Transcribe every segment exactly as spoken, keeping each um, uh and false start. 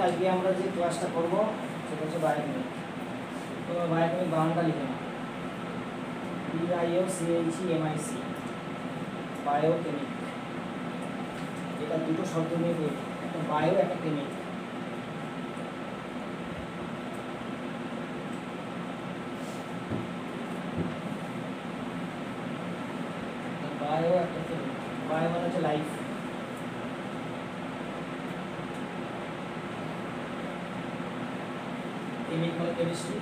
আজকে আমরা যে ক্লাসটা করবো সেটা হচ্ছে বায়োকেমিক। তো বায়োকেমিক বানানটা লিখে নাও, B I O C H E M I C, biochemic. এটা দুটো শব্দ নিয়ে তৈরি, একটা বায়ো একটা কেমিক। বায়ো একটা কেমিক। বায়ো মানে হচ্ছে লাইফ, কেমিক মানে কেমিস্ট্রি,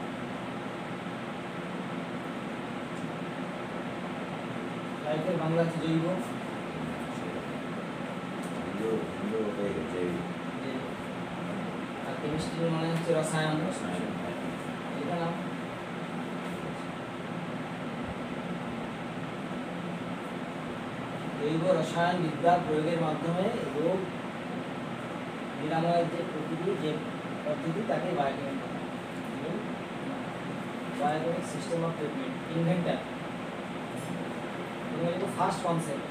লাইফের বাংলা হচ্ছে জৈব, আর কেমিস্ট্রি মানে হচ্ছে রসায়ন। এটা নাম জৈব রসায়ন বিদ্যার প্রয়োগের মাধ্যমে রোগ নিরাময়ের যে প্রকৃতি যে পদ্ধতি তাকে বায়োকেমিক বলা হয়। Biochemic system of treatment inventor, এটা ফার্স্ট কনসেপ্ট।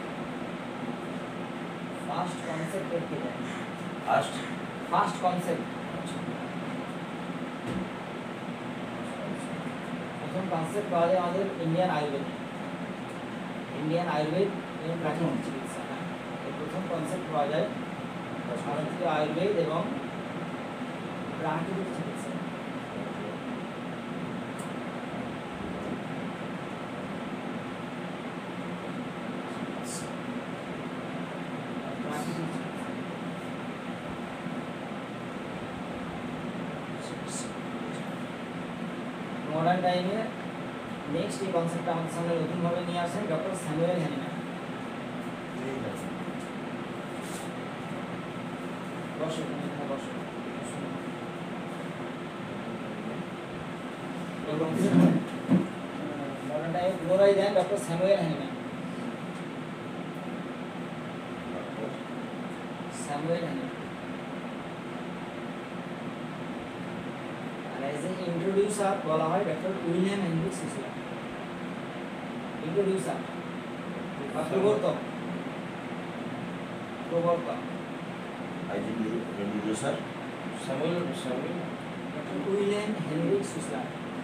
ফার্স্ট কনসেপ্ট কি দেয়? ফার্স্ট ফার্স্ট কনসেপ্ট, প্রথম কনসেপ্ট পাওয়া যায় আমাদের ইন্ডিয়ান আয়ুর্বেদ। ইন্ডিয়ান আয়ুর্বেদ এবং প্রাচীন চিকিৎসা, এই প্রথম কনসেপ্ট পাওয়া যায় ভারতীয় আয়ুর্বেদ এবং প্রাকৃতিক চিকিৎসা। মডার্ন টাইমে নেক্সট এই কনসেপ্টটা আমাদের সামনে নতুনভাবে নিয়ে আসেন ডক্টর স্যামুয়েল হ্যানিম্যান। বসো এখানে বসো। মডার্ন টাইমে পুনরায় দেন doctor Samuel Hahnemann. Samuel Hahnemann আর এজ এ ইন্ট্রোডিউসার বলা হয় doctor William Henry Schuessler. Introducer বা প্রবর্তক, প্রবর্তক introducer Samuel Samuel doctor William Henry Schuessler.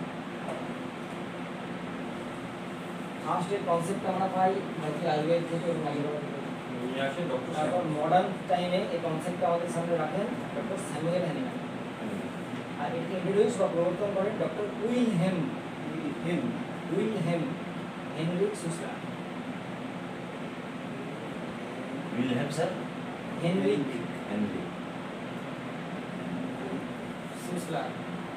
First এর কনসেপ্ট আমরা পাই ভারতীয় আয়ুর্বেদ থেকে এবং আয়ুর্বেদ থেকে। নিয়ে আসে ডক্টর তারপর মডার্ন টাইমে এই কনসেপ্টটা আমাদের সামনে রাখেন ডক্টর স্যামুয়েল হ্যানিম্যান। আর এটাকে ইন্ট্রোডিউস বা প্রবর্তন করেন ডক্টর উইলহেম হেম Wilhelm Henry Schuessler. Wilhelm sir Henry Henry Schuessler.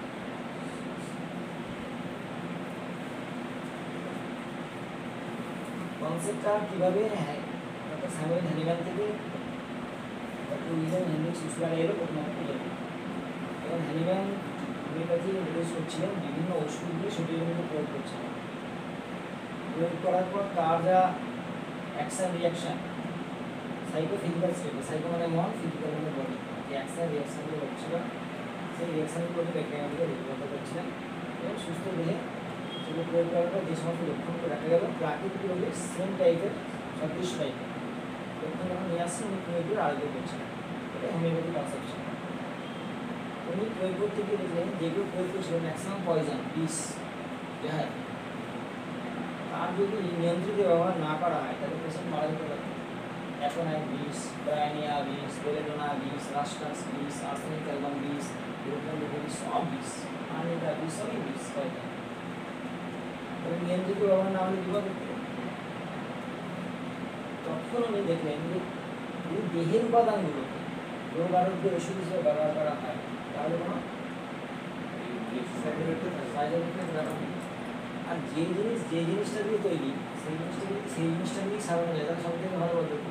কনসেপ্টটা কিভাবে হ্যাঁ ডক্টর স্যামুয়েল হ্যানিম্যান থেকে ডক্টর উইলিয়াম হেনরি সুসলার এরও প্রথমত এলো। এবং হ্যানিম্যান হোমিওপ্যাথি ইন্ট্রোডিউস করছিলেন, বিভিন্ন ওষুধগুলি শরীরের মধ্যে প্রয়োগ করছিলেন। প্রয়োগ করার পর তার যা action reaction, psycho physical state, psycho মানে মন, ফিজিক্যাল মানে বডি, যে অ্যাকশন রিয়াকশনগুলো হচ্ছিল সেই রিয়াকশনগুলো ব্যাকটেরিয়াকে রূপান্তরিত করছিলেন এবং সুস্থ দেহে সেগুলো প্রয়োগ করার পর যে সমস্ত লক্ষণগুলো দেখা গেল প্রাকৃতিক রোগের সেম টাইপের সদৃশ টাইপের লক্ষণ যখন নিয়ে আসছে উনি প্রয়োগ করে আরোগ্য করছিলেন। এটা হোমিওপ্যাথি কনসেপশন। উনি প্রয়োগ করতে গিয়ে দেখলেন যেগুলো প্রয়োগ করছিলেন ম্যাক্সিমাম পয়জন, বিষ, যাহাই তার যদি নিয়ন্ত্রিত ব্যবহার না করা হয় তাহলে পেশেন্ট মারা যেতে পারে। অ্যাকোনাইট বিষ, ব্রায়ানিয়া বিষ, বেলেডোনা বিষ, রাস্টাস বিষ, আর্সেনিক অ্যালবাম বিষ, ইউরোপিয়ান বিষ, সব বিষ, আর্নিকা বিষ, সবই বিষ পয়জন। তবে নিয়ন্ত্রিত ব্যবহার না হলে বিপদ হতে পারে। তখন উনি দেখলেন যে যদি দেহের উপাদানগুলোকে রোগ আরোগ্যের ওষুধ হিসেবে ব্যবহার করা হয় তাহলে কোনো সাইড এফেক্টের ব্যাপার নেই। আর যে জিনিস যে জিনিসটা দিয়ে তৈরি সেই জিনিসটা যদি সেই জিনিসটা দিয়েই সারানো যায় তাহলে সব থেকে ভালো পদ্ধতি।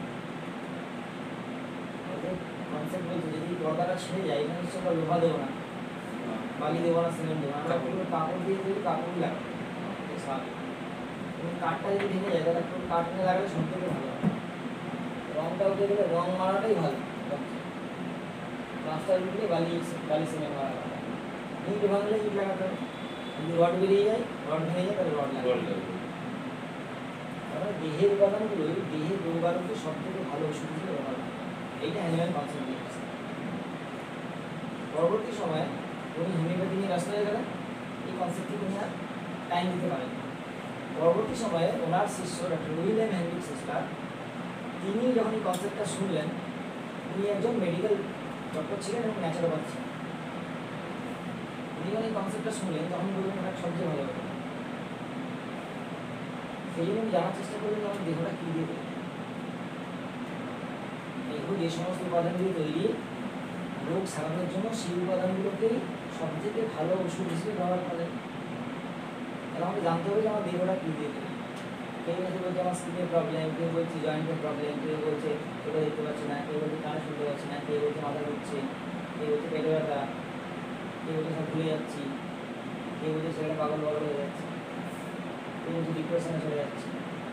কনসেপ্ট বলছে যদি পর্দাটা ছিঁড়ে যায় এখানে নিশ্চয় আমরা লোহা দেবো না, বালি দেবো না, সিমেন্ট দেবো না, আমরা পুরো কাপড় দিয়ে তৈরি, কাপড়ই লাগবে স্বাভাবিক। এবং কাঠটা যদি ভেঙে যায় তাহলে পুরো কাঠ নিয়ে লাগালে সব থেকে ভালো হয়। রংটা উঠে গেলে রং মারাটাই ভালো, প্লাস্টার উঠলে বালি বালি সিমেন্ট মারা ভালো। ইট ভাঙলে ইট লাগাতে হবে, যদি রড বেরিয়ে যায় রড ভেঙে যায় তাহলে রড লাগাতে হবে। তাহলে দেহের উপাদানগুলোই দেহের রোগ আরোগ্যে সব থেকে ভালো ওষুধ হিসেবে ব্যবহার হয়। এইটা অ্যানিম্যাল কনসেপ্ট নিয়ে আসছে। পরবর্তী সময়ে উনি হোমিওপ্যাথি নিয়ে ব্যস্ত হয়ে গেলেন, এই কনসেপ্টটি উনি আর টাইম দিতে পারেন। পরবর্তী সময়ে ওনার শিষ্য ডক্টর উইলিয়াম হেনরি সেসলার, তিনি যখন এই কনসেপ্টটা শুনলেন, উনি একজন মেডিকেল ডক্টর ছিলেন এবং ন্যাচারোপ্যাথ ছিলেন। উনি যখন এই কনসেপ্টটা শুনলেন তখন বললেন ওনার সবচেয়ে ভালো হবে। সেই জন্য উনি জানার চেষ্টা করলেন আমার দেহটা কী দিয়ে তৈরি, দেহ যে সমস্ত উপাদান দিয়ে তৈরি, রোগ সারানোর জন্য সেই উপাদানগুলোকেই সব থেকে ভালো ওষুধ হিসেবে ব্যবহার করেন। তাহলে আমাকে জানতে হবে যে আমার দেহটা কী দিয়ে তৈরি। কেউ হয়তো বলছে আমার স্কিনের প্রবলেম, কেউ বলছে জয়েন্টের প্রবলেম, কেউ বলছে এটা দেখতে পাচ্ছি না, কেউ বলছে কানে শুনতে পাচ্ছি না, কেউ বলছে মাথা ঘুরছে, কেউ বলছে পেটে ব্যথা, কেউ বলছে সব ভুলে যাচ্ছি, কেউ বলছে ছেলেটা পাগল পাগল হয়ে যাচ্ছে, কেউ বলছে ডিপ্রেশনে চলে যাচ্ছে।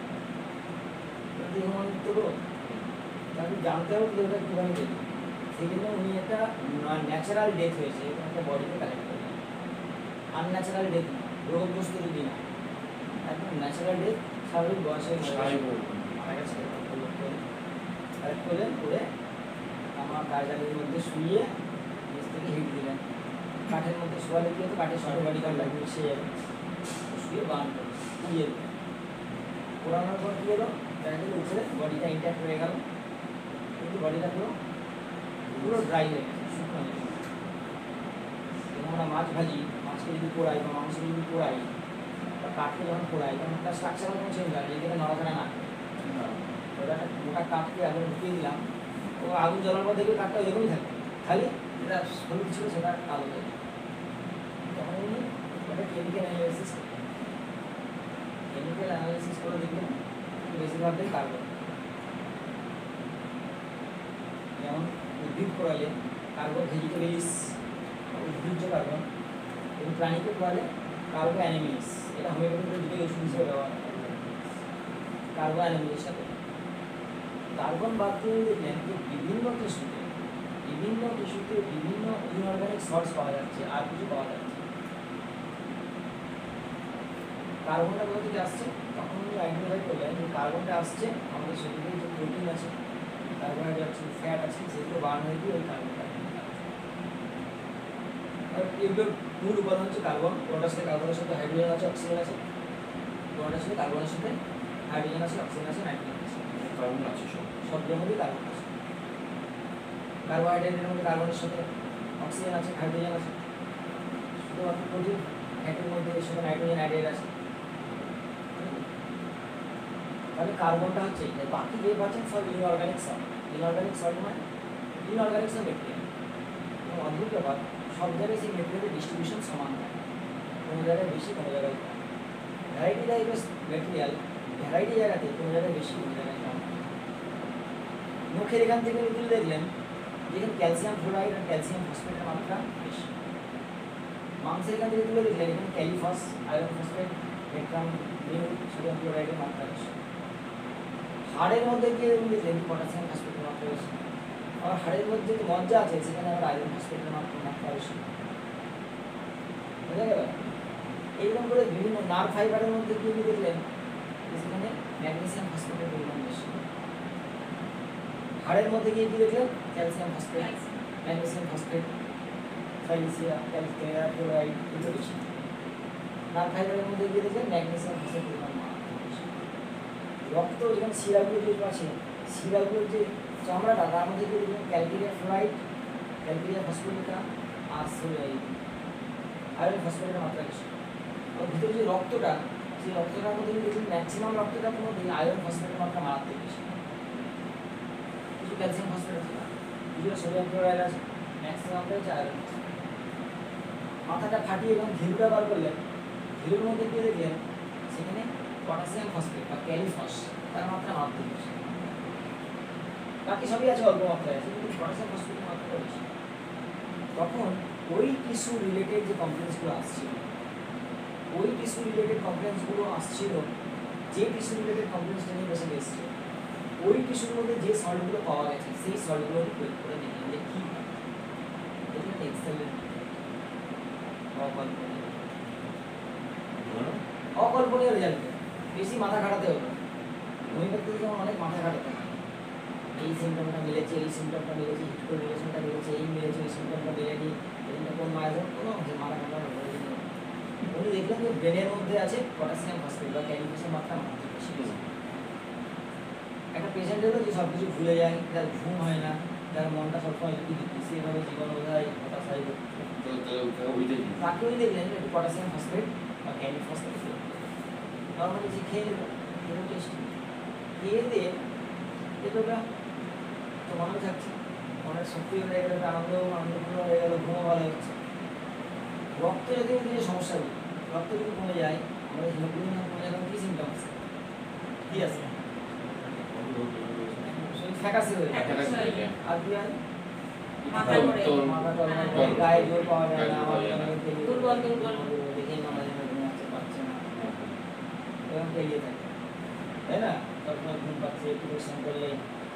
দেহ মানে তো রোগ, তাকে জানতে হবে দেহটা কীভাবে তৈরি। সেই জন্য উনি একটা ন্যাচারাল ডেথ হয়েছে এবং একটা বডিকে কালেক্ট করলেন। আনন্যাচারাল ডেথ, রোগগ্রস্ত রোগী না, একদম ন্যাচারাল ডেথ, স্বাভাবিক বয়সে মারা গেছে। কালেক্ট করলেন, করে আমার কার্যালয়ের মধ্যে শুয়ে নিচ থেকে হিট দিলেন। কাঠের মধ্যে শোয়ালে কি হতো, কাঠের সঙ্গে বডি কার্ড লাগবে, সে শুয়ে বান পুড়িয়ে দিল। পোড়ানোর পর কী হলো, দেখা গেল উপরে বডিটা ইন্ট্যাক্ট হয়ে গেল, কিন্তু বডিটা পুরো পুরো ড্রাই হয়ে গেছে, শুকনো হয়ে গেছে। যখন আমরা মাছ ভাজি, মাছকে যদি পোড়াই বা মাংসকে যদি পোড়াই বা কাঠকে যখন পোড়াই, তখন তার স্ট্রাকচারও কোনো চেঞ্জ হয়, এখানে নড়াচড়া না। ওটা একটা মোটা কাঠকে আগুন ঢুকিয়ে দিলাম, ও আগুন জ্বলার পর দেখবে কাঠটা এরকমই থাকবে, খালি যেটা হলুদ ছিল সেটা কালো হয়ে যাবে। তখন উনি ওটা কেমিক্যাল অ্যানালাইসিস কেমিক্যাল অ্যানালাইসিস করে দেখবেন বেশিরভাগটাই কার্বন। যেমন উদ্ভিদ পোড়ালে কার্বন ভেজিটেবলিস, উদ্ভিজ্জ কার্বন, এবং প্রাণীকে পোড়ালে কার্বো অ্যানিমিলিস। এটা হোমিওপ্যাথিতে দুটোই ওষুধ হিসেবে ব্যবহার করা হয়। কার্বো অ্যানিমিলিসটা কার্বন বাদ দিয়ে দেখলেন যে বিভিন্ন টিস্যুতে বিভিন্ন টিস্যুতে বিভিন্ন ইনঅর্গানিক সল্টস পাওয়া যাচ্ছে, আর কিছু পাওয়া যাচ্ছে। কার্বনটা কোথা থেকে আসছে, তখন উনি আইডেন্টিফাই করলেন যে কার্বনটা আসছে আমাদের শরীরে যে প্রোটিন আছে, কার্বোহাইড্রেট আছে, ফ্যাট আছে, সেগুলো বার্ন হয়ে গিয়ে ওই কার্বনটা। আর এগুলোর মূল উপাদান হচ্ছে কার্বন। কোনটার সাথে কার্বনের সাথে হাইড্রোজেন আছে, অক্সিজেন আছে, কোনটার সাথে কার্বনের সাথে হাইড্রোজেন আছে, অক্সিজেন আছে, নাইট্রোজেন আছে, কার্বন আছে সব সবগুলোর মধ্যে কার্বন আছে। কার্বোহাইড্রেটের মধ্যে কার্বনের সাথে অক্সিজেন আছে, হাইড্রোজেন আছে, শুধুমাত্র প্রোটিন ফ্যাটের মধ্যে সেটা নাইট্রোজেন অ্যাডেড আছে। তাহলে কার্বনটা হচ্ছে, বাকি যে পাচ্ছেন সব ইনঅর্গানিক সল্ট। ইনঅর্গানিক সল্ট মানে ইনঅর্গানিক সব মেটেরিয়াল। এবং অদ্ভুত ব্যাপার, সব জায়গায় সেই মেটেরিয়ালের ডিস্ট্রিবিউশন সমান হয়, কোনো জায়গায় বেশি, কোনো জায়গায় কম। ভ্যারাইটি টাইপের মেটেরিয়াল ভ্যারাইটি জায়গাতে, কোনো জায়গায় বেশি, কোনো জায়গায় কম। মুখের এখান থেকে তুলে দেখলেন যেখানে ক্যালসিয়াম ফ্লোরাইড আর ক্যালসিয়াম ফসফেটের মাত্রা বেশি। মাংসের এখান থেকে তুলে দেখলেন এখানে ক্যালিফস, আয়রন ফসফেট, ভেট্রাম, সোডিয়াম ক্লোরাইডের মাত্রা বেশি। হাড়ের মধ্যে গিয়ে দেখলেন পটাশিয়াম ফসফেটের মাত্রা বেশি। আবার হাড়ের মধ্যে যে মজ্জা আছে সেখানে আবার আয়রন ফসফেটের মাত্রা মাত্রা বেশি। বুঝা গেল? এইরকম করে বিভিন্ন নার্ভ ফাইবারের মধ্যে গিয়ে দেখলেন সেখানে ম্যাগনেসিয়াম ফসফেটের পরিমাণ বেশি। হাড়ের মধ্যে গিয়ে কি দেখলেন ক্যালসিয়াম ফসফেট, ম্যাগনেসিয়াম ফসফেট, সাইলিসিয়া, ক্যালসিয়াম ক্লোরাইড এগুলো বেশি। নার্ভ ফাইবারের মধ্যে গিয়ে দেখলেন ম্যাগনেসিয়াম ফসফেট পরিমাণ বেশি। রক্ত যেখানে শিরাগুলো যে আছে, শিরাগুলোর যে চামড়াটা তার মধ্যে গিয়ে দেখলেন ক্যালসিয়াম ফ্লোরাইড, ক্যালসিয়াম ফসফেটটা আর আয়রন ফসফেটের মাত্রা বেশি। আর ভিতরে যে রক্তটা, সেই রক্তটার মধ্যে দেখলেন ম্যাক্সিমাম রক্তটার মধ্যে আয়রন ফসফেটের মাত্রা মারাত্মক বেশি। কিছু ক্যালসিয়াম ফসফেট আছে, কিছু সোডিয়াম ক্লোরাইড আছে, ম্যাক্সিমামটা হচ্ছে আয়রন ফসফেট। মাথাটা ফাটিয়ে এবং ঘিলুটা বার করলেন, ঘিলুর মধ্যে গিয়ে দেখলেন সেখানে পটাশিয়াম ফসফেট বা ক্যালিফস তার মাত্রা মারাত্মক বেশি। বাকি সবই আছে অল্প মাত্রায় আছে, কিন্তু পটাশিয়াম ফসফেটের মাত্রাটা বেশি। তখন ওই টিস্যু রিলেটেড যে কমপ্লেন্সগুলো আসছিল, ওই টিস্যু রিলেটেড কমপ্লেন্সগুলো আসছিল যে টিস্যু রিলেটেড কমপ্লেন্সটা নিয়ে বসে এসেছে, ওই টিস্যুর মধ্যে যে সল্টগুলো পাওয়া গেছে সেই সল্টগুলো প্রয়োগ করে দেখলেন যে কী হয়। দেখলেন এক্সেলেন্ট, অকল্পনীয় অকল্পনীয় রেজাল্ট। বেশি মাথা খাটাতে হলো। হোমিওপ্যাথিতে যেমন অনেক মাথা খাটাতে হয়, এই সিমটমটা মিলেছে, এই সিমটমটা মিলেছে, হিট করে রিলেশনটা মিলেছে, এই মিলেছে, এই সিমটমটা মিলেনি, মায়ের কোনো যে মারা কাটা উনি দেখলেন যে ব্রেনের মধ্যে আছে পটাশিয়াম ফসফেট বা ক্যালসিয়াম মাত্রা মাত্রা বেশি বেশি একটা পেশেন্টেরও যে সব কিছু ভুলে যায়, যার ঘুম হয় না, যার মনটা সবসময় যদি সেভাবে জীবন বোঝায় হতাশায় তাকেও দেখলেন একটু পটাশিয়াম ফসফেট বা ক্যালসিয়াম ফসফেট নর্মালি যে খেয়ে নেব খেয়ে টেস্ট খেয়ে দিয়ে এতটা তো মনে থাকছে, মনের শক্তি হয়ে গেল, আনন্দ আনন্দপূর্ণ হয়ে গেল, ঘুমও ভালো হচ্ছে। রক্ত যদি যে সমস্যাগুলো রক্ত যদি কমে যায়, আমাদের হিমোগ্লোবিন কমে যায়, কি সিমটম আছে? কি আছে? ফ্যাকাসে হয়ে যায়। আর কি হয়? মাথা ঘোরে, মাথা টলমল করে, গায়ে জোর পাওয়া যায় না, আমার দুর্বল দুর্বল দেখে মাথা যেন ঘুমাচ্ছে পাচ্ছে না, এরকম পেরিয়ে থাকে, তাই না? তখন ঘুম পাচ্ছে, একটু পরিশ্রম করলে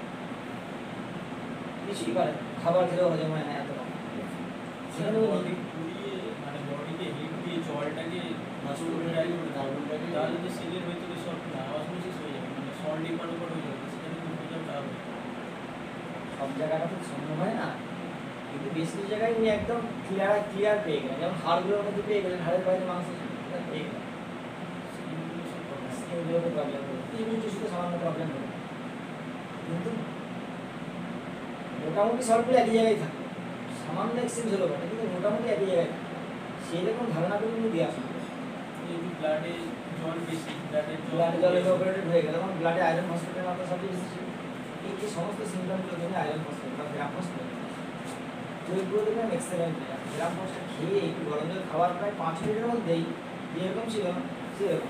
কিছুই করে, খাবার খেলেও হজম হয় না এত সেখানে বডি পুড়িয়ে মানে বডিকে হিট দিয়ে জলটাকে মাসুল করে ড্রাই করে দাও, তাহলে তো সেলের ভেতরে সব অসমোসিস হয়ে যাবে, মানে সল্ট ডিপার্টমেন্ট হয়ে যাবে, সেখানে কিন্তু রেজাল্ট হবে। সব জায়গাটা তো সম্ভব হয় না, কিন্তু বেশ কিছু জায়গায় উনি একদম ক্লিয়ার ক্লিয়ার পেয়ে গেলেন, যেমন হাড়গুলোর মধ্যে পেয়ে গেলেন, হাড়ের বাইরে মাংস পেয়ে গেলেন, স্কিনগুলোতে প্রবলেম হলো, ইমিউন টিস্যুতে সামান্য প্রবলেম হলো, কিন্তু মোটামুটি সবগুলো একই জায়গায় থাকে, সামান্য এক্সচেঞ্জ হলো বটে, কিন্তু মোটামুটি একই জায়গায় থাকে। সেই রকম ধারণা করে উনি দিয়ে আসুন, এই যে ব্লাডে জল বেশি, ব্লাডে ব্লাডে জল এভাপোরেটেড হয়ে গেল, এবং ব্লাডে আয়রন ফসফেটের মাত্রা সবচেয়ে বেশি ছিল। এই যে সমস্ত সিমটমগুলোর জন্য আয়রন ফসফেট বা গ্রাম ফসফেট জৈবগুলো দেখলাম এক্সেলেন্ট, গ্রাম ফসফেট খেয়ে একটু গরম জল খাওয়ার প্রায় পাঁচ মিনিটের মধ্যেই যেরকম ছিল সেরকম,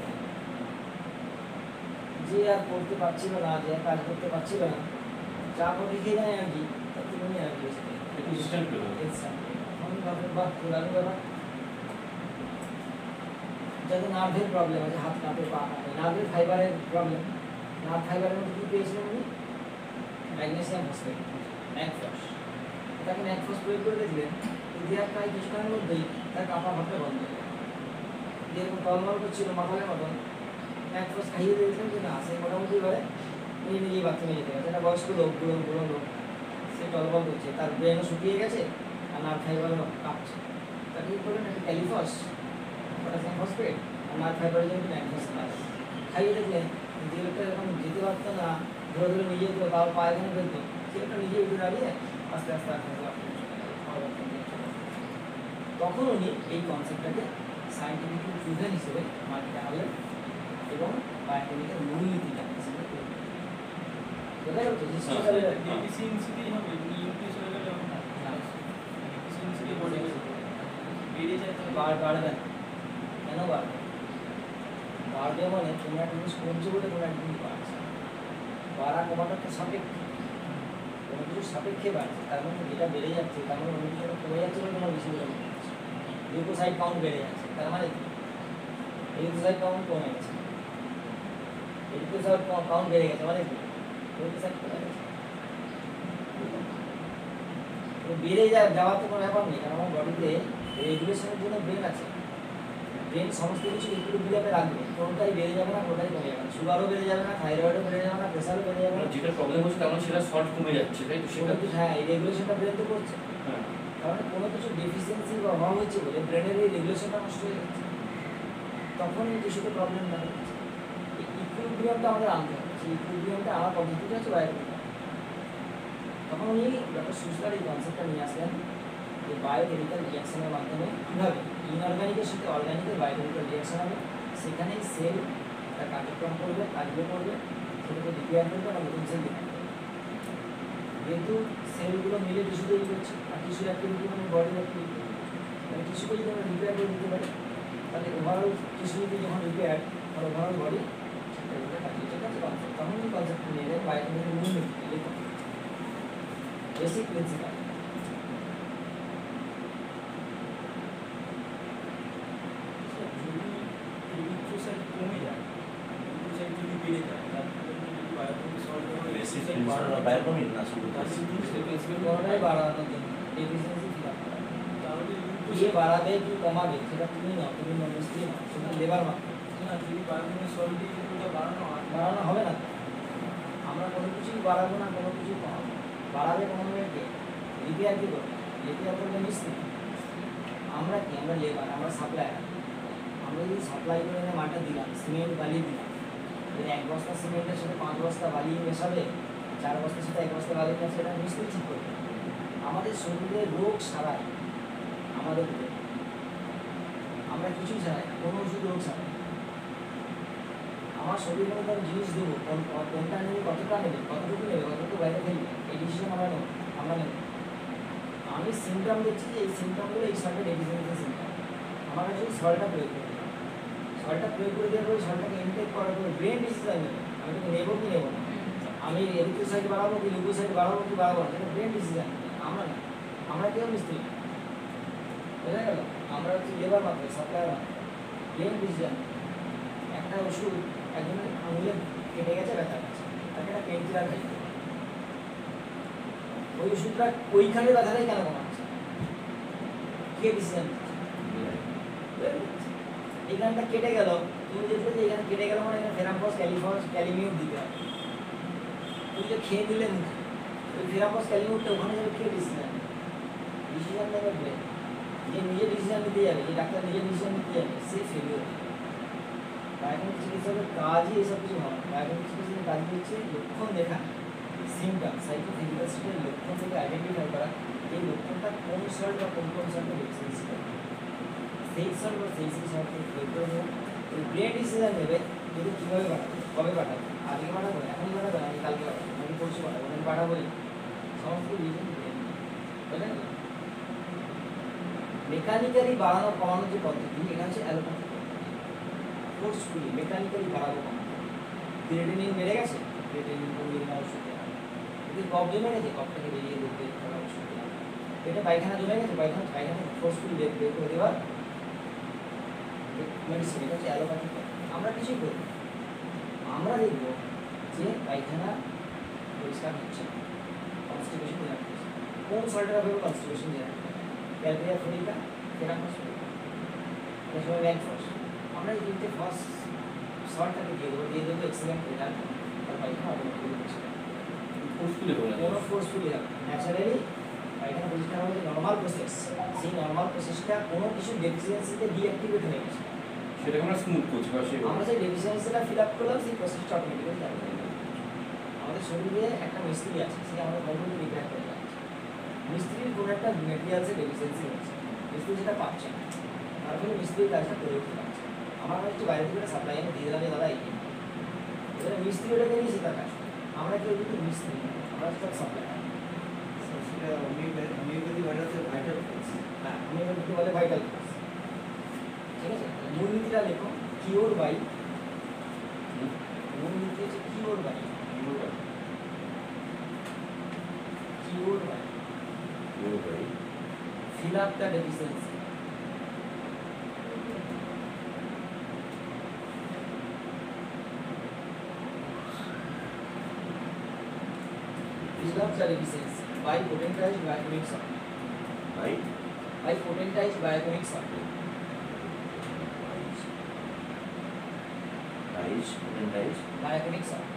যে আর পড়তে পারছিল না, যে আর কাজ করতে পারছিল না, চা কফি খেয়ে যায় আর কি, তাতে উনি আর কি ইনস্ট্যান্ট পেলো। বাহ দারুণ ব্যাপার। যাদের নার্ভের প্রবলেম আছে, হাত কাঁপে, পা কাঁপে, নার্ভের ফাইবারের প্রবলেম, নার্ভ ফাইবারের মধ্যে কী পেয়েছিলেন উনি? ম্যাগনেসিয়াম ফসফেট, ন্যাকফস। তাকে ন্যাকফস প্রয়োগ করে দেখলেন, ইতিহাস প্রায় কিছুক্ষণের মধ্যেই তার কাঁপা ভাবটা বন্ধ হয়ে গেল, যেরকম টলমল করছিল মাথালের মতন, ন্যাকফস খাইয়ে দিয়েছিলেন যে না, সে মোটামুটি এবারে নিজে নিজেই বাথরুমে যেতে পারছে, একটা বয়স্ক লোক, বুড়ো বুড়ো লোক, সে টলমল করছে, তার ব্রেনও শুকিয়ে গেছে আর নার্ভ ফাইবারও কাঁপছে। তাকে কী করলেন? একটা ক্যালিফস, পটাশিয়াম ফসফেট আর নার্ভ ফাইবারের জন্য ন্যাকফস খাইয়ে দেখলেন, যে লোকটা এরকম যেতে পারতো না, ধরে ধরে নিয়ে যেত, তাও পায়খানা ফেলতো, সে লোকটা নিজে উঠে দাঁড়িয়ে আস্তে আস্তে আস্তে তখন উনি এই কনসেপ্টটাকে সায়েন্টিফিক প্রুভেন হিসেবে মাটিতে আনলেন এবং বায়োকেমিক্যাল মূলনীতিটা হিসেবে বোঝা গেল তো? ডেফিসিয়েন্সিতেই হবে, নিউট্রিশ হয়ে গেলে হবে না, ডেফিসিয়েন্সি বডি বেড়ে যায়, তো বার বাড়বে না, কেন বাড়বে? বাড়বে মানে কোনো একটা জিনিস কমছে বলে কোনো একটা জিনিস বাড়ছে, বাড়া কমাটা তো সাপেক্ষে, কোনো কিছু সাপেক্ষে বাড়ছে, তার মধ্যে যেটা বেড়ে যাচ্ছে তার মধ্যে অন্য কিছু কমে যাচ্ছে বলে তোমার বেশি বেড়ে যাচ্ছে, লিউকোসাইড কাউন্ট বেড়ে যাচ্ছে, তার মানে লিউকোসাইড কাউন্ট কমে গেছে, লিউকোসাইড কাউন্ট বেড়ে গেছে মানে কি? লিউকোসাইড কমে গেছে, বেড়ে যায় যাওয়ার তো কোনো ব্যাপার নেই, কারণ আমার বডিতে রেগুলেশনের জন্য ব্রেন আছে, ব্রেন সমস্ত কিছু ইকুইলিব্রিয়ামে রাখবে, কোনটাই বেড়ে যাবে না, কোনটাই কমে যাবে না, সুগারও বেড়ে যাবে না, থাইরয়েডও বেড়ে যাবে না, প্রেসারও বেড়ে যাবে না, যেটা প্রবলেম হচ্ছে তার মানে সেটা সল্ট কমে যাচ্ছে, তাই তো? সেটা সেটা হ্যাঁ, এই রেগুলেশনটা ব্রেন তো করছে, হ্যাঁ, কারণ কোনো কিছু ডেফিসিয়েন্সি বা অভাব হচ্ছে বলে ব্রেনের এই রেগুলেশনটা নষ্ট হয়ে যাচ্ছে, তখন এই টিস্যুতে প্রবলেম না হচ্ছে। এই ইকুইলিব্রিয়ামটা আমাদের আনতে হবে, সেই ইকুইলিব্রিয়ামটা আমার পদ্ধতিটা হচ্ছে বায়োকেমিক্যাল। তখন উনি ডক্টর সুস্টার এই কনসেপ্টটা নিয়ে আসলেন যে বায়োকেমিক্যাল রিয়াকশনের মাধ্যমে কীভাবে ইনঅর্গানিকের সাথে অর্গানিকের বায়োকেমিক্যাল রিয়াকশন হবে, সেখানে সেল তার কার্যক্রম করবে, কাজগুলো করবে, সেটাকে রিপেয়ার করবে বা নতুন সেল দিতে হবে। যেহেতু সেলগুলো মিলে টিস্যু তৈরি করছে, আর টিস্যু অ্যাক্টিভিটি মানে বডির অ্যাক্টিভিটি, মানে টিস্যুকে যদি আমরা রিপেয়ার করে দিতে পারি, তাহলে ওভারঅল টিস্যু যদি যখন রিপেয়ার, তাহলে ওভারঅল বডি ঠিকঠাক কাজ ঠিক আছে কনসেপ্ট। তখন এই কনসেপ্ট নিয়ে এলেন বায়োকেমিক্যাল মুভমেন্ট লিখুন, বেসিক প্রিন্সিপাল। ইলেকট্রোসাইড কমে যায়, ইলেকট্রোসাইড যদি বেড়ে যায়, তারপরে যদি বায়োকেমিক সল্ট করে বেসিক প্রিন্সিপাল বায়োকেমিক না শুধু কোনোটাই বাড়ানোর জন্য ডেফিসিয়েন্সি ফিল আপ করা, তাহলে কে বাড়াবে কি কমাবে সেটা তুমি নাও, তুমি নাও মিস্ত্রি নাও, সেটা লেবার মাত্র না, যদি বায়োকেমিক সল্ট দিয়ে যদি ওটা বাড়ানো হয়, বাড়ানো হবে না। আমরা কোনো কিছুই বাড়াবো না, কোনো কিছুই কমাবো, বাড়াবে কমাবে কে? রিপেয়ার কি করবে? রিপেয়ার করবে মিস্ত্রি, আমরা কি আমরা লেবার, আমরা সাপ্লায়ার। আমরা যদি সাপ্লাই করে এনে মালটা দিলাম, সিমেন্ট বালি দিলাম, যদি এক বস্তা সিমেন্টের সাথে পাঁচ বস্তা বালি মেশাবে, চার বস্তার সাথে এক বস্তা বালি মেশাবে, সেটা মিস্ত্রি ঠিক করবে। আমাদের শরীরে রোগ সারায় আমাদের উপরে, আমরা কিছুই ছাড়াই, কোনো ওষুধ রোগ ছাড়াই। আমার শরীরের মধ্যে আমি জিনিস দেবো, কোনটা নেবে, কতটা নেবে, কতটুকু নেবে, কতটুকু বাইরে ফেলবে, এই ডিসিশন আমরা নেব, আমরা নেব। আমি সিমটম দেখছি যে এই সিমটমগুলো এই সল্টের ডেফিসিয়েন্সির সিমটম, আমার কাছে ওই সল্টটা প্রয়োগ করে দিলাম। সল্টটা প্রয়োগ করে দেওয়ার পরে সল্টটাকে ইনটেক করার পরে ব্রেন ডিসিশন নেবে, আমি তোকে নেবো কি নেবো না, আমি এরিথ্রোসাইট বাড়াবো কি লিউকোসাইট বাড়াবো কি বাড়াবো না, সেটা ব্রেন ডিসিশন। আমরা না, আমরা কেউ মিস্ত্রি না, বোঝা গেল? আমরা হচ্ছে লেবার মাত্র, সাপ্লায়ার মাত্র, ব্রেন ডিসিশন। একটা ওষুধ একজনের আঙুলে কেটে গেছে, ব্যথা গেছে, তাকে একটা পেন কিলার খাইতে হবে। ওই ওষুধটা ওইখানে ব্যথাটাই কেন কমাচ্ছে? কে ডিসিশন নিচ্ছে? এইখানটা কেটে গেল, তুমি দেখবে যে এখানে কেটে গেল মানে এখানে ফেরাম্পস, ক্যালিফস, ক্যালিমিউট দিতে হবে। তুমি যে খেয়ে দিলে মুখে, ওই ফেরাম্পস, ক্যালিমিউটটা ওখানে যাবে, কে ডিসিশন? ডিসিশন নেবে ব্রেন। যে নিজে ডিসিশন নিতে যাবে, যে ডাক্তার নিজে ডিসিশন নিতে যাবে, সে ফেলিওর। বায়োকেমিক চিকিৎসকের কাজই এসব কিছু হয়। বায়োকেমিক চিকিৎসকের কাজ হচ্ছে লক্ষণ দেখা, সিমটম, সাইকোফিজিক্যাল স্টেটের লক্ষণ থেকে আইডেন্টিফাই করা, এই লক্ষণটা কোন সল্ট বা কোন কোন সল্টে ডেফিসিয়েন্সি করে, সেই সল্ট বা সেই সেই সল্টকে প্রয়োগ করে দেবো। ওই ব্রেন ডিসিশন নেবে কিন্তু কীভাবে পাঠাবে, কবে পাঠাবে, আজকে পাঠাবো, এখনই পাঠাবো, নাকি কালকে পাঠাবো, নাকি পরশু পাঠাবো, নাকি পাঠাবোই, সমস্ত রিজন ব্রেন। বুঝলেন? মেকানিক্যালি বাড়ানো কমানোর যে পদ্ধতি, এটা হচ্ছে অ্যালোপ্যাথি। ফোর্সফুলি মেকানিক্যালি বাড়াবো কমানো। ক্রিয়েটিনিন বেড়ে গেছে, ক্রিয়েটিনিন কমিয়ে দেওয়ার ওষুধ দেওয়া। যদি কফ জমে গেছে, কফটাকে বেরিয়ে দিতে দেওয়ার ওষুধ দেওয়া। পেটে পায়খানা জমে গেছে, পায়খানা পায়খানা ফোর্সফুলি বের বের করে দেওয়ার মেডিসিন। এটা হচ্ছে অ্যালোপ্যাথি। আমরা কিছুই করি, আমরা দেখব যে পায়খানা পরিষ্কার হচ্ছে, কনস্টিপেশন জেনারেট হচ্ছে। কোন সল্টের অভাবে কনস্টিপেশন জেনারেট করে? ক্যালকুলিয়া ফোরিকা, ফেরামাস, এটা সবাই র্যাঙ্ক ফার্স্ট। আমরা এই তিনটে ফার্স্ট সল্টটাকে দিয়ে দেবো, দিয়ে দেবো এক্সিলেন্ট রেজাল্ট, আর পায়খানা অটোমেটিক্যালি পরিষ্কার। ফোর্সফুলি হবে না। কোনো ফোর্সফুলি হবে, ন্যাচারালি পায়খানা পরিষ্কার হবে, নর্মাল প্রসেস। সেই নর্মাল প্রসেসটা কোনো কিছু ডেফিসিয়েন্সিতে ডিঅ্যাক্টিভেট হয়ে গেছে, সেটাকে আমরা স্মুথ করছি বা সেই আমরা সেই ডেফিসিয়েন্সিটা ফিল আপ করলাম, সেই প্রসেসটা অটোমেটিক্যালি চালু হয়ে গেল। আমাদের শরীরে একটা মিস্ত্রি আছে, সে আমাদের কন্ট্রোল রিপেয়ার করে যাচ্ছে। মিস্ত্রির কোনো একটা মেটেরিয়ালসে ডেফিসিয়েন্সি হচ্ছে, মিস্ত্রি সেটা পাচ্ছে না, তার ফলে মিস্ত্রির কাজটা করে উঠতে পারছে। আমার হচ্ছে বাইরে থেকে সাপ্লাই এনে দিয়ে দিলাম, দাদা এই এবারে মিস্ত্রি ওটাকে নিয়েছে তার কাজ। আমরা কেউ কিন্তু মিস্ত্রি, আমরা সব সাপ্লাই। সেটা হোমিওপ্যাথি ভাইটাল ভাইটাল ফোর্স। হ্যাঁ, হোমিওপ্যাথি বলে ভাইটাল ফোর্স। ঠিক আছে, মূলনীতিটা লেখো, কিওর বাই, মূলনীতি হচ্ছে cure by, cure by, fill up the deficiency. Fill up the deficiency by potentized biochronic salt. ভাই By potentized biochronic salt. রাইস রাইস Biochronic salt.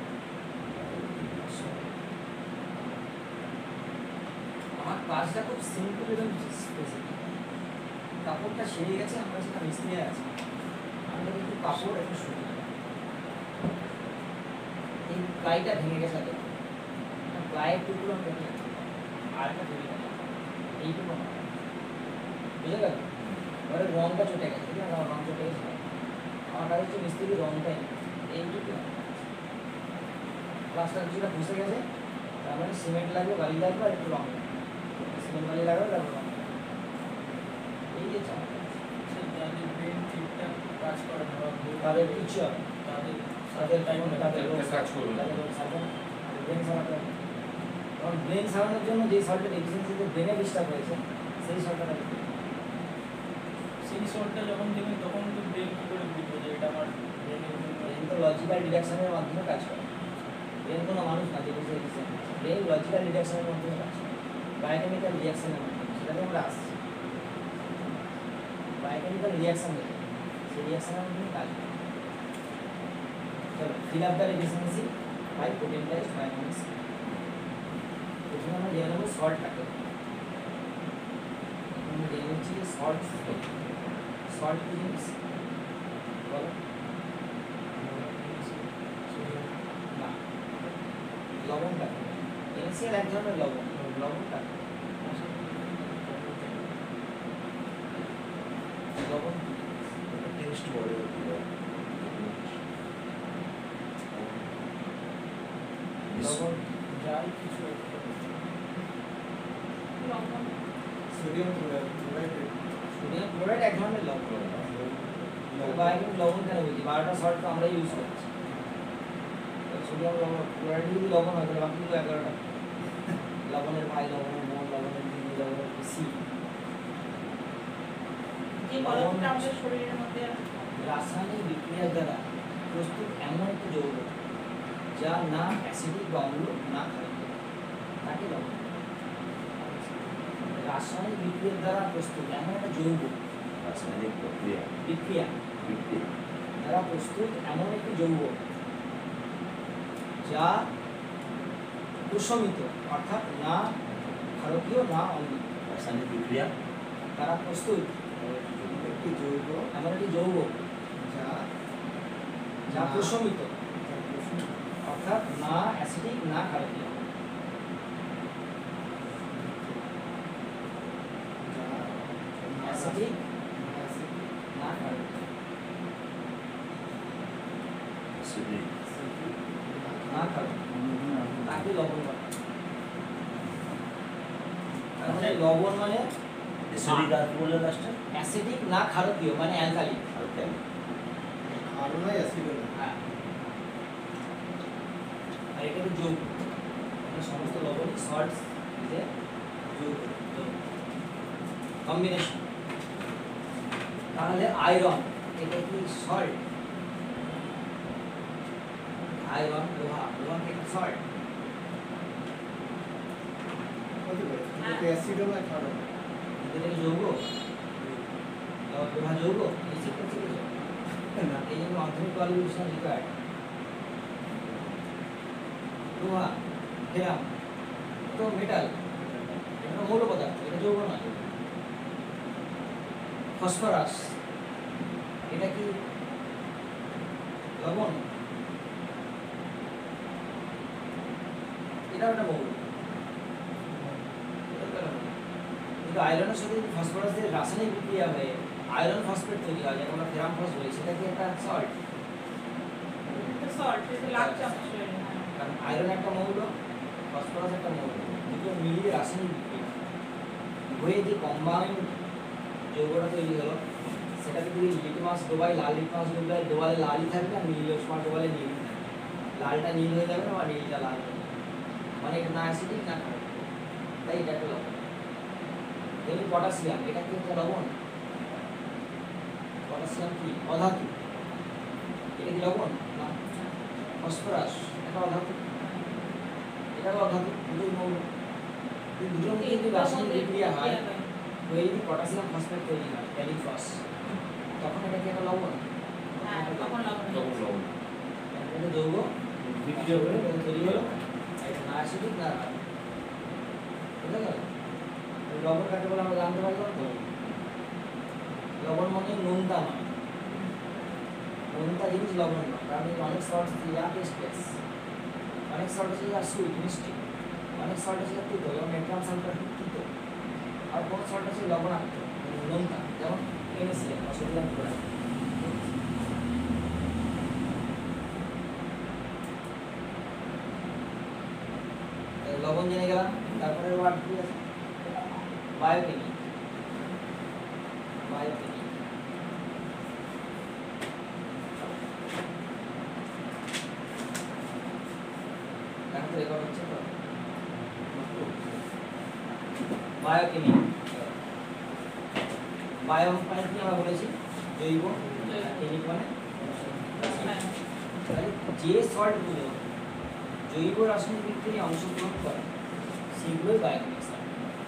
আমার কাজটা খুব সিম্পল এবং স্পেসিফিক। কাপড়টা সেরে গেছে, আমরা সেটা মিস্ত্রি আছে, আমরা কিন্তু কাপড় একটু শুকিয়ে দেবো। এই প্লাইটা ভেঙে গেছে, প্লাইয়ের টুকরো আমি ভেঙে আর একটা তৈরি করলাম, এইটুকু আমার বুঝে গেল। এবারে রঙটা চটে গেছে, ঠিক আছে, রঙ চটে গেছে, আমার কাছে হচ্ছে মিস্ত্রি রঙটাই এইটুকু। প্লাস্টার কিছুটা ফুসে গেছে, তার মানে সিমেন্ট লাগবে, বালি লাগবে, আর একটু রঙ লাগবে, সিমেন্ট বালি লাগবে, তারপর রঙ লাগবে। এই যে চাপ যাদের ব্রেন ঠিকঠাক কাজ করে না বা তাদের কিচ্ছু হবে, তাদের তাদের টাইম তাদের কাজ করবে না। তাদের সার্জন ব্রেন সারাতে হবে। কারণ ব্রেন সারানোর জন্য যে সল্টের ডেফিসিয়েন্সিতে ব্রেনে ডিস্টার্ব হয়েছে, সেই সল্টটা সেই সল্টটা যখন দেখবেন তখন তো ব্রেন কী করে বুঝবো যে এটা আমার ব্রেনের ব্রেন তো লজিক্যাল ডিডাকশনের মাধ্যমে কাজ করে। ব্রেন কোনো মানুষ না যে বুঝতে দিচ্ছে, ব্রেন লজিক্যাল ডিডাকশনের মাধ্যমে কাজ করে, বায়োকেমিক্যাল রিয়াকশনের মাধ্যমে। সেটাতে আমরা আসছি, বায়োকেমিক্যাল রিয়াকশন দেখে সেই রিয়াকশনের মাধ্যমে কাজ করে। চলো, fill up the deficiency by potentized biochemic salt. প্রথমে আমরা জেনে নেবো সল্টটাকে, আমরা জেনে নিচ্ছি যে সল্ট সল্ট কি জিনিস বলো না লবণটা এনএসিএল এক ধরনের লবণ লবণটা লবণ টেস্ট বলে লবণ যাই কিছু লবণ সোডিয়াম ক্লোরাইড সোডিয়াম ক্লোরাইড এক ধরনের লবণ বায়োটিক লবণ কেন বলছি বারোটা সল্ট তো আমরা ইউজ করছি সোডিয়াম লবণ ক্লোরাইড যদি লবণ হয় তাহলে বাকি এগারোটা লবণের ভাই লবণের মন লবণের দিদি লবণের সি যে পদার্থটা আমাদের শরীরের মধ্যে রাসায়নিক বিক্রিয়ার দ্বারা প্রস্তুত এমন একটি যৌগ যা না অ্যাসিডিক বা অম্ল না ক্ষারকীয় তাকে লবণ রাসায়নিক বিক্রিয়ার দ্বারা প্রস্তুত এমন একটা যৌগ রাসায়নিক প্রক্রিয়া বিক্রিয়া বিক্রিয়া দ্বারা প্রস্তুত এমন একটি যৌগ যা প্রশমিত অর্থাৎ না ক্ষারকীয় না অম্ল রাসায়নিক বিক্রিয়া দ্বারা প্রস্তুত একটি যৌগ এমন একটি যৌগ যা যা না- প্রশমিত যা প্রশমিত অর্থাৎ না অ্যাসিডিক না ক্ষারকীয় যা অ্যাসিডিক অ্যাসিড না ক্ষারকীয় অ্যাসিডিক না ক্ষারকীয় তাকে লবণ বলে তার মানে লবণ মানে অ্যাসিডিক আর কি বললে লাস্টে অ্যাসিডিক না ক্ষারকীয় মানে অ্যালকালি অ্যালকালি আর নয় অ্যাসিড হ্যাঁ আর এটা তো যৌগ মানে সমস্ত লবণই সল্টস যে যৌগ কম্বিনেশন তাহলে আয়রন এটা কি সল্ট আয়রন লোহা লোহা কি সল্ট হতে পারে কিন্তু অ্যাসিড নয় ক্ষারক এটা কি যৌগ লোহা যৌগ এই সিকোয়েন্স কি না এই জন্য মাধ্যমিক কোয়ালিফিকেশন রিকোয়ার্ড লোহা ফেরাম তো মেটাল এটা মৌল পদার্থ এটা যৌগ নয় ফসফরাস এটা কি লবণ এটা একটা মৌল এটা একটা লবণ। কিন্তু আয়রনের সাথে যদি ফসফরাসের রাসায়নিক বিক্রিয়া হয়ে আয়রন ফসফেট তৈরি হয় যেটা আমরা ফেরাম ফস বলি সেটা কি একটা সল্ট সল্ট এটা লাগছে আমার শরীরে কারণ আয়রন একটা মৌল ফসফরাস একটা মৌল দুটো মিলিয়ে রাসায়নিক বিক্রিয়া হয়ে যে কম্বাইন্ড যৌগটা তৈরি হলো সেটাকে যদি লিটমাস ডোবাই লাল লিটমাস ডোবাই ডোবালে লালই থাকবে আর নীল ওসমান ডোবালে নীলই থাকবে লালটা নীল হয়ে যাবে আর নীলটা লাল হয়ে যাবে মানে এটা না অ্যাসিডিক না ক্ষারকীয় তাই এটা একটা লবণ তেমনি পটাশিয়াম এটা কি একটা লবণ পটাশিয়াম কি অধাতু এটা কি লবণ না ফসফরাস এটা অধাতু এটা অধাতু দুটোই মৌল এই দুটোর মধ্যে যদি রাসায়নিক বিক্রিয়া হয় ওই যদি পটাশিয়াম ফসফেট তৈরি হয় ট্যালিফস তখন এটা কি একটা লবণ হ্যাঁ তখন লবণ তখন লবণ এটা যৌগ বিক্রিয়া করে এটা তৈরি হলো এটা না অ্যাসিডিক না বুঝা গেল ওই লবণ কাকে বলে আমরা জানতে পারলাম তো লবণ মানে নোনতা নয় নোনতা জিনিস লবণ নয় কারণ এই অনেক সল্ট যা টেস্টলেস অনেক সল্ট আছে যা সুইট মিষ্টি অনেক সল্ট আছে যা তিতো যেমন নেট্রাম সালফার তিতো আর কোন সল্ট আছে লবণাক্ত নোনতা যেমন এনএসিএল বা সোডিয়াম ক্লোরাইড লবণ জেনে গেলাম তারপরে ওয়ার্ড কি আছে বায়োকেমিক বায়োকেমিক এখন তো রেকর্ড হচ্ছে তো বায়োকেমিক বায়ো মানে কি আমরা বলেছি জৈব কেমিক মানে তাহলে যে সল্টগুলো জৈব রাসায়নিক বিক্রিয়ায় অংশগ্রহণ করে সেগুলোই বায়োকেমিক সল্ট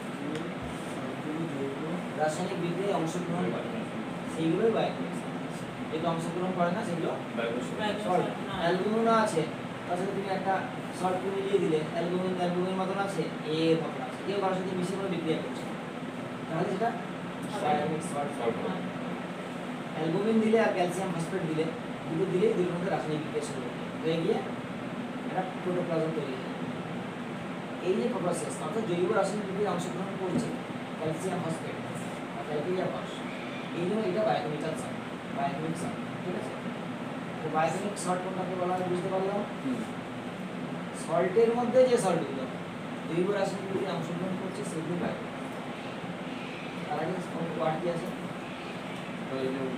রাসায়নিক বিক্রিয়ায় অংশগ্রহণ করে সেইগুলোই বায়োকেমিক সল্ট যেগুলো অংশগ্রহণ করে না সেগুলো সল্ট অ্যালবুমিন আছে তার সাথে তুমি একটা সল্ট মিলিয়ে দিলে অ্যালবুমিন অ্যালবুমিনের মতন আছে এর মতন আছে কেউ কারোর সাথে মিশে করে বিক্রিয়া করছে তাহলে সেটা বায়োকেমিক সল্ট Salt হবে। অ্যালবুমিন দিলে আর ক্যালসিয়াম ফসফেট দিলে দুটো দিলে দুটোর মধ্যে রাসায়নিক বিক্রিয়া শুরু হবে হয়ে গিয়ে একটা প্রোটোপ্লাজম তৈরি হয়। এই যে প্রসেস অর্থাৎ জৈব রাসায়নিক বিক্রিয়ায় অংশগ্রহণ করছে ক্যালসিয়াম ফসফেট আর ক্যালসিয়াম ফস, এই জন্য এটা বায়োকেমিক্যাল সল্ট, বায়োকেমিক সল্ট, ঠিক আছে? তো বায়োকেমিক সল্ট কোনটাকে বলা হয় বুঝতে পারলাম। সল্টের মধ্যে যে সল্টগুলো জৈব রাসায়নিক বিক্রিয়ায় অংশগ্রহণ করছে সেগুলো বায়োকেমিক। তার আগে কোন ওয়ার্ড কি আছে? তো এই যে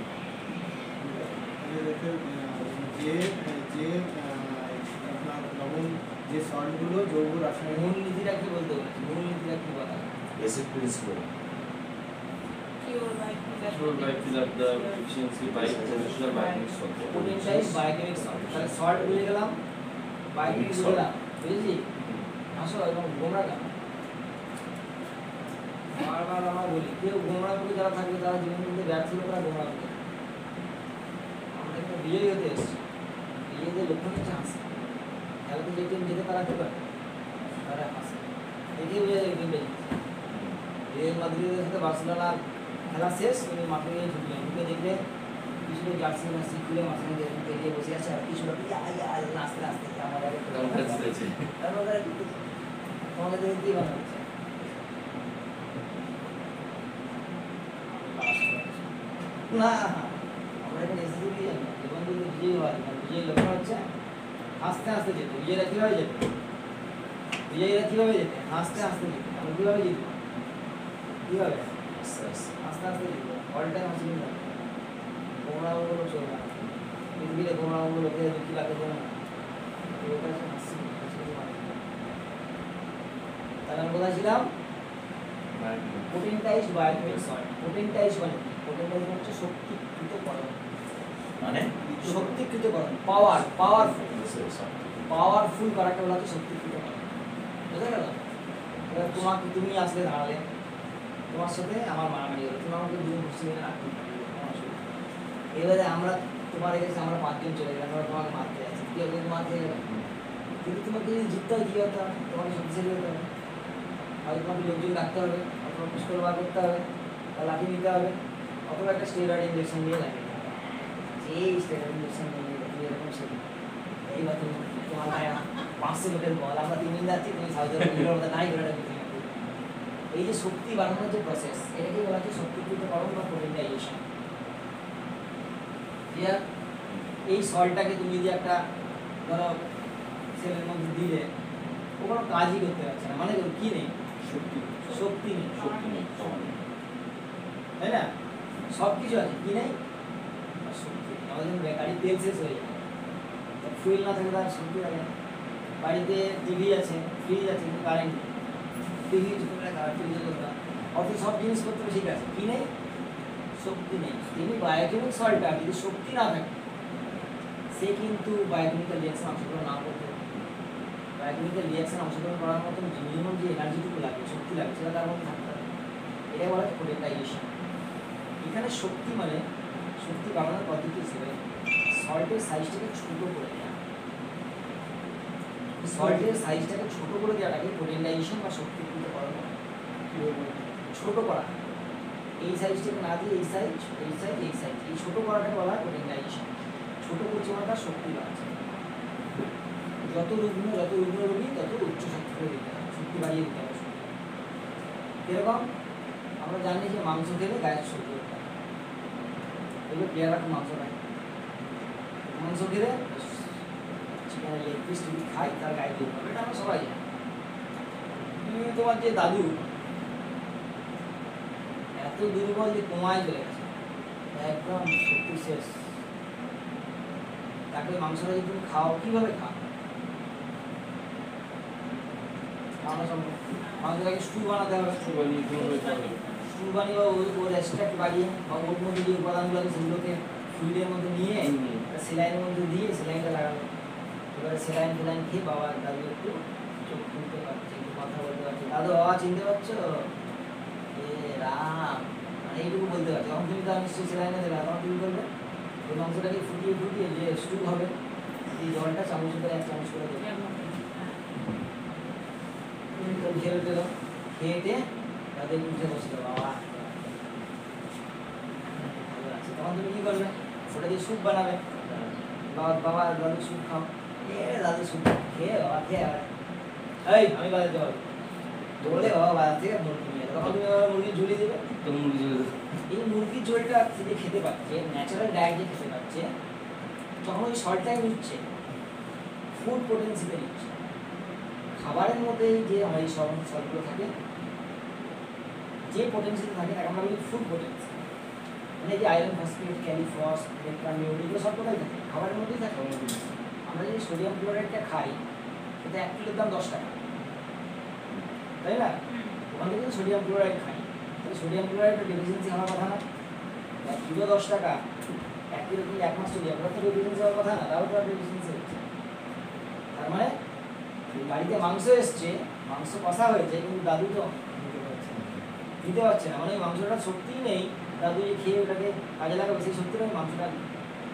যে যে আপনার লবণ যে সল্টগুলো জৈব রাসায়নিক মূলনীতিটা কি বলতে বলেছে? মূলনীতিটা কি বলা হয়? Basic principle Cure by Sure by fill up the efficiency by traditional biochemic salt. Potential biochemic salt. তাহলে সল্ট বুঝে গেলাম, বায়োকেমিক বুঝে গেলাম, বুঝেছি? আসো এবং গোমরা কেন? বারবার আমরা বলি কেউ গোমরা করে যারা থাকবে তারা জীবনের মধ্যে ব্যর্থ হলে তারা গোমরা করে। আমরা একটা বিজয়ী হতে এসেছি, বিজয়ীদের লক্ষণ হচ্ছে হাসি। খেলাতে যে টিম যেতে তারা কি করে? তারা হাসে। দেখে বোঝা যায় টিমটা জিতছে। রিয়াল মাদ্রিদের সাথে বার্সেলোনা খেলা শেষ, উনি মাঠে গিয়ে ঢুকলেন, ঢুকে দেখলে কিছু লোক জার্সি মার্সি খুলে মাঝখানে এগিয়ে বসে আছে, আর কিছু লোক ইয়া ইয়া নাচতে নাচতে আমার আগে Congratulations. তারপরে তোমাদের দেখতেই ভালো হচ্ছে। না আমরা এখানে এসেছি কি জানো, জীবন যদি বিজয়ী হয়, মানে বিজয়ী লক্ষ্য হচ্ছে হাসতে হাসতে যেতে। বিজয়ীরা কীভাবে যেতে? বিজয়ীরা কীভাবে যেতে? হাসতে হাসতে যেতে। আমরা কীভাবে জিতবো? কীভাবে? আস্তে আস্তে আস্তে আস্তে জিতবো। অল টাইম হাসি না, গোমরাগুলো চলবে না। পৃথিবীতে গোমরাগুলো লোকে দুঃখী লাগে দেবে না। ওটা হচ্ছে হাসি, হাসি মানে। তাহলে আমরা কোথায় ছিলাম? পোটেনটাইজড বায়োকেমিক সল্ট। পোটেনটাইজড মানে কি? পোটেনটাইজড হচ্ছে শক্তিকৃতকরণ, মানে শক্তিকৃতকরণ, পাওয়ার, পাওয়ারফুল, সল্ট পাওয়ারফুল করাকে বলা হচ্ছে শক্তিকৃতকরণ। বুঝা গেল? এবার তোমাকে তুমি আসলে দাঁড়ালে, তোমার সাথে আমার মারামারি হলো, তুমি আমাকে দুজন ঘুষি মেরে রাখতে পারবে, কোনো অসুবিধা নেই। এবারে আমরা তোমার কাছে আমরা পাঁচজন চলে গেলাম, আমরা তোমাকে মারতে যাচ্ছি, কেউ কিন্তু মারতে গেলাম, কিন্তু তোমাকে যদি জিততে হয় কী হতে হবে? তোমাকে শক্তিশালী হতে হবে, হয়তো তোমাকে লোকজন রাখতে হবে, অথবা পিস্তল বার করতে হবে, বা লাঠি নিতে হবে, অথবা একটা স্টেরয়েড ইঞ্জেকশন দিয়ে লাগিয়ে দিতে হবে। এই স্টেরয়েড ইঞ্জেকশন নিয়ে তুমি এরকম শেখো, এইবার তুমি তোমার গায়ে পাঁচশো লোকের বল, আমরা তিনজন যাচ্ছি, তুমি সাউথ আফ্রিকার মধ্যে নাই করে রাখবে। এই যে শক্তি বাড়ানোর যে প্রসেস, এটাকে বলা হচ্ছে শক্তিকৃতকরণ বা পোটেনটাইজেশন। এই সল্টটাকে তুমি যদি একটা ধরো সেলের মধ্যে দিলে, ও কোনো কাজই করতে পারছে না, মানে কি নেই? শক্তি শক্তি নেই, শক্তি নেই সমান নেই। তাই না? সব কিছু আছে, কি নেই? আর শক্তি নেই। আমাদের যেমন গাড়ির তেল শেষ হয়ে যায়, ফুয়েল না থাকলে তার শক্তি থাকে না। বাড়িতে টিভি আছে, ফ্রিজ আছে, কিন্তু কারেন্ট নেই, টিভি চলবে না, ফ্রিজ চলবে না, অথচ সব জিনিসপত্র ঠিক আছে, কি নেই? শক্তি নেই। তেমনি বায়োকেমিক সল্টটা যদি শক্তি না থাকে, সে কিন্তু বায়োকেমিক্যাল রিয়াকশন অংশগ্রহণ না করতে পারে। বায়োকেমিক্যাল রিয়াকশন অংশগ্রহণ করার মতন মিনিমাম যে এনার্জিটুকু লাগে, শক্তি লাগে, সেটা তার মধ্যে থাকতে হবে। এটাই বলা হয় পোটেনটাইজেশন। এখানে শক্তি মানে শক্তি বাড়ানোর পদ্ধতি হিসেবে সল্টের সাইজটাকে ছোট করে দেওয়া। সল্টের সাইজটাকে ছোট করে দেওয়াটাকে পোটেনটাইজেশন বা শক্তিকৃতকরণ বলে। ছোট করা, এই সাইজটাকে না দিয়ে এই সাইজ, এই সাইজ, এই সাইজ, এই ছোট করাটাকে বলা হয় পোটেনটাইজেশন। ছোট করছে মানে তার শক্তি বাড়ছে। যত রুগ্ন যত রুগ্ন রোগী তত উচ্চ শক্তি করে দিতে হবে, শক্তি বাড়িয়ে দিতে হবে। এরকম আমরা জানি যে মাংস খেলে গায়ের শক্তি হতে হবে। এগুলো পেয়ারা খুব মাংস খায়, মাংস খেলে চিকেন লেগ পিস যদি খাই তার গায়ে দুধ হবে, এটা আমরা সবাই জানি। তুমি তোমার যে দাদু এত দুর্বল যে কোমায় চলে গেছে, একদম শক্তি শেষ, তাকে মাংসটা যদি তুমি খাও, কীভাবে খাও? খাওয়ানো সম্ভব? মাংসটাকে স্টু বানাতে হবে, স্টু বানিয়ে কোনোভাবে খাওয়া স্টু বানিয়ে বা ওর এক্সট্রাক্ট বাড়িয়ে বা ওর মধ্যে যে উপাদানগুলো আছে সেগুলোকে ফ্লুইডের মধ্যে নিয়ে সেলাইনের মধ্যে দিয়ে সেলাইনটা লাগানো। এবারে সেলাইন ফেলাইন খেয়ে বাবা দাদু একটু চোখ খুলতে পারছে, একটু কথা বলতে পারছে, দাদু বাবা চিনতে পারছো? এ রাম, মানে এইটুকু বলতে পারছে। তখন তুমি তো নিশ্চয়ই সেলাইনে দেবে, তখন তুমি বলবে ওই মাংসটাকে ফুটিয়ে ফুটিয়ে যে স্টু হবে, এই জলটা চামচ করে এক চামচ করে দেবে, খেয়ে দিল, খেয়ে দিয়ে তাদের উঠে বসলো বাবা তখন তুমি কি করবে? ওটা দিয়ে স্যুপ বানাবে। বাবা বাবা দাদু স্যুপ খাও। এ দাদু স্যুপ খেয়ে বাবা খেয়ে আবার, এই আমি বাজাতে পারবো বলে বাবা বাজার থেকে মুরগি নিয়ে এলো। তখন তুমি আবার মুরগির ঝুলি দেবে। তো মুরগি ঝোল এই মুরগির ঝোলটা যে খেতে পাচ্ছে, ন্যাচারাল ডায়েট যে খেতে পাচ্ছে, যখন ওই সল্টটাই নিচ্ছে, ফুড পোটেন্সিতে নিচ্ছে। খাবারের মধ্যে যে আমার এই সব সল্টগুলো থাকে, যে পোটেন্সিতে থাকে তাকে আমরা বলি ফুড পোটেন্সি। মানে যে আয়রন, ফসফেট, ক্যালিফস, ইলেকট্রন, এগুলো সব কোথায় থাকে? খাবারের মধ্যেই থাকে। আমরা যদি সোডিয়াম ক্লোরাইডটা খাই, সেটা এক কিলোর দাম দশ টাকা, তাই না? ওখান থেকে যদি সোডিয়াম ক্লোরাইড খাই, তাহলে সোডিয়াম ক্লোরাইডের ডেফিসিয়েন্সি হওয়ার কথা না? এক কিলো দশ টাকা, এক কিলো তুমি এক মাস সোডিয়াম ক্লোরাইড তো ডেফিসিয়েন্সি হওয়ার কথা না, তাও তো ডেফিসিয়েন্সি হচ্ছে। তার মানে বাড়িতে মাংস এসছে, মাংস কষা হয়েছে, কিন্তু দাদু তো দিতে পারছে না। মানে ওই মাংসটা শক্তিই নেই, দাদু যে খেয়ে ওটাকে কাজে লাগাবে সেই শক্তিটা ওই মাংসটা নেই।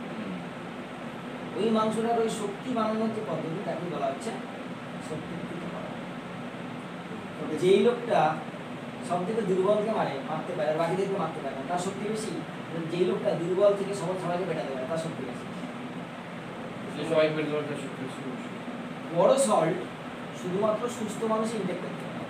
ওই মাংসটার ওই শক্তি বানানোর যে পদ্ধতি তাকে বলা হচ্ছে শক্তিকৃত করা। যেই লোকটা সব থেকে দুর্বলকে মারে মারতে পারে আর বাকিদেরকে মারতে পারে না, তার শক্তি বেশি। যেই লোকটা দুর্বল থেকে সবল সবাইকে পেটাতে পারে, তার শক্তি বেশি। সবাই পেট দরকার শুক্র বড় সল্ট শুধুমাত্র সুস্থ মানুষই ইনটেক করতে পারে,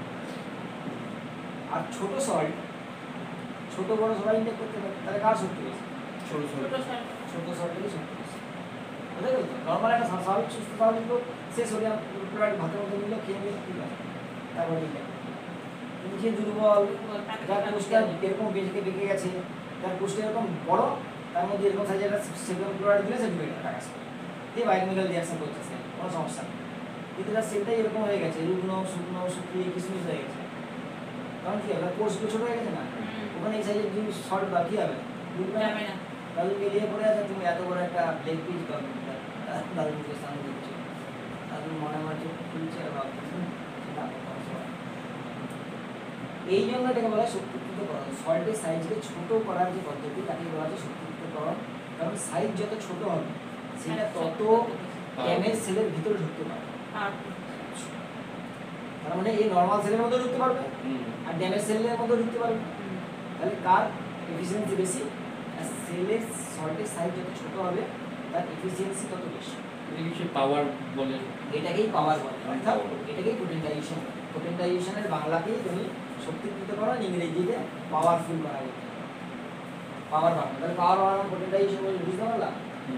আর ছোট সল্ট ছোট বড় সবাই ইনটেক করতে পারে। তাহলে কার শক্তি বেশি? ছোট ছোট ছোট সর ছোট সল্টেরই শক্তি বেশি। বুঝতে পেরেছো? নর্মাল একটা স্বাভাবিক সুস্থ স্বাভাবিক লোক সে সোডিয়াম ক্লোরাইড ভাতের মধ্যে নিল, খেয়ে নিল, ঠিক আছে, তারপরে ইনটেক। কিন্তু যে দুর্বল, যার কোষটা এরকম বেঁকে বেঁকে গেছে, যার কোষটা এরকম বড়, তার মধ্যে এরকম সাইজের একটা সোডিয়াম ক্লোরাইড দিলে সে ঢুকে গেল টাকা সে দিয়ে বায়োকেমিক্যাল রিয়াকশন করছে, সে কোনো সমস্যা নেই। কিন্তু তার সেলটাই এরকম হয়ে গেছে, রুগ্ন শুকনো শুকিয়ে কিসমিস হয়ে গেছে। কারণ কি হবে? কোষগুলো ছোট হয়ে গেছে না, ওখানে এই সাইজের যদি শর্ট বা কি হবে? যাবে না। দাদু বেরিয়ে পড়ে আছে, তুমি এত বড় একটা লেগ পিস পাবে, দাদু মুখের সামনে দিচ্ছ, দাদু মনে মনে চোখ খুলছে আর ভাবতেছে সেটা আমার সমস্যা হয়। এই জন্য এটাকে বলা হয় শক্তিকৃতকরণ। সল্টের সাইজকে ছোট করার যে পদ্ধতি তাকে বলা হয় শক্তিকৃতকরণ। কারণ সাইজ যত ছোট হবে সেটা তত ড্যামেজ সেলের ভিতরে ঢুকতে পারবে। আর তার মানে এই নর্মাল সেলের মধ্যে ঢুকতে পারবে আর ড্যামেজ সেলের মধ্যে ঢুকতে পারবে। তাহলে কার এফিসিয়েন্সি বেশি? আর সেলের সল্টের সাইজ যত ছোট হবে তার এফিসিয়েন্সি তত বেশি। এটা কি পাওয়ার বলে? এটাকেই পাওয়ার বলে, অর্থাৎ এটাকেই পোটেনটাইজেশন। পোটেনটাইজেশনের বাংলাতেই তুমি শক্তিকৃতকরণ, ইংরেজিতে পাওয়ারফুল বানাবে, পাওয়ার বাড়ানো। তাহলে পাওয়ার বাড়ানো পোটেনটাইজেশন বলে বুঝতে পারলাম?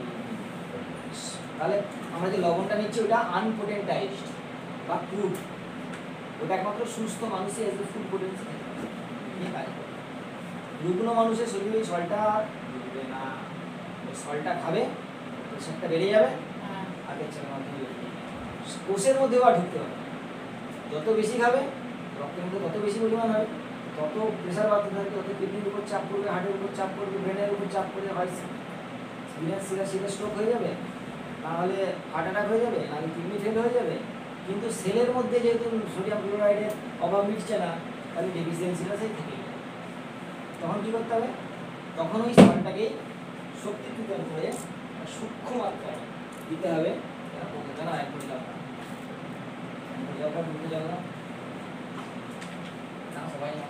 তাহলে আমরা যে লবণটা নিচ্ছি ওটা আনপোটেন্টাইজড বা ক্রুড, ওটা একমাত্র সুস্থ মানুষের এজ এ ফুড পোটেন্সি থাকে নিয়ে কাজ করে। রুগ্ন মানুষের শরীরে ওই সলটা ঢুকবে না, ওই সলটা খাবে প্রেশারটা বেড়ে যাবে, আগের চেয়ে মাধ্যমে কোষের মধ্যেও আর ঢুকতে হবে। যত বেশি খাবে রক্তের মধ্যে তত বেশি পরিমাণ হবে, তত প্রেশার বাড়তে থাকবে, তত কিডনির উপর চাপ পড়বে, হার্টের উপর চাপ পড়বে, ব্রেনের উপর চাপ পড়বে, হয় সিরিয়াস সিরিয়াস সিরিয়াস স্ট্রোক হয়ে যাবে, না হলে হার্ট অ্যাটাক হয়ে যাবে, না হলে কিডনি ফেল হয়ে যাবে। কিন্তু সেলের মধ্যে যেহেতু সোডিয়াম ক্লোরাইডের অভাব মিটছে না, তাহলে ডেফিসিয়েন্সিটা সেই থেকেই যাবে। তখন কী করতে হবে? তখন ওই সলটাকেই শক্তিকৃত করে সূক্ষ্ম মাত্রায় দিতে হবে। না এক কোটি টাকা যাওয়া ঢুকে যাওয়া না, সবাই না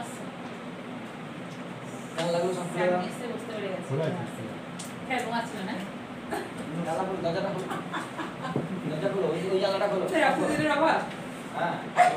কেমন লাগলো সব খুলে দাও। বুঝতে পেরে গেছি। খোলা আছে। হ্যাঁ, ঘুমা ছিল না? জানলা খুলো, দরজাটা খুলো, দরজা খুলো, ওই ওই জানলাটা খুলো। স্যার, অক্সিজেনের অভাব? হ্যাঁ,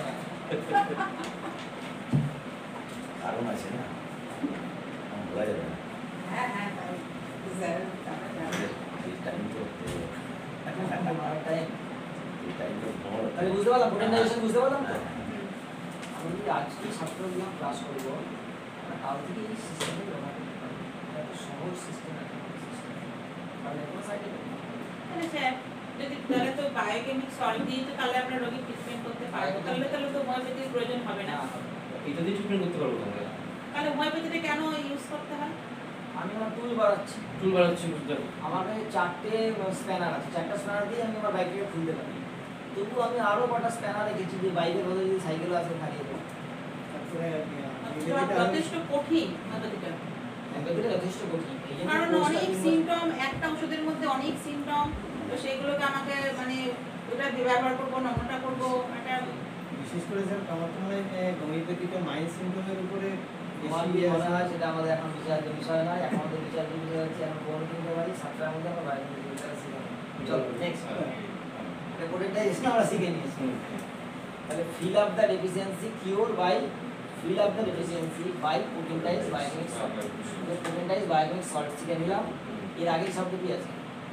কারণ আছে না, বলা যাবে না। হ্যাঁ, হ্যাঁ, তাই। স্যার, তারপরে যাবে। এই টাইম তো আমার টাইম। এই টাইম তো বড়। তাহলে বুঝতে পারলাম, পোটেনটাইজেশন বুঝতে পারলাম তো? হ্যাঁ, আমি যদি আজকে ছাত্রদের ক্লাস করবো, আমরা কাল থেকে এই সিস্টেমে ব্যবহার করতে পারবো। এটা একটা সহজ সিস্টেম, একটা সিস্টেম। কারণ এখন সাইডে তাহলে স্যার, যদি তাহলে তো বায়োকেমিক সল্ট দিয়ে তো তাহলে আমরা রোগীর ট্রিটমেন্ট করতে পারবো, তাহলে তাহলে তো হোমিওপ্যাথির প্রয়োজন হবে না। এটা দিয়ে ট্রিটমেন্ট করতে পারবো তোমরা? তাহলে হোমিওপ্যাথিটা কেন ইউজ করতে হয়? আমি আমার টুল বাড়াচ্ছি। টুল বাড়াচ্ছি বুঝতে পারবো। আমার কাছে চারটে স্প্যানার আছে, চারটা স্প্যানার দিয়ে আমি আমার বাইকটাকে খুলতে পারি। তবু আমি আরও কটা স্প্যানার রেখেছি যে বাইকের বদলে যদি সাইকেলও আছে থাকিয়ে দেবো। তারপরে আচ্ছা, যথেষ্ট কঠিন হোমিওপ্যাথিটা। হোমিওপ্যাথিটা যথেষ্ট কঠিন, এই জন্য কারণ কোর্সটা অনেক তিন বছর- সিমটম, একটা ওষুধের মধ্যে অনেক সিমটম, তো সেগুলোকে আমাকে মানে ওটা ব্যবহার করবো, নমুনা করবো, এটা বিশেষ করে স্যার আমার তো মনে হয় হোমিওপ্যাথিটা মাইল্ড সিমটমের উপরে বেশি আমার কি মনে হয় সেটা আমাদের এখন বিচার্য বিষয় নয়, এখন আমাদের বিচার্য বিষয় হচ্ছে এখন কোন কিনতে পারি সাতটার মধ্যে আমরা বাইরে শিখে চলো নেক্সট রেকর্ডেডটা আমরা শিখে নিয়েছি। তাহলে fill up the deficiency cure by fill up the deficiency by potentized biochemic salt। potentized biochemic salt শিখে নিলাম। এর আগের শব্দ কি আছে?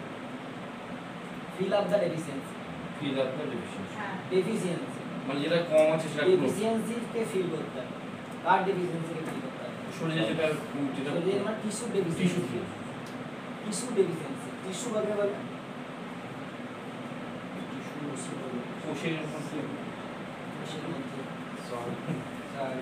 fill up the deficiency। fill up the deficiency হ্যাঁ deficiency মানে যেটা কম আছে সেটা পুরো deficiency কে fill করতে হবে। কার deficiency কে fill করতে হবে? শরীরে যেটা যেটা শরীরের মানে tissue deficiency। Tissue deficiency tissue বলতে বলে কোষের মধ্যে কোষের মধ্যে সরি আর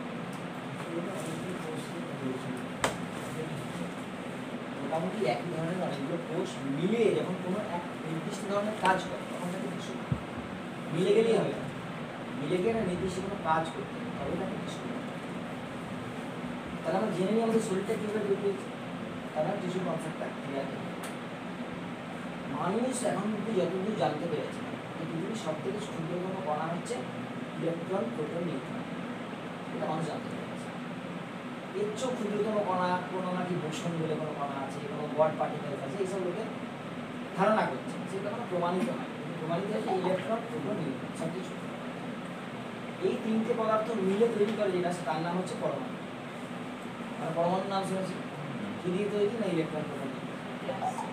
মোটামুটি একই ধরনের অনেকগুলো কোষ মিলে যখন কোনো এক নির্দিষ্ট ধরনের কাজ করে তখন তাকে টিস্যু মিলে গেলেই হবে না, মিলে গিয়ে একটা নির্দিষ্ট কোনো কাজ করতে হবে তবে তাকে টিস্যু। তাহলে আমরা জেনে নিই আমাদের শরীরটা কীভাবে তৈরি হয়েছে, তারা টিস্যু কনসেপ্টটা ক্লিয়ার হবে। মানুষ এখন কিন্তু যতদূর জানতে পেরেছে যে পৃথিবীর সব থেকে ক্ষুদ্রতম কণা হচ্ছে ইলেকট্রন, প্রোটন, নিউট্রন। এটা মানুষ জানতে পেরেছে। এর চেয়েও ক্ষুদ্রতম কণা কোনো নাকি বোসন বলে কোনো কণা আছে, কোনো গড পার্টিকেলস আছে, এইসব লোকে ধারণা করছে, সেটা কোনো প্রমাণিত হয়। প্রমাণিত হয়েছে ইলেকট্রন, প্রোটন, নিউট্রন সব কিছু। এই তিনটে পদার্থ মিলে তৈরি করে যেটা, তার নাম হচ্ছে পরমাণু। মানে পরমাণুর নাম শুনেছি কি দিয়ে তৈরি না ইলেকট্রন, প্রোটন, নিউট্রন।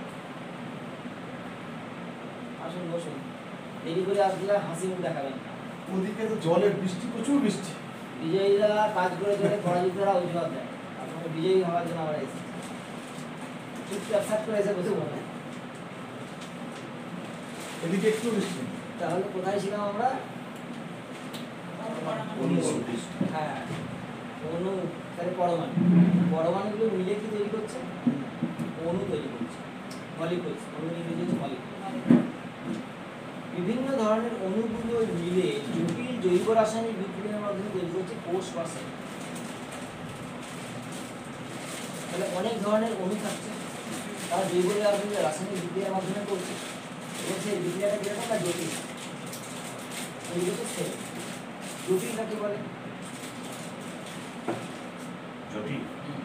আসুন বসুন, দেরি করে আসলে হাসি মুখ দেখাবেন না। ওদিকে তো জলের বৃষ্টি, প্রচুর বৃষ্টি। বিজয়ীরা কাজ করে চলে, পরাজিতরা অজুহাত দেয়। আপনাকে বিজয়ী হওয়ার জন্য আমরা এসেছি, চুপচাপ সাত করে এসে বসে বলে। এদিকে একটু বৃষ্টি। তাহলে কোথায় ছিলাম আমরা? হ্যাঁ, অণু। তাহলে পরমাণু, পরমাণুগুলো মিলে কি তৈরি করছে? অণু তৈরি করছে, মলিকুলস। অণু ইংরেজি হচ্ছে মলিকুল। বিভিন্ন ধরনের অণুগুলো মিলে জটিল জৈব রাসায়নিক বিক্রিয়ার মাধ্যমে তৈরি করছে কোষ বা সেল। তাহলে অনেক ধরনের অণু থাকছে, তারা জৈব রাসায়নিক বিক্রিয়ার মাধ্যমে করছে এবং সেই বিক্রিয়াটা কিরকম না জটিল তৈরি করছে সেল। জটিল কাকে বলে? জটিল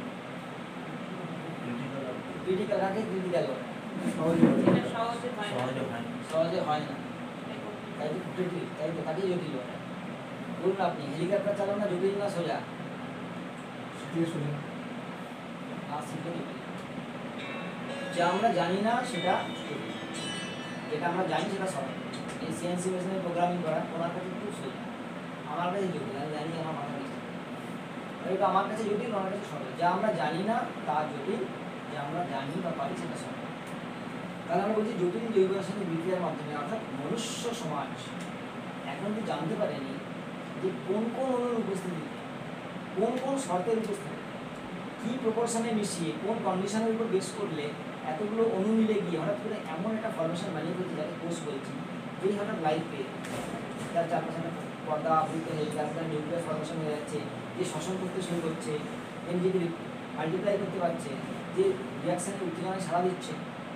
ক্রিটিক্যাল কাকে ক্রিটিক্যাল বলে? এটা সহজে হয় না। সহজে হয় না। সহজে হয় না, তাই তো ক্রিটিক্যাল, তাই তো তাকেই জটিল বলে। বলুন আপনি হেলিকপ্টার চালানো জটিল না সোজা? শিখিয়ে সোজা। না শিখে নিবি। যা আমরা জানি না সেটা জটিল, যেটা আমরা জানি সেটা সহজ। এই সিএনসি মেশিনে প্রোগ্রামিং করা ওনার কাছে খুব সোজা, আমার কাছে জটিল। আমি জানি আমার মাথা গেছে, এটা আমার কাছে জটিল, আমার কাছে সহজ। যা আমরা জানি না তা জটিল, যা আমরা জানি বা পারি সেটা সহজ। তাহলে আমরা বলছি জটিল জৈব রাসায়নিক বিক্রিয়ার মাধ্যমে, অর্থাৎ মনুষ্য সমাজ এখন কি জানতে পারেনি যে কোন কোন অণুর উপস্থিতি, কোন কোন শর্তের উপস্থিতি, কী প্রপোর্শনে মিশিয়ে কোন কন্ডিশনের উপর বেস করলে এতগুলো অণু মিলে গিয়ে হঠাৎ করে এমন একটা ফর্মেশন বানিয়ে ফেলছে যাকে কোষ বলছি, যেই হঠাৎ লাইফ পেয়ে তার চারপাশে একটা পর্দা আবৃত হয়ে তারপরে নিউক্লিয়াস ফর্মেশন হয়ে যাচ্ছে, যে শ্বসন করতে শুরু করছে, এনজিপি মাল্টিপ্লাই করতে পারছে, যে রিয়াকশানের উত্তেজনায় সাড়া দিচ্ছে,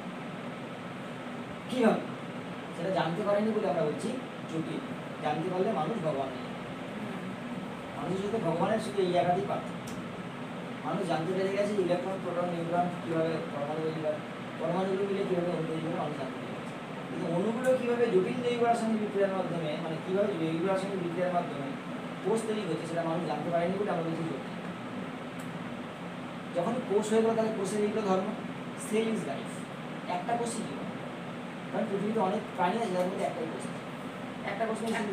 কীভাবে সেটা জানতে পারেনি বলে আমরা বলছি জটিল। জানতে পারলে মানুষ ভগবান নেই। মানুষের সাথে ভগবানের শুধু এই জায়গাতেই পার্থক্য। মানুষ জানতে পেরে গেছে ইলেকট্রন, প্রোটন, নিউট্রন কীভাবে পরমাণু তৈরি করে, পরমাণুগুলো মিলে কীভাবে অণু তৈরি করে মানুষ জানতে পেরে গেছে। কিন্তু অণুগুলো কীভাবে জটিল জৈব রাসায়নিক বিক্রিয়ার মাধ্যমে, মানে কীভাবে জৈব রাসায়নিক বিক্রিয়ার মাধ্যমে কোষ তৈরি করছে সেটা মানুষ জানতে পারেনি বলে আমরা বলছি জটিল। যখন কোষ হয়ে গেল তাহলে কোষের এইগুলো ধর্ম, সেল ইজ লাইফ। একটা কোষই জীবন। কারণ পৃথিবীতে অনেক প্রাণী আছে যার মধ্যে একটাই কোষ আছে, একটা কোষ নেই,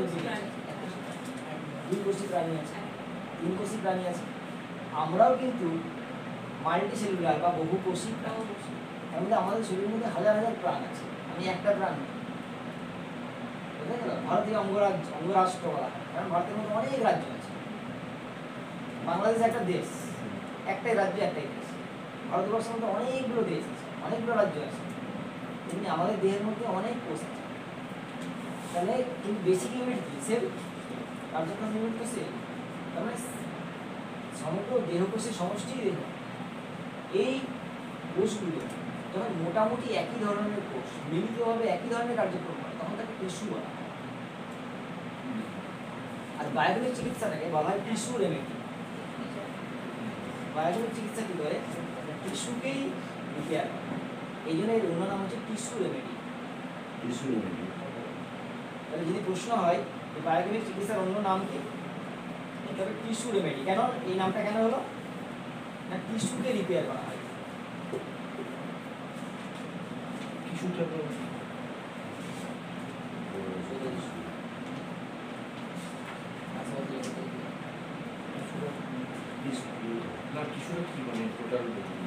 দুই কোষী প্রাণী আছে, তিন কোষী প্রাণী আছে। আমরাও কিন্তু মাল্টি সেলুলার বা বহু কোষী প্রাণী। তার মধ্যে আমাদের শরীরের মধ্যে হাজার হাজার প্রাণ আছে, আমি একটা প্রাণ। বুঝতে গেল? ভারতীয় অঙ্গরাজ্য, অঙ্গরাষ্ট্র বলা হয়, কারণ ভারতের মধ্যে অনেক রাজ্য আছে। বাংলাদেশ একটা দেশ, একটাই রাজ্য, একটাই দেশ। ভারতবর্ষের মধ্যে অনেকগুলো দেশ আছে, অনেকগুলো রাজ্য আছে, তেমনি আমাদের দেহের মধ্যে অনেক কোষ আছে। তাহলে কিন্তু বেসিক ইউনিট কি? সেল। কার্যক্রম ইউনিট তো সেল। তার মানে সমগ্র দেহকোষের সমষ্টি দেহ। এই কোষগুলো যখন মোটামুটি একই ধরনের কোষ মিলিতভাবে একই ধরনের কার্যক্রম হয় তখন তাকে টিস্যু বলা হয়। আর বায়োকেমিক চিকিৎসাটাকে বলা হয় টিস্যু রেমেডি। বায়োকেমিক চিকিৎসা কী করে, টিস্যুকেই রিপেয়ার করে। এই জন্য এর অন্য নাম হচ্ছে টিস্যু রেমেডি। Tissue remedy. তাহলে যদি প্রশ্ন হয় যে বায়োকেমিক চিকিৎসার অন্য নাম কি, তবে টিস্যু রেমেডি। কেন এই নামটা কেন হলো না, টিস্যুকে রিপেয়ার করা হয়। টিস্যুটা তো না টিস্যুটা কি মানে টোটাল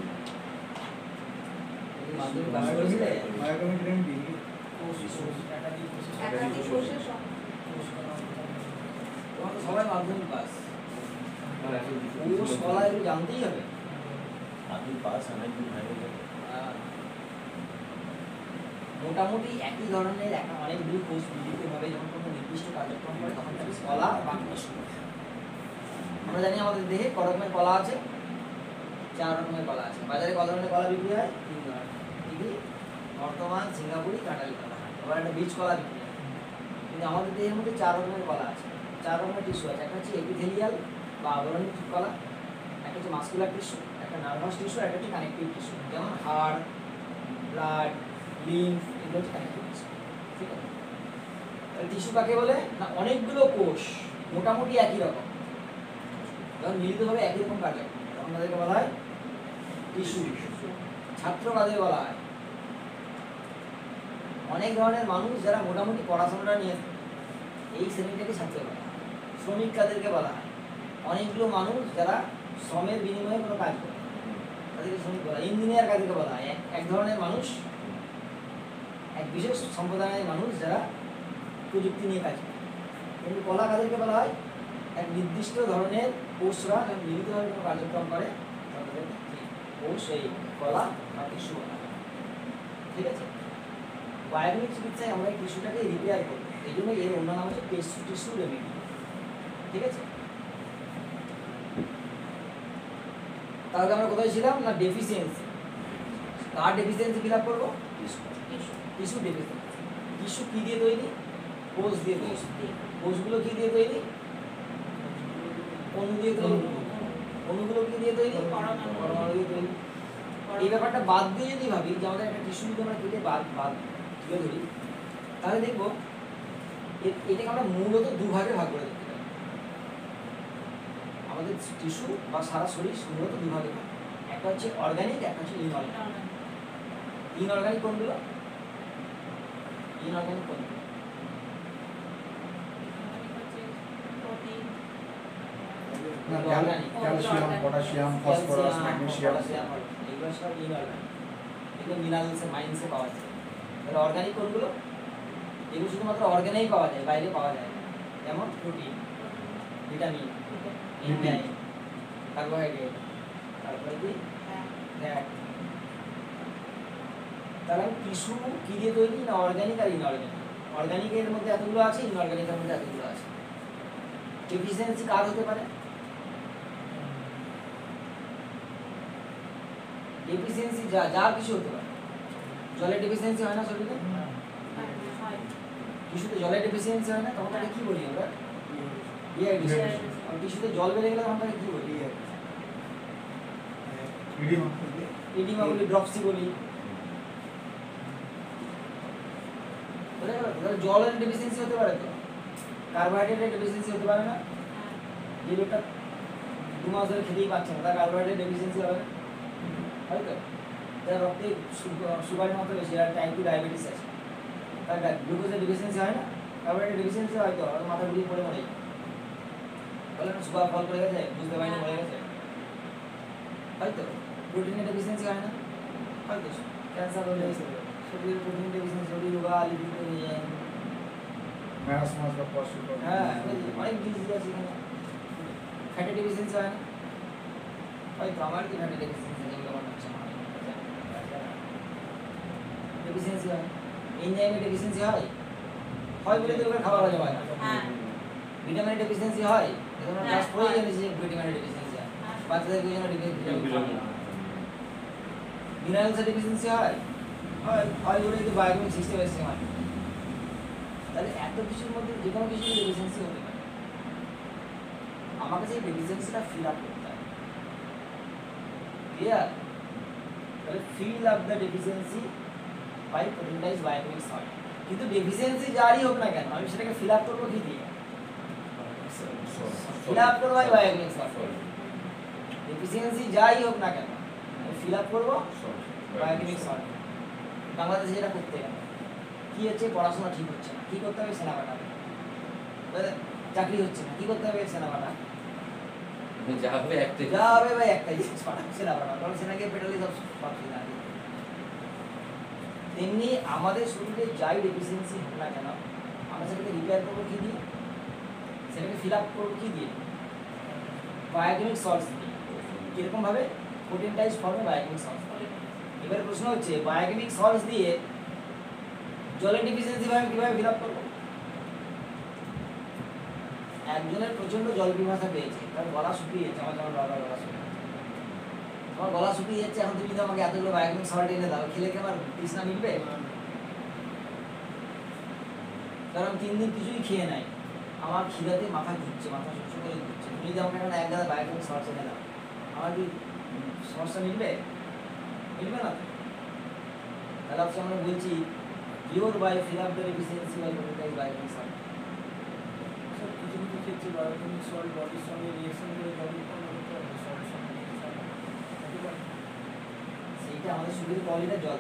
মাধ্যমিক ব্যবহার করেছিলে? বায়োকেমিক রেমেডি একাধিক process একাধিক কোষের সম- তোমার তো সবাই মাধ্যমিক পাস, আর এখন কোষ কলা এগুলো জানতেই হবে। আপনি পাস অনেক দিন হয়ে গেছে। আহ, মোটামুটি একই ধরনের একটা অনেকগুলি কোষ বিভিন্নভাবে যখন কোনো নির্দিষ্ট কার্যক্রম করে তখন তাকে কলা বা কোষ। আমরা জানি আমাদের দেহে ক রকমের কলা আছে, চার রকমের কলা আছে। বাজারে কত ধরনের কলা বিক্রি হয়? তিন ধরনের। কি কি? বর্তমান, সিঙ্গাপুরি, কাঁঠালি কলা। আবার একটা বীজ কলা বিক্রি হয়। কিন্তু আমাদের দেহের মধ্যে চার রকমের কলা আছে, চার রকমের টিস্যু আছে। একটা হচ্ছে এপিথেলিয়াল বা আবরণী কলা, একটা হচ্ছে মাসকুলার টিস্যু, একটা নার্ভাস টিস্যু, একটা হচ্ছে কানেকটিভ টিস্যু। যেমন হাড়, ব্লাড, লিম্ফ, এগুলো হচ্ছে কানেকটিভ টিস্যু। ঠিক আছে? তাহলে টিস্যু কাকে বলে না, অনেকগুলো কোষ মোটামুটি একই রকম, যখন মিলিতভাবে একই রকম কার্যক্রম তখন তাদেরকে বলা হয় টিস্যু। ছাত্র কাদের বলা হয়? অনেক ধরনের মানুষ যারা মোটামুটি পড়াশোনাটা নিয়ে এই শ্রেণীটাকে ছাত্র বলা হয়। শ্রমিক কাদেরকে বলা হয়? অনেকগুলো মানুষ যারা শ্রমের বিনিময়ে কোনো কাজ করে তাদেরকে শ্রমিক বলা হয়। ইঞ্জিনিয়ার কাদেরকে বলা হয়? এক- এক ধরনের মানুষ, এক বিশেষ সম্প্রদায়ের মানুষ যারা প্রযুক্তি নিয়ে কাজ করে। কিন্তু কলা কাদেরকে বলা হয়? এক নির্দিষ্ট ধরনের কোষরা যখন মিলিতভাবে কোনো কার্যক্রম করে তখন তাদেরকে কোষ, এই কলা বা টিস্যু বলা হয়। ঠিক আছে? বায়োকেমিক চিকিৎসায় আমরা এই টিস্যুটাকে রিপেয়ার করি, এই জন্য এর অন্য নাম হচ্ছে টিস্যু টিস্যু রেমেডি। ঠিক আছে? তাহলে আমরা কোথায় ছিলাম না, ডেফিসিয়েন্সি। কার ডেফিসিয়েন্সি ফিল আপ করবো? টিস্যু। Tissue deficiency. টিস্যু কী দিয়ে তৈরি? কোষ দিয়ে তৈরি। কোষগুলো কী দিয়ে তৈরি? অণু দিয়ে তৈরি। অণুগুলো কী দিয়ে তৈরি? পরমাণু। পরমাণু দিয়ে তৈরি। এই ব্যাপারটা বাদ দিয়ে যদি ভাবি যে আমাদের একটা টিস্যু যদি আমরা কেটে বাদ বাদ তুলে ধরি, তাহলে দেখবো এ- এটাকে আমরা মূলত দুভাগে ভাগ করে দেখতে পারি। আমাদের টিস্যু বা সারা শরীর মূলত দুভাগে ভাগ। একটা হচ্ছে অর্গানিক, একটা হচ্ছে ইনঅর্গানিক। ইনঅর্গানিক কোনগুলো? ইনঅর্গানিক কোনগুলো? প্রোটিন, না ক্যালসিয়াম, পটাশিয়াম, ফসফরাস, ম্যাগনেসিয়াম। এগুলো সব ইনঅর্গানিক। এগুলো মিনারেলসে, মাইন্সে পাওয়া যায়। তাহলে অর্গানিক কোনগুলো? এগুলো শুধুমাত্র অর্গানেই পাওয়া যায়, বাইরে পাওয়া যায় না। যেমন প্রোটিন, ভিটামিন, এনজাইম, কার্বোহাইড্রেট, তারপরে কি ফ্যাট। তাহলে আমি টিস্যু কী দিয়ে তৈরি না, অর্গানিক আর ইনঅর্গানিক। অর্গানিকের মধ্যে এতগুলো আছে, ইনঅর্গানিকের মধ্যে এতগুলো আছে। ডেফিসিয়েন্সি কার হতে পারে? ডেফিসিয়েন্সি যা যা কিছু হতে পারে। জলের ডেফিসিয়েন্সি হয় না শরীরে? হয়। টিস্যুতে জলের ডেফিসিয়েন্সি হয় না, তখন তাকে কি বলি আমরা? ডিহাইড্রেশন। আর টিস্যুতে জল বেড়ে গেলে তখন তাকে কি বলি? ইডিমা। এডিমা বলি, ড্রপসি বলি। বুঝা গেল? তাহলে জলের ডেফিসিয়েন্সি হতে পারে তো, কার্বোহাইড্রেটের ডেফিসিয়েন্সি হতে পারে না। যে লোকটা দু মাস ধরে খেতেই পাচ্ছে না, তার কার্বোহাইড্রেট ডেফিসিয়েন্সি হবে না, হয়তো। তার রক্তে সুগারের মতো বেশি, আর টাইপ টু ডায়াবেটিস আছে, তার গ্লুকোজের ডেফিসিয়েন্সি হয় না, কার্বোহাইড্রেট ডেফিসিয়েন্সি হয়তো, আর মাথা ঘুরিয়ে পড়ে মরে যায়। বলে না সুগার ফল করে গেছে, বুঝতে পারিনি মরে গেছে, হয়তো। প্রোটিনের ডেফিসিয়েন্সি হয় না, হয়তো। ক্যান্সার হলে শরীরের প্রোটিন ডেফিসিয়েন্সি, শরীর রোগা, লিপিড হয়ে যায়। ম্যারাসমাস বা কোয়াশিওকার। হ্যাঁ, অনেক ডিজিজ আছে এখানে। ফ্যাটি ডেফিসিয়েন্সি হয় না, হয়তো। আমার কি ফ্যাটি ডেফিসিয়েন্সি যেগুলো আমার হচ্ছে না, ডেফিসিয়েন্সি হয়। এনজাইমের ডেফিসিয়েন্সি হয়, হয় বলে তো ওগুলো খাবার হজম হয় না। হ্যাঁ। ভিটামিনের ডেফিসিয়েন্সি হয়, এখন আমরা ক্লাস হ্যাঁ, পড়ে হয়। জানি যে ভিটামিনের ডেফিসিয়েন্সি হয়। হ্যাঁ। বাচ্চাদের বিভিন্ন ডেফিসিয়েন্সি, মিনারেলসের ডেফিসিয়েন্সি হয়, হয় হয় বলে কিন্তু বায়োকেমিক সিস্টেম এসছে মানে। তাহলে এত কিছুর মধ্যে যে কোনো কিছু ডেফিসিয়েন্সি হতে পারে। আমাকে সেই ডেফিসিয়েন্সিটা ফিল আপ করতে হবে। ক্লিয়ার? তাহলে fill up the deficiency by potentize biochemic salt. কিন্তু ডেফিসিয়েন্সি যারই হোক না কেন আমি সেটাকে ফিল আপ করবো কি দিয়ে? ফিল আপ করবো বাই বায়োকেমিক সল্ট। ডেফিসিয়েন্সি যাই হোক না কেন আমি ফিল আপ করবো বায়োকেমিক সল্ট। বাংলাদেশে যেটা করতে গেলে কি হচ্ছে, পড়াশোনা ঠিক হচ্ছে না, কি করতে হবে? সেনা বাটা। চাকরি হচ্ছে না, কি করতে হবে? সেনা বাটা। যা হবে একটাই যা হবে ভাই একটাই জিনিস পাঠাবে, সেনা বাটা। কারণ সেনাকে পেটালে সব সব সেনা। তেমনি আমাদের শরীরে যাই ডেফিসিয়েন্সি হোক না কেন আমরা সেটাকে রিপেয়ার করবো কি দিয়ে? সেটাকে ফিল আপ করবো কি দিয়ে? বায়োকেমিক সল্টস দিয়ে। কিরকম ভাবে? পোটেনটাইজ ফর্মে বায়োকেমিক সল্টস। এবারে প্রশ্ন হচ্ছে বায়োকেমিক সল্টস দিয়ে জলের ডেফিসিয়েন্সি ভাবে কিভাবে ফিল আপ করবো? একজনের প্রচন্ড জল পিপাসা পেয়েছে, তার গলা শুকিয়ে যাচ্ছে, আমার যেমন বারবার গলা শুকিয়ে আমার গলা শুকিয়ে যাচ্ছে, এখন তুমি তো আমাকে এতগুলো বায়োকেমিক সল্ট এনে দাও, খেলে কি আমার তৃষ্ণা মিটবে? কারণ তিন দিন কিছুই খেয়ে নাই, আমার খিদাতে মাথা ঘুরছে, মাথা শস্য করে ঘুরছে, তুমি যদি আমাকে এখন এক গাদা বায়োকেমিক সল্ট এনে দাও, আমার কি সমস্যা মিটবে? মিটবে না। তাহলে হচ্ছে আমরা বলছি cure by fill up the deficiency by potentize biochemic salt. কিছু কিছু ক্ষেত্রে বায়োকেমিক সল্ট বডির সঙ্গে রিয়েকশন করে জল উৎপন্ন করতে হবে, সল্টের সঙ্গে সেইটা আমাদের শরীরে কলিটা জল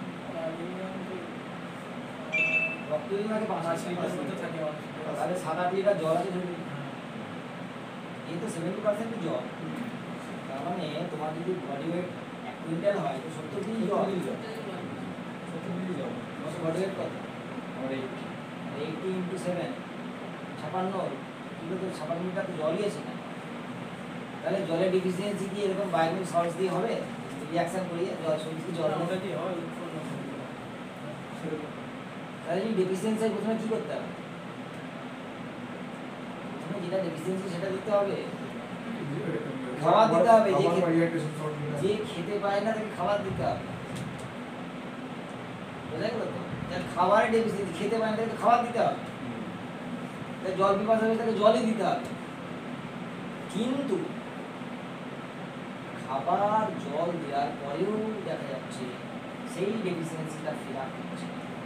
রক্ত যদি নাকি পাঁচ লিটার মতো থাকে, তাহলে সাত আট লিটার জল আছে ধরুন, এই তো সেভেন্টি পার্সেন্ট জল। তার মানে তোমার যদি বডি ওয়েট এক কুইন্টাল হয় তো সত্তর কেজি জল। সত্তর কেজি জল তোমার বডি ওয়েট কত? আমার এইটি এইটি ইন্টু সেভেন ছাপান্ন কিলো, তো ছাপান্ন লিটার তো জলই আছে না। তাহলে জলের ডিফিসিয়েন্সি কি এরকম বায়োকেমিক সল্টস দিয়ে হবে? রিঅ্যাকশন করিয়ে জল শরীরে জল ওটা দিয়ে হয় উৎপন্ন হবে। তাহলে যদি ডেফিসিয়েন্সি হয় প্রথমে কি করতে হবে? প্রথমে যেটা ডেফিসিয়েন্সি সেটা দিতে হবে, খাবার দিতে হবে। যে যে খেতে পায় না তাকে খাবার দিতে হবে, বোঝা গেল তো? যার খাবারের ডেফিসিয়েন্সি, খেতে পায় না তাকে খাবার দিতে হবে, তাই জল পিপাসা হবে তাকে জলই দিতে হবে। কিন্তু খাবার জল দেওয়ার পরেও দেখা যাচ্ছে সেই ডেফিসিয়েন্সিটা ফিল আপ হচ্ছে।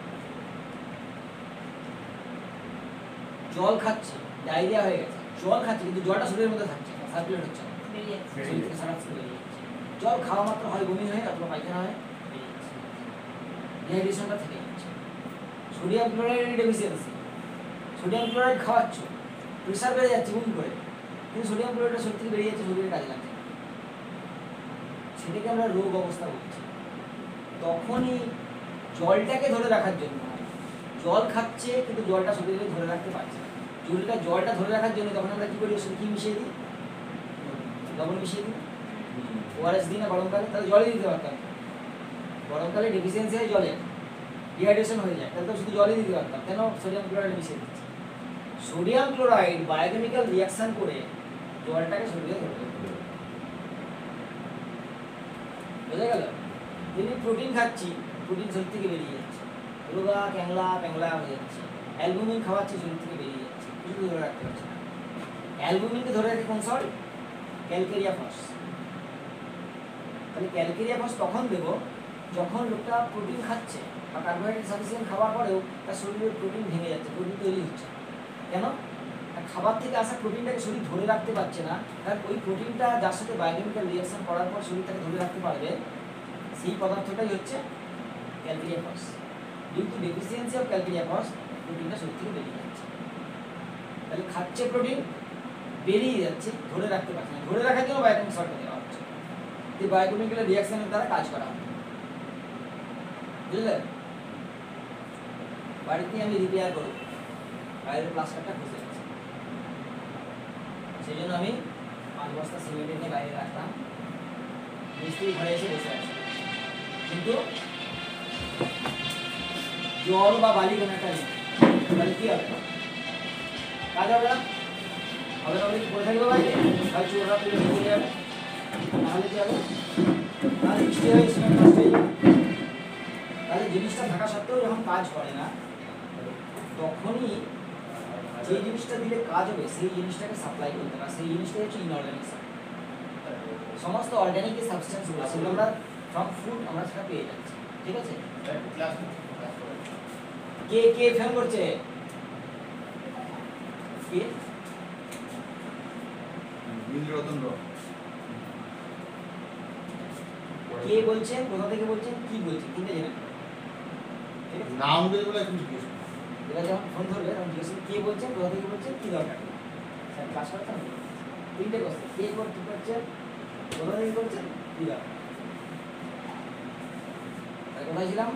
জল খাচ্ছে, ডায়রিয়া হয়ে গেছে, জল খাচ্ছে কিন্তু জলটা শরীরের মধ্যে থাকছে না, সার্কুলেট হচ্ছে না, শরীর থেকে সারা বেরিয়ে যাচ্ছে। জল খাওয়া মাত্র হয় বমি হয়ে অথবা পায়খানা হয়, বেরিয়ে যাচ্ছে, ডিহাইড্রেশনটা থেকে যাচ্ছে। সোডিয়াম ক্লোরাইডের ডেফিসিয়েন্সি, সোডিয়াম ক্লোরাইড খাওয়াচ্ছ, প্রেশার বেড়ে যাচ্ছে বমি করে, কিন্তু সোডিয়াম ক্লোরাইডটা শরীর থেকে বেরিয়ে যাচ্ছে, শরীরে কাজে লাগছে, সেটাকে আমরা রোগ অবস্থা বলছি। তখনই জলটাকে ধরে রাখার জন্য, জল খাচ্ছে কিন্তু জলটা শরীরে ধরে রাখতে পারছে না, শরীরটা জলটা ধরে রাখার জন্য তখন আমরা কি করি? ওষুধ কি মিশিয়ে দিই? লবণ মিশিয়ে দিই, ওআরএস দিই না গরমকালে? তাহলে জলই দিতে পারতাম। গরমকালে ডেফিসিয়েন্সি হয় জলে, ডিহাইড্রেশন হয়ে যায়, তাহলে তো শুধু জলই দিতে পারতাম, কেন? সোডিয়াম ক্লোরাইড মিশিয়ে দিচ্ছি। সোডিয়াম ক্লোরাইড বায়োকেমিক্যাল রিঅ্যাকশন করে জলটাকে শরীরে ধরে রাখবে, বোঝা গেল? যদি প্রোটিন খাচ্ছি, প্রোটিন শরীর থেকে বেরিয়ে যাচ্ছে, রোগা ক্যাংলা প্যাংলা হয়ে যাচ্ছে, অ্যালবুমিন খাওয়াচ্ছি, শরীর থেকে বেরিয়ে যাচ্ছে, কিছু ধরে রাখতে পারছি না। অ্যালবুমিনকে ধরে রাখে কোন সল্ট? ক্যালকেরিয়া ফস। তাহলে ক্যালকেরিয়া ফস তখন দেবো যখন লোকটা প্রোটিন খাচ্ছে বা কার্বোহাইড্রেট সাফিসিয়েন্ট খাওয়ার পরেও তার শরীরে প্রোটিন ভেঙে যাচ্ছে, প্রোটিন তৈরি হচ্ছে। কেন? খাবার থেকে আসা প্রোটিনটাকে শরীর ধরে রাখতে পারছে না, কারণ ওই প্রোটিনটা যার সাথে বায়োকেমিক্যাল রিঅ্যাকশন করার পর শরীরটাকে ধরে রাখতে পারবে, সেই পদার্থটাই হচ্ছে calcarea phos. Due to deficiency of calcarea phos প্রোটিনটা শরীর থেকে বেরিয়ে যাচ্ছে। তাহলে খাচ্ছে প্রোটিন, বেরিয়ে যাচ্ছে, ধরে রাখতে পারছে না, ধরে রাখার জন্য বায়োকেমিক সল্টটা দেওয়া হচ্ছে, যে বায়োকেমিক্যাল রিঅ্যাকশনের দ্বারা কাজ করা হবে, বুঝলে? বাড়িতে আমি রিপেয়ার করব, বাইরের প্লাস্টারটা খুঁজে গেছে, সেই জন্য আমি পাঁচ বস্তা সিমেন্ট এনে বাইরে রাখলাম, মিস্ত্রি ঘরে এসে বসে আছে, কিন্তু জল বা বালি কোনো একটা নেই, তাহলে কি হবে? কাজ হবে না, হবে না বলে কি পড়ে থাকবে বাইরে? তাহলে চোররা তুলে চলে যাবে, নাহলে কি হবে? তাহলে বৃষ্টি হয়ে সিমেন্ট নষ্ট হয়ে যাবে। তাহলে জিনিসটা থাকা সত্ত্বেও যখন কাজ করে না, তখনই যে জিনিসটা দিলে কাজ হবে সেই জিনিসটাকে সাপ্লাই করতে হবে, সেই জিনিসটা হচ্ছে ইনঅর্গানিক সল্ট। সমস্ত অর্গানিক যে সাবস্টেন্সগুলো সেগুলো আমরা ফ্রম ফুড আমরা সেটা পেয়ে যাচ্ছি, ঠিক আছে? ক্লাস কে কে ফোন করছে? কে নীলরতন রায়। কে বলছেন, কোথা থেকে বলছেন, কি বলছেন, তিনটে জেনে নেন। ঠিক আছে, নাম দিয়ে বলে একটু জিজ্ঞেস করুন। এবার যখন ফোন ধরবে তখন জিজ্ঞেস করুন, কে বলছেন, কোথা থেকে বলছেন, কি দরকার। স্যার ক্লাস করতাম তিনটে কোশ্চেন, কে করতে করছেন, কোথা থেকে করছেন, কি দরকার। তাহলে কোথায় ছিলাম?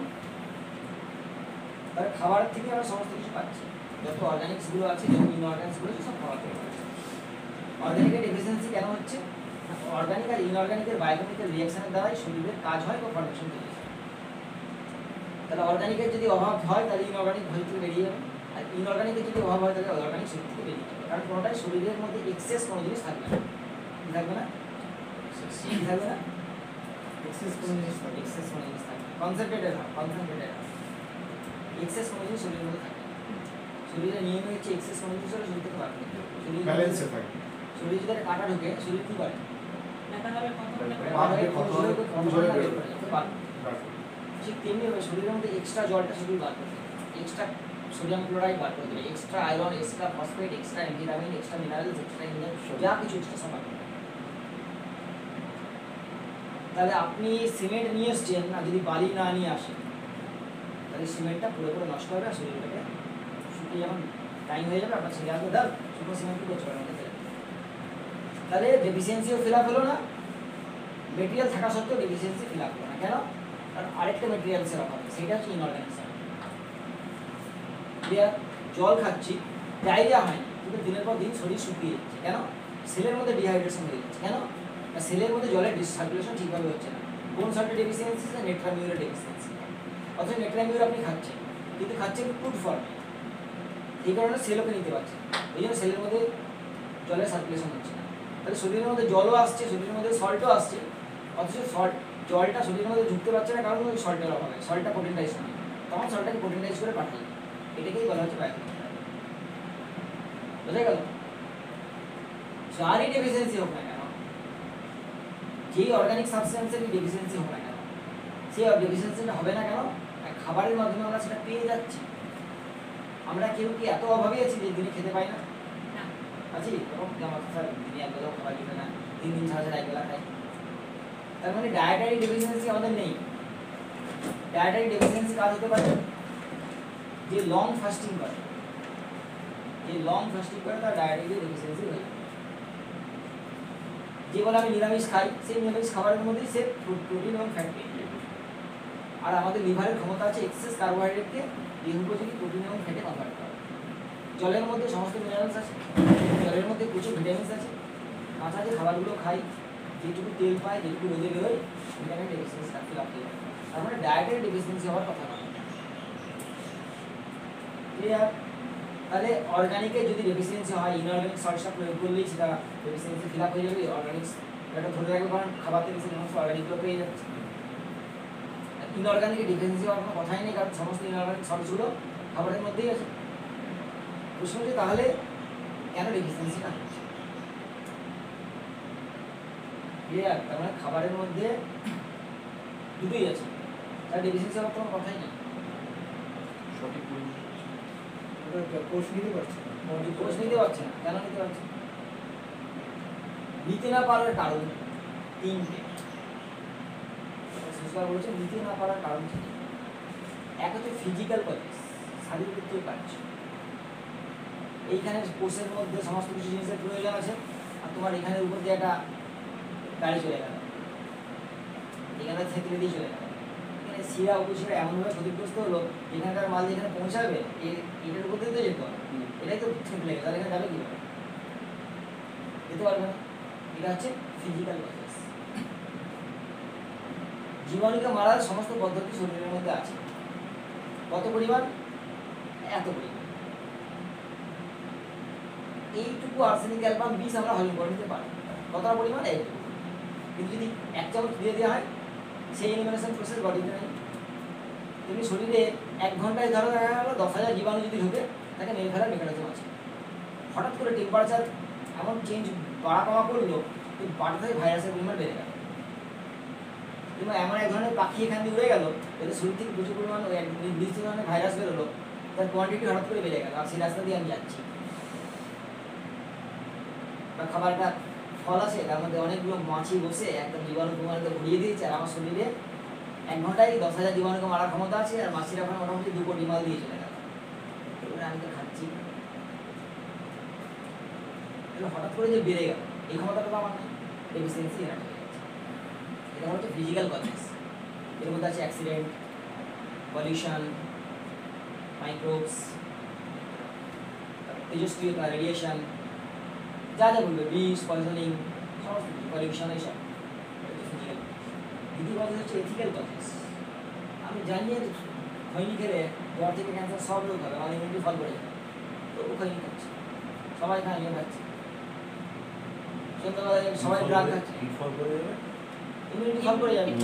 তাহলে খাবার থেকে আমরা সমস্ত কিছু পাচ্ছি, যত অর্গানিক্সগুলো আছে, যত ইনঅর্গানিক্সগুলো আছে সব খাবার থেকে পাচ্ছি। অর্গানিকের ডেফিসিয়েন্সি কেন হচ্ছে? অর্গানিক আর ইনঅর্গানিকের বায়োকেমিক্যাল রিঅ্যাকশনের দ্বারাই শরীরের কাজ হয় বা ফর্মেশন তৈরি হয়। তাহলে অর্গানিকের যদি অভাব হয় তাহলে ইনঅর্গানিক শরীর থেকে বেরিয়ে যাবে, আর ইনঅর্গানিকের যদি অভাব হয় তাহলে অর্গানিক শরীর থেকে বেরিয়ে যাবে। কারণ কোনোটাই শরীরের মধ্যে এক্সেস কোনো জিনিস থাকবে না। কি থাকবে না? কি থাকবে না? এক্সেস কোনো জিনিস থাকবে, এক্সেস কোনো জিনিস থাকবে, কনসেন্ট্রেটেড হয়, কনসেন্ট্রেটেড হয়। এক্সেস কোনো জিনিস শরীরের মধ্যে থাকে না। শরীরের নিয়ম হচ্ছে এক্সেস কোনো জিনিস হলে শরীর থেকে বার করতে হবে। শরীর ব্যালেন্সে থাকে। শরীর যদি একটা কাঁটা ঢুকে শরীর কি করে? দেখা হবে কত বার হয়ে কত জোরে করে কত জোরে বের করে বার করে। বার ঠিক তেমনি হবে শরীরের মধ্যে এক্সট্রা জলটা শরীর বার করতে হবে, এক্সট্রা সোডিয়াম ক্লোরাইড বার করতে হবে, extra iron, extra phosphate, extra vitamin, extra minerals, extra mineral যা কিছু এক্সট্রা সব বার করতে হবে। তাহলে আপনি সিমেন্ট নিয়ে এসছেন না, যদি বালি না নিয়ে আসেন তাহলে সিমেন্টটা পুরো পুরো নষ্ট হবে আর শরীরটাকে শুকিয়ে যেমন টাইম হয়ে যাবে আপনার ছেলে আসবে দাও শুকনো সিমেন্ট কি করতে পারবেন না। তাহলে ডেফিসিয়েন্সিও ফিল আপ হলো না, মেটেরিয়াল থাকা সত্ত্বেও ডেফিসিয়েন্সি ফিল আপ হলো না। কেন? কারণ আরেকটা মেটেরিয়ালসের অভাব, সেটা হচ্ছে ইনঅর্গানিক। ক্লিয়ার? জল খাচ্ছি, ডায়রিয়া হয়নি, কিন্তু দিনের পর দিন শরীর শুকিয়ে যাচ্ছে। কেন? সেলের মধ্যে ডিহাইড্রেশন হয়ে যাচ্ছে। কেন? সেলের মধ্যে জলের সার্কুলেশন ঠিকভাবে হচ্ছে না। কোন সল্টের ডেফিসিয়েন্সি? নেট্রামিউরের ডেফিসিয়েন্সি। অথচ নেট্রামিউর আপনি খাচ্ছেন, কিন্তু খাচ্ছেন ফুড ফর্মে, এই কারণে সেলকে নিতে পারছে, এই জন্য সেলের মধ্যে জলের সার্কুলেশন হচ্ছে না। তাহলে শরীরের মধ্যে জলও আসছে, শরীরের মধ্যে সল্টও আসছে, অথচ সল্ট জলটা শরীরের মধ্যে ঢুকতে পারছে না, কারণ ওই সল্টের অভাবে। সল্টটা প্রোটিনটাইজ হয়, তখন সল্টটাকে প্রোটিনটাইজ করে পাঠাই, এটাকেই বলা হচ্ছে বায়োকেমিক্যাল। বোঝা গেল? যারই ডেফিসিয়েন্সি হোক না কেন, যেই অর্গানিক সাবস্টেন্সের ডেফিসিয়েন্সি হোক না কেন, সেই ডেফিসিয়েন্সিটা হবে না কেন? খাবারের মাধ্যমে আমরা সেটা পেয়ে যাচ্ছি। আমরা কেউ কি এত অভাবে আছি যে দিনে খেতে পাই না? আছি আমার স্যার দিনে এক বেলাও খাবার খেতে না, তিন দিন ছাড়া ছাড়া এক বেলা খাই। তার মানে ডায়েটারি ডেফিসিয়েন্সি আমাদের নেই। ডায়েটারি ডেফিসিয়েন্সি কাজ হতে পারে যে লং ফাস্টিং করে, যে লং ফাস্টিং করে তার ডায়েটারি ডেফিসিয়েন্সি হয়ে যায়। যে বলে আমি নিরামিষ খাই, সেই নিরামিষ খাবারের মধ্যেই সে প্রোটিন এবং ফ্যাট পেয়ে যায়। আর আমাদের লিভারের ক্ষমতা আছে এক্সেস কার্বোহাইড্রেটকে দেহোপযোগী প্রোটিন এবং ফ্যাটে কনভার্ট করা। জলের মধ্যে সমস্ত মিনারেলস আছে, জলের মধ্যে প্রচুর ভিটামিনস আছে। কাঁচা যে খাবারগুলো খাই, যেটুকু তেল পাই, যেটুকু রোদে বেরোয়, ভিটামিন ডেফিসিয়েন্সিটা ফিল আপ হয়ে যায়। তার মানে ডায়েটের ডেফিসিয়েন্সি হওয়ার কথা নয়। ক্লিয়ার? তাহলে অর্গানিকে যদি ডেফিসিয়েন্সি হয়, ইনঅর্গানিক সল্টটা প্রয়োগ করলেই সেটা ডেফিসিয়েন্সি ফিল আপ হয়ে যাবে। অর্গানিক্স এটা ধরে রাখবে, কারণ খাবার থেকে সে সমস্ত অর্গানিকগুলো পেয়ে যাচ্ছে। ইনঅর্গানিক ডেফিসিয়েন্সি হওয়ার কোনো কথাই নেই, কারণ সমস্ত ইনঅর্গানিক সল্টসগুলো খাবারের মধ্যেই আছে। প্রশ্ন হচ্ছে তাহলে কেন ডেফিসিয়েন্সিটা হচ্ছে? ক্লিয়ার? তার মানে খাবারের মধ্যে দুটোই আছে, তার ডেফিসিয়েন্সি হওয়ার কোনো কথাই নেই। সঠিক পরিমাণ কোর্স নিতে পারছে না। কোর্স নিতে পারছে না, কেন নিতে পারছে? নিতে না পারার কারণ তিনটে। সুস্কার বলছে নিতে না পারার কারণ কি? এক হচ্ছে ফিজিক্যাল কজ, শারীরিক কাজ। এইখানে কোর্সের মধ্যে সমস্ত কিছু জিনিসের প্রয়োজন আছে, আর তোমার এখানের উপর দিয়ে একটা গাড়ি চলে গেল, এখানে থেকে দিয়ে চলে গেল, এখানে শিরা উপশিরা এমনভাবে ক্ষতিগ্রস্ত হলো, এখানকার মাল যেখানে পৌঁছাবে এটার উপর দিয়ে তো যেতে হবে, এটাই তো ঠিক লেগে, তাহলে এখানে যাবে কীভাবে? যেতে পারবে না। এটা হচ্ছে ফিজিক্যাল প্রসেস। জীবাণুকে মারার সমস্ত পদ্ধতি শরীরের মধ্যে আছে। কত পরিমাণ? এত পরিমাণ। এইটুকু আর্সেনিক অ্যালবাম বিষ আমরা হজম করে নিতে পারি। কতটা পরিমাণ? এইটুকু। কিন্তু যদি এক চামচ দিয়ে দেওয়া হয়, সেই এলিমিনেশন প্রসেস বডিতে নেই। তুমি শরীরে এক ঘন্টায় ধরো দেখা গেল দশ হাজার জীবাণু যদি ঢুকে, তাকে মেরে ফেলার মেকানিজম আছে। হঠাৎ করে টেম্পারেচার এমন চেঞ্জ বাড়া কমা করলো, এই বাড়ি থেকে ভাইরাসের পরিমাণ বেড়ে গেল। কিংবা এমন এক ধরনের পাখি এখান দিয়ে উড়ে গেল যাতে শরীর থেকে প্রচুর পরিমাণ ওই এক নির্দিষ্ট ধরনের ভাইরাস বেরোলো, তার কোয়ান্টিটি হঠাৎ করে বেড়ে গেল আর সেই রাস্তা দিয়ে আমি যাচ্ছি। বা খাবার একটা ফল আছে তার মধ্যে অনেকগুলো মাছি বসে একদম জীবাণু প্রমাণকে ভরিয়ে দিয়েছে আর আমার শরীরে এক ঘন্টায় দশ হাজার জীবাণুকে মারার ক্ষমতা আছে আর মাছিরা ওখানে মোটামুটি দু কোটি মাল দিয়ে চলে গেল। এবারে আমি তো খাচ্ছি, হঠাৎ করে যে বেড়ে গেল এই ক্ষমতাটা তো আমার নেই, ডেফিসিয়েন্সি এনার্জি হয়ে যাচ্ছে। এটা হচ্ছে ফিজিক্যাল কজেস। এর মধ্যে আছে অ্যাক্সিডেন্ট, পলিউশন, মাইক্রোবস, তেজস্ক্রিয়তা, রেডিয়েশন, যা যা বলবে, বিষ, পয়জনিং, সমস্ত কিছু, পলিউশন, এইসব ফিজিক্যাল। দ্বিতীয় কজেস হচ্ছে এথিক্যাল কজেস। আমি জানি যে খৈনি খেলে জ্বর থেকে ক্যান্সার সব রোগ হবে, আমার ইমিউনিটি ফল করে যাবে, তো ও খৈনি খাচ্ছে, সবাই খায়, আমিও খাচ্ছি। সন্ধ্যাবেলায় সবাই ড্রাগ খাচ্ছে, ইমিউনিটি ফল করে যাবে।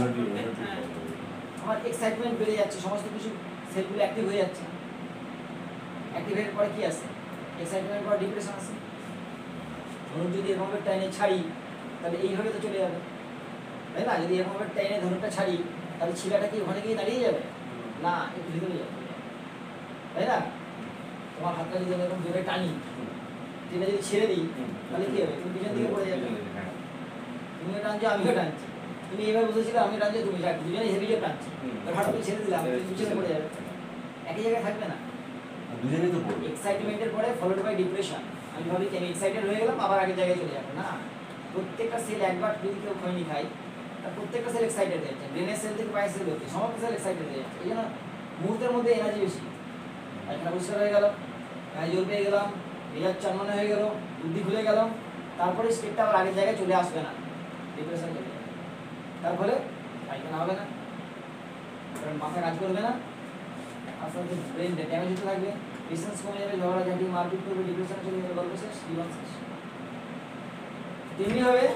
আমার এক্সাইটমেন্ট বেড়ে যাচ্ছে, সমস্ত কিছু সেলগুলো অ্যাক্টিভ হয়ে যাচ্ছে। অ্যাক্টিভেটের পরে কি আসে? এক্সাইটমেন্ট পরে ডিপ্রেশন আসে। ধরুন যদি এরকম একটা এনে ছাড়ি তাহলে এইভাবে তো চলে যাবে, তাই না? যদি এরকম একটা এনে ধরুনটা ছাড়ি তাহলে ছিলাটা কি ওখানে গিয়ে দাঁড়িয়ে যাবে? না, একটু ভিতরে যাবে, তাই না? তোমার হাতটা যদি এরকম জোরে টানি, যেটা যদি ছেড়ে দিই তাহলে কি হবে? তুমি পিছন দিকে পড়ে যাবে। তুমিও টানছো, আমিও টানছি। তুমি এইভাবে বসেছিলে, আমি টানছি, তুমি দুজনেই হেভি যে টানছি, হাঁটু ছেড়ে দিলাম, তুমি পিছনে পড়ে যাবে, একই জায়গায় থাকবে না। দুজনেই তো পড়বে। এক্সাইটমেন্টের পরে ফলোড বাই ডিপ্রেশন। আমি ভাবি কি আমি এক্সাইটেড হয়ে গেলাম, আবার আগের জায়গায় চলে যাবো না। প্রত্যেকটা সেল একবার যদি কেউ খৈনি খায় তার প্রত্যেকটা সেল এক্সাইটেড হয়ে যাচ্ছে, ব্রেনের সেল থেকে পায়ের সেল হচ্ছে, সমস্ত সেল এক্সাইটেড হয়ে যাচ্ছে। এই জন্য মুহূর্তের মধ্যে এনার্জি বেশি, এখানে পরিষ্কার হয়ে গেল, এখানে জোর পেয়ে গেলাম, মেজাজ চন্মনে হয়ে গেল, বুদ্ধি খুলে গেল, তারপরে স্টেটটা আবার আগের জায়গায় চলে আসবে না, ডিপ্রেশন চলে যাবে। তার ফলে পায়খানা হবে না, কারণ মাথা কাজ করবে না, আস্তে আস্তে ব্রেন ড্যামেজ হতে থাকবে, পেশেন্স কমে যাবে, ঝগড়াঝাটি, মারপিট করবে, ডিপ্রেশন চলে যাবে, গল্প শেষ, জীবন শেষ। তেমনি হবে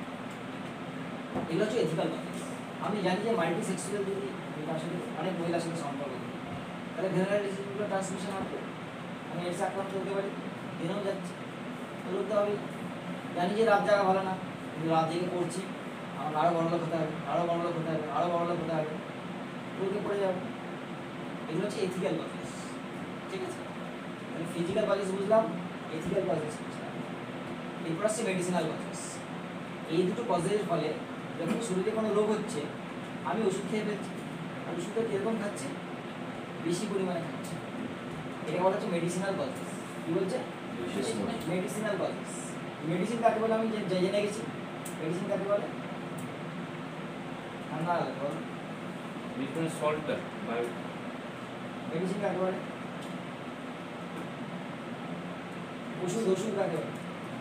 এগুলো হচ্ছে এথিক্যাল কজেস। আমি জানি যে মাল্টি সেক্সুয়াল যদি আসলে অনেক মহিলার সাথে সম্পর্ক থাকে তাহলে ভেনারেল ডিজিজগুলো ট্রান্সমিশন হবে, আমি এসে আক্রান্ত হতে পারি, দিনেও যাচ্ছি, বলতে তো আমি জানি যে রাত জায়গা ভালো না, কিন্তু রাত জেগে পড়ছি, আমার আরও বড় লোক হতে হবে, আরও বড় লোক হতে হবে, আরও বড় লোক হতে হবে, রোগে পড়ে যাবে। এগুলো হচ্ছে এথিক্যাল কজেস, ঠিক আছে? মানে ফিজিক্যাল কজেস বুঝলাম, এথিক্যাল কজেস বুঝলাম, এরপর আসছে মেডিসিনাল কজেস। এই দুটো কজের ফলে যখন শরীরে কোনো রোগ হচ্ছে আমি ওষুধ খেয়ে ফেলছি, আর ওষুধটা কীরকম খাচ্ছি? বেশি পরিমাণে খাচ্ছি, এটা বলা হচ্ছে মেডিসিনাল কজেস। কী বলছে? Medicinal causes. মেডিসিন কাকে বলে আমি যে জেনে গেছি, মেডিসিন কাকে বলে? ঠান্ডা বল, Different salt by মেডিসিন কাকে বলে? ওষুধ, ওষুধ কাকে বলে?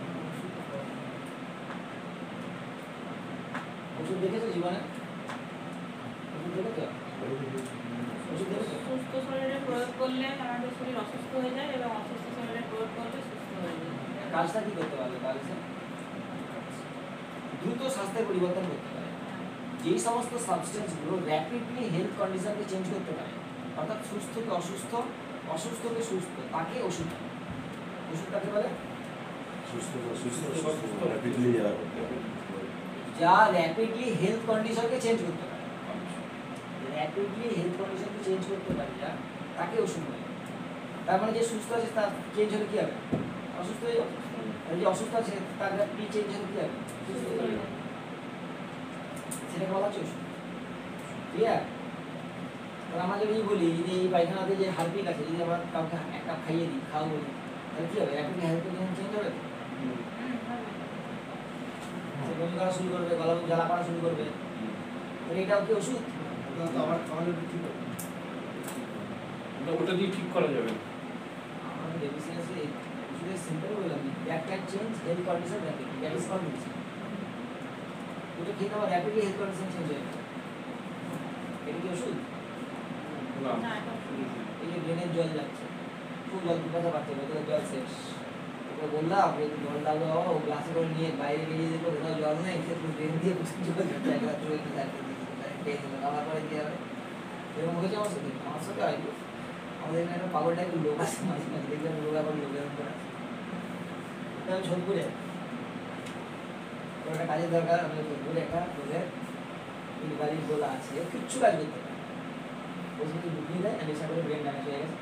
ওষুধ দেখেছো জীবনে? ওষুধ দেখেছো? ওষুধ দেখেছো? সুস্থ শরীরে প্রয়োগ করলে আমাদের শরীর অসুস্থ হয়ে যায় এবং অসুস্থ শরীরে প্রয়োগ করলে সুস্থ হয়ে যায়। কাজটা কি করতে পারবে? কাজটা দ্রুত স্বাস্থ্যের পরিবর্তন করতে পারে। যেই সমস্ত সাবস্টেন্সগুলো র্যাপিডলি হেলথ কন্ডিশনকে চেঞ্জ করতে পারে, অর্থাৎ সুস্থকে অসুস্থ, অসুস্থকে সুস্থ, তাকে ওষুধ। ওষুধ কাকে বলে? সুস্থ সুস্থ সুস্থ র্যাপিডলি যারা করতে হবে, যা র্যাপিডলি হেলথ কন্ডিশনকে চেঞ্জ করতে পারে, র্যাপিডলি হেলথ কন্ডিশনকে চেঞ্জ করতে পারে যা, তাকে ওষুধ বলে। তার মানে যে সুস্থ আছে তার চেঞ্জ হলে কি হবে? অসুস্থ হয়ে যাবে। আর যে অসুস্থ আছে তার র্যাপিডলি চেঞ্জ হলে কি হবে? সুস্থ হয়ে যাবে। সেটাকে বলা হচ্ছে ওষুধ। ক্লিয়ার? তাহলে আমরা যদি বলি যে এই পায়খানাতে যে হারপিক আছে, যদি আমরা কাউকে এক কাপ খাইয়ে দিই, খাওয়া বলি, তাহলে কি হবে? র্যাপিডলি হেলথ কন্ডিশন চেঞ্জ হবে, বমি করা শুরু করবে, গলা জ্বালা করা শুরু করবে, তাহলে এটাও কি ওষুধ? আমার আমাদের কি করবে? ওটা দিয়ে ঠিক করা যাবে। আমাদের ডেফিসিয়েন্সি ওষুধের সিম্পল বললাম, that can change health condition rapidly, that is called medicine. ওটা খেতে আমার র্যাপিডলি হেলথ কন্ডিশন চেঞ্জ হয়ে যাবে, এটা কি ওষুধ? না, না, এটা এই যে ড্রেনের জল যাচ্ছে, খুব জল পিপাসা পাচ্ছে, বোতলের জল শেষ, ওকে বললাম যে জল দাও বাবা, ও গ্লাসে করে নিয়ে বাইরে বেরিয়ে যেত, কোথাও জল নেই, সে ড্রেন দিয়ে জল যাচ্ছে, একবার চলে গেছে, খেয়ে দিল, আবার পরে দিয়ে হবে। এরকম হয়েছে আমার সাথে, আমার সাথে হয় কি? আমাদের এখানে একটা পাগল টাইপের লোক আছে, মাঝে মাঝে দেখবেন লোক আবার লোক এরকম করে আছে, আমি সোদপুরে ওর একটা কাজের দরকার, আমি সোদপুরে একটা লোকের ইনভ্যালিড বলা আছে, ও কিচ্ছু কাজ করতে পারে না। ও শুধু ঢুকিয়ে দেয়, নেশা করে ব্রেন ড্যামেজ হয়ে গেছে।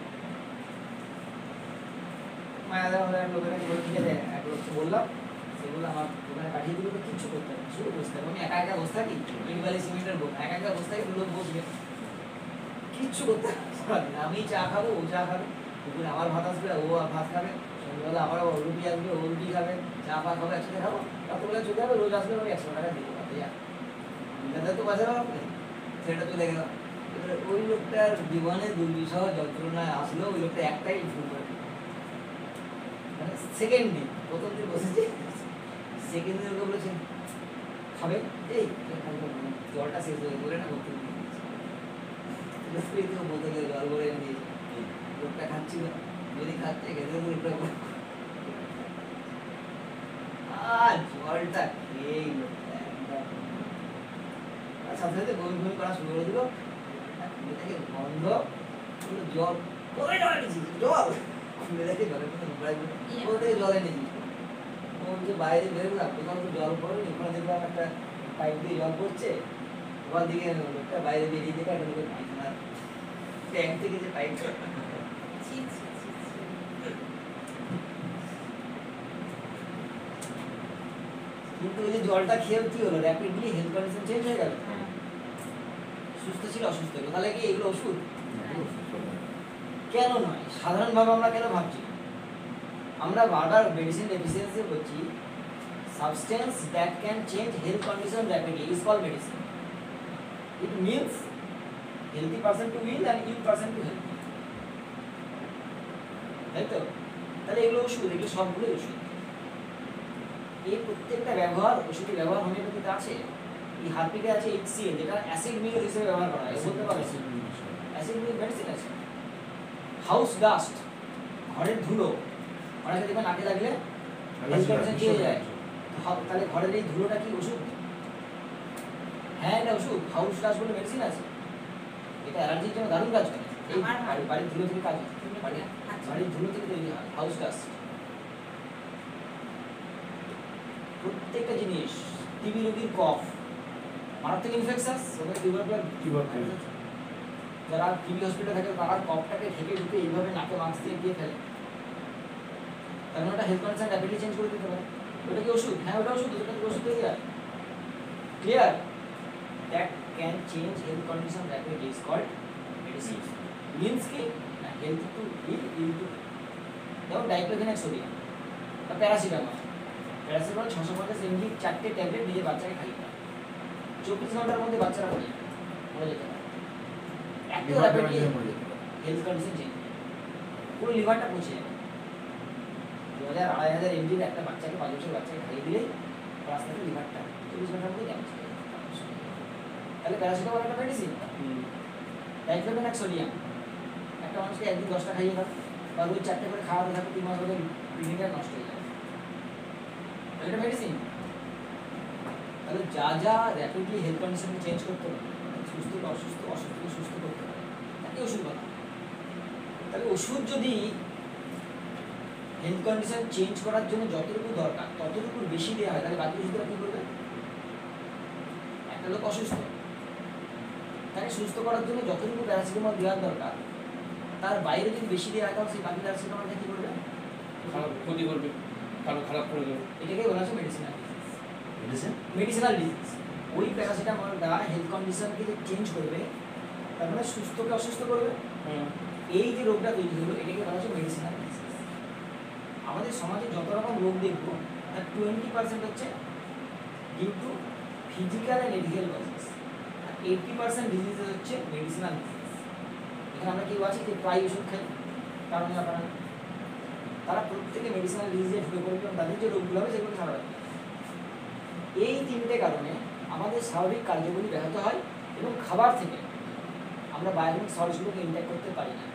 মায়াদা আমাদের এক লোকের কাছে বলে, ঠিক আছে এক লোককে বললাম, সেগুলো আমার ওখানে পাঠিয়ে দিল, কিচ্ছু করতে পারে না, শুধু বসে থাকবে। আমি একা একা বসে থাকি, ইনভ্যালিড সিমেন্টের বোক, একা একা বসে থাকি, দু লোক বসবে, কিচ্ছু করতে পারে না। আমি চা খাবো, ও চা খাবে, দুপুরে আমার ভাত আসবে, ও ভাত খাবে, সন্ধ্যাবেলা আমার রুটি আসবে, ও রুটি খাবে, চা ফা খাবো, একসাথে খাবো, রাত্রেবেলা চলে যাবে, রোজ আসলে আমি একশো টাকা দিতে পারতে যা তো বাজার হবে, সেটা চলে গেল। এবারে ওই লোকটার জীবনে দুর্বিষহ যন্ত্রণায় আসলো, ওই লোকটা একটাই ভুল করে, মানে সেকেন্ড দিন, প্রথম দিন বসেছে, সেকেন্ড দিন ওকে বলেছে খাবে, এই জলটা শেষ হয়ে বলে না করতে বোতলে জল ভরে এনে দিয়েছে, লোকটা খাচ্ছিল, যদি খাচ্ছে খেতে লোকটা আর জলটা খেয়ে লোকটা একদম সাথে সাথে বমি বমি করা শুরু করে দিল, থেকে গন্ধ জল করে জল এনেছি, জল খুলে দেখে জলের মধ্যে নোংরাই ওর থেকে জল এনেছি, ও যে বাইরে বেরোলাম কোথাও তো জল পড়ে, ওখানে দেখলাম একটা পাইপ দিয়ে জল পড়ছে, ওখান দিকে লোকটা বাইরে বেরিয়ে দেখে একটা লোকের পায়খানা ট্যাঙ্ক থেকে যে পাইপ, কিন্তু ওই যে জলটা খেয়ে কি হলো, র্যাপিডলি হেলথ কন্ডিশন চেঞ্জ হয়ে গেল, সুস্থ ছিল অসুস্থ হলো, তাহলে কি এগুলো ওষুধ? কেন নয়? সাধারণভাবে আমরা কেন ভাবছি? আমরা বারবার মেডিসিন ডেফিসিয়েন্সি বলছি, substance that can change health condition rapidly is called medicine. It means healthy person to ill and ill person to health, তাই তো? তাহলে এগুলো ওষুধ, এগুলো সবগুলো ওষুধ। এই প্রত্যেকটা ব্যবহার ওষুধের ব্যবহার হোমিওপ্যাথিতে আছে। এই হারপিকে আছে এইচসিএল, যেটা অ্যাসিড মিল হিসেবে ব্যবহার করা হয়, বলতে পারবে অ্যাসিড মিল মেডিসিন আছে। হাউস ডাস্ট, ঘরের ধুলো, অনেকে দেখবেন নাকে লাগলে হেলথ কন্ডিশন চেঞ্জ হয়ে যায়, তাহলে ঘরের এই ধুলোটা কি ওষুধ? হ্যাঁ এটা ওষুধ। হাউস ডাস্ট বলে মেডিসিন আছে, এটা অ্যালার্জির জন্য দারুণ কাজ করে। এই বাড়ির ধুলো থেকে কাজ হয়, বাড়ির ধুলো থেকে তৈরি হয় হাউস ডাস্ট। প্রত্যেকটা জিনিস, টিবি রোগীর কফ, মারাত্মক ইনফেকশন, ওদের টিউবারকুলোজ, যারা টিবি হসপিটালে থাকে তারা কফটাকে ঢেকে ঢুকে এইভাবে নাকে মাস্ক দিয়ে দিয়ে ফেলে, তার মানে ওটা হেলথ কন্ডিশন র্যাপিডলি চেঞ্জ করে দিতে পারে। ওটা কি ওষুধ? হ্যাঁ ওটা ওষুধ, ওটা কি ওষুধ হয়ে যায়? Clear? That can change health condition rapidly is called medicine. Means কি না, health to ill, ill to, যেমন ডাইক্লোফেনাক সোডিয়াম বা প্যারাসিটামল। প্যারাসিটামল ছশো পঞ্চাশ এমজি চারটে ট্যাবলেট নিজের বাচ্চাকে খাইয়ে দেয়, চব্বিশ ঘন্টার মধ্যে বাচ্চারা মরে যাবে, মরে যেতে পারে, এত র্যাপিডলি হেলথ কন্ডিশন চেঞ্জ, পুরো লিভারটা পচে যাবে। দু হাজার আড়াই হাজার এমজির একটা বাচ্চাকে, পাঁচ বছর বাচ্চাকে খাইয়ে দিলেই রাস্তাতে লিভারটা চব্বিশ ঘন্টার মধ্যে ড্যামেজ হয়ে যাবে। তাহলে প্যারাসিটামল একটা মেডিসিন, ডাইক্লোফেনাক সোডিয়াম একটা মানুষকে একদিন দশটা খাইয়ে দাও বা রোজ চারটে করে খাওয়াতে থাকো, তিন মাস ধরে কিডনিটা নষ্ট হয়ে যাবে, এটা মেডিসিন। তাহলে যা যা র্যাপিডলি হেলথ কন্ডিশনকে চেঞ্জ করতে পারে, সুস্থ বা অসুস্থ, অসুস্থকে সুস্থ করতে পারে, তাকে ওষুধ বলা। তাহলে ওষুধ যদি হেলথ কন্ডিশন চেঞ্জ করার জন্য যতটুকু দরকার ততটুকু বেশি দেওয়া হয়, তাহলে বাকি ওষুধরা কী করবে? একটা লোক অসুস্থ, তাকে সুস্থ করার জন্য যতটুকু প্যারাসিটামল দেওয়ার দরকার তার বাইরে যদি বেশি দেওয়া হয়, তাহলে সেই বাকি প্যারাসিটামলটা কী করবে? খারাপ ক্ষতি করবে, কারো খারাপ করে দেবে। এটাকে বলা হচ্ছে মেডিসিনাল মেডিসিন মেডিসিনাল ডিজিজ। ওই প্যারাসিটামলটা হেলথ কন্ডিশনকে যে চেঞ্জ করবে, তার মানে সুস্থকে অসুস্থ করবে। এই যে রোগটা তৈরি হলো এটাকে বলা হচ্ছে মেডিসিনাল ডিজিজ। আমাদের সমাজে যত রকম রোগ দেখবো তার টোয়েন্টি পার্সেন্ট হচ্ছে due to physical and medical causes, আর এইটটি পার্সেন্ট ডিজিজ হচ্ছে মেডিসিনাল ডিজিজ। এখানে আমরা কেউ আছি যে প্রায় ওষুধ খাই, কারণ আপনারা তারা প্রত্যেকে মেডিসিনাল ডিজিজে ঢুকে পড়বে এবং তাদের যে রোগগুলো হবে সেগুলো সারা রাখবে। এই তিনটে কারণে আমাদের স্বাভাবিক কার্যগুলি ব্যাহত হয় এবং খাবার থেকে আমরা বায়োটিক সল্টসগুলোকে ইনটেক করতে পারি না।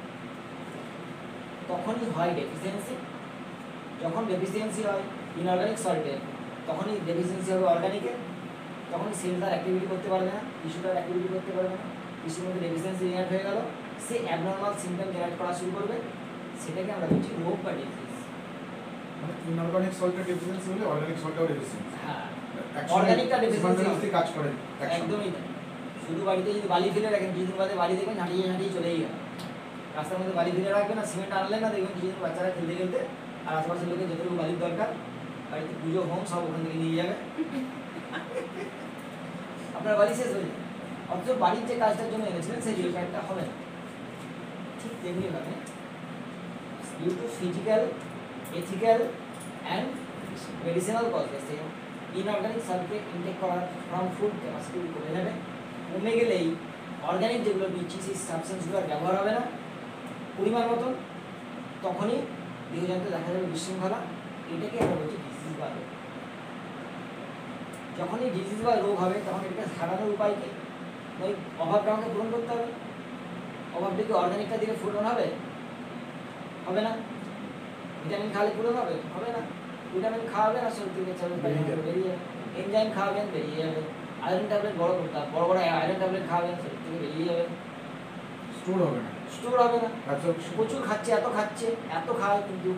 তখনই হয় ডেফিসিয়েন্সি। যখন ডেফিসিয়েন্সি হয় ইনঅর্গানিক সল্টের, তখনই ডেফিসিয়েন্সি হবে অর্গানিকের, তখনই সেল তার অ্যাক্টিভিটি করতে পারবে না, টিস্যু তার অ্যাক্টিভিটি করতে পারবে না, টিস্যুর মধ্যে ডেফিসিয়েন্সি জেনারেট হয়ে গেল, সে অ্যাবনর্মাল সিমটম জেনারেট করা শুরু করবে, সেটাকে আমরা বলছি রোগ বা ডিজিজ। মানে ইনঅর্গানিক সল্টের ডেফিসিয়েন্সি হলে অর্গানিক সল্টও ডেফিসিয়েন্সি। হ্যাঁ, অর্গানিকটা ডেফিসিয়েন্সি কাজ করে একদমই তাই। শুধু বাড়িতে যদি বালি ফেলে রাখেন কিছুদিন বাদে বালি দেখবেন ঝাঁটিয়ে ঝাঁটিয়ে চলেই গেল। রাস্তার মধ্যে বালি ফেলে রাখবেন না, সিমেন্ট আনলেন না, দেখবেন কিছুদিন বাচ্চারা খেলতে খেলতে আর আশেপাশের লোকের যতটুকু বালির দরকার বাড়িতে পুজো হোম সব ওখান থেকে নিয়ে যাবে, আপনার বাড়ি শেষ হয়ে যাবে। অথচ বাড়ির যে কাজটার জন্য এনেছিলেন সেই রিপেয়ারটা হবে না। ঠিক তেমনি ভাবে due to physical, ethical and medicinal causes inorganic sulphate intake করার ফ্রম ফুড ক্যাপাসিটি কমে যাবে। কমে গেলেই অর্গানিক যেগুলো দিচ্ছি সেই সাবস্টেন্সগুলো আর ব্যবহার হবে না পরিমাণ মতন, তখনই দেহযন্ত্রে দেখা যাবে বিশৃঙ্খলা। এটাকে আমরা বলছি ডিজিজ বা রোগ। যখনই ডিজিজ বা রোগ হবে তখন এটাকে সারানোর উপায় কি? ওই অভাবটা আমাকে পূরণ করতে হবে। অভাবটা কি অর্গানিকটা দিলে পূরণ হবে? হবে না। ভিটামিন খাওয়ালে পূরণ হবে? হবে না। ভিটামিন খাওয়াবে না শরীর থেকে চলে বেরিয়ে যাবে, এনজাইম খাওয়াবেন বেরিয়ে যাবে, আয়রন ট্যাবলেট বড় করতে বড় বড় আয়রন ট্যাবলেট খাওয়াবেন শরীর থেকে বেরিয়ে যাবে, স্টোর হবে না, স্টোর হবে না। অ্যাবজর্পশন প্রচুর খাচ্ছে, এত খাচ্ছে, এত খায় কিন্তু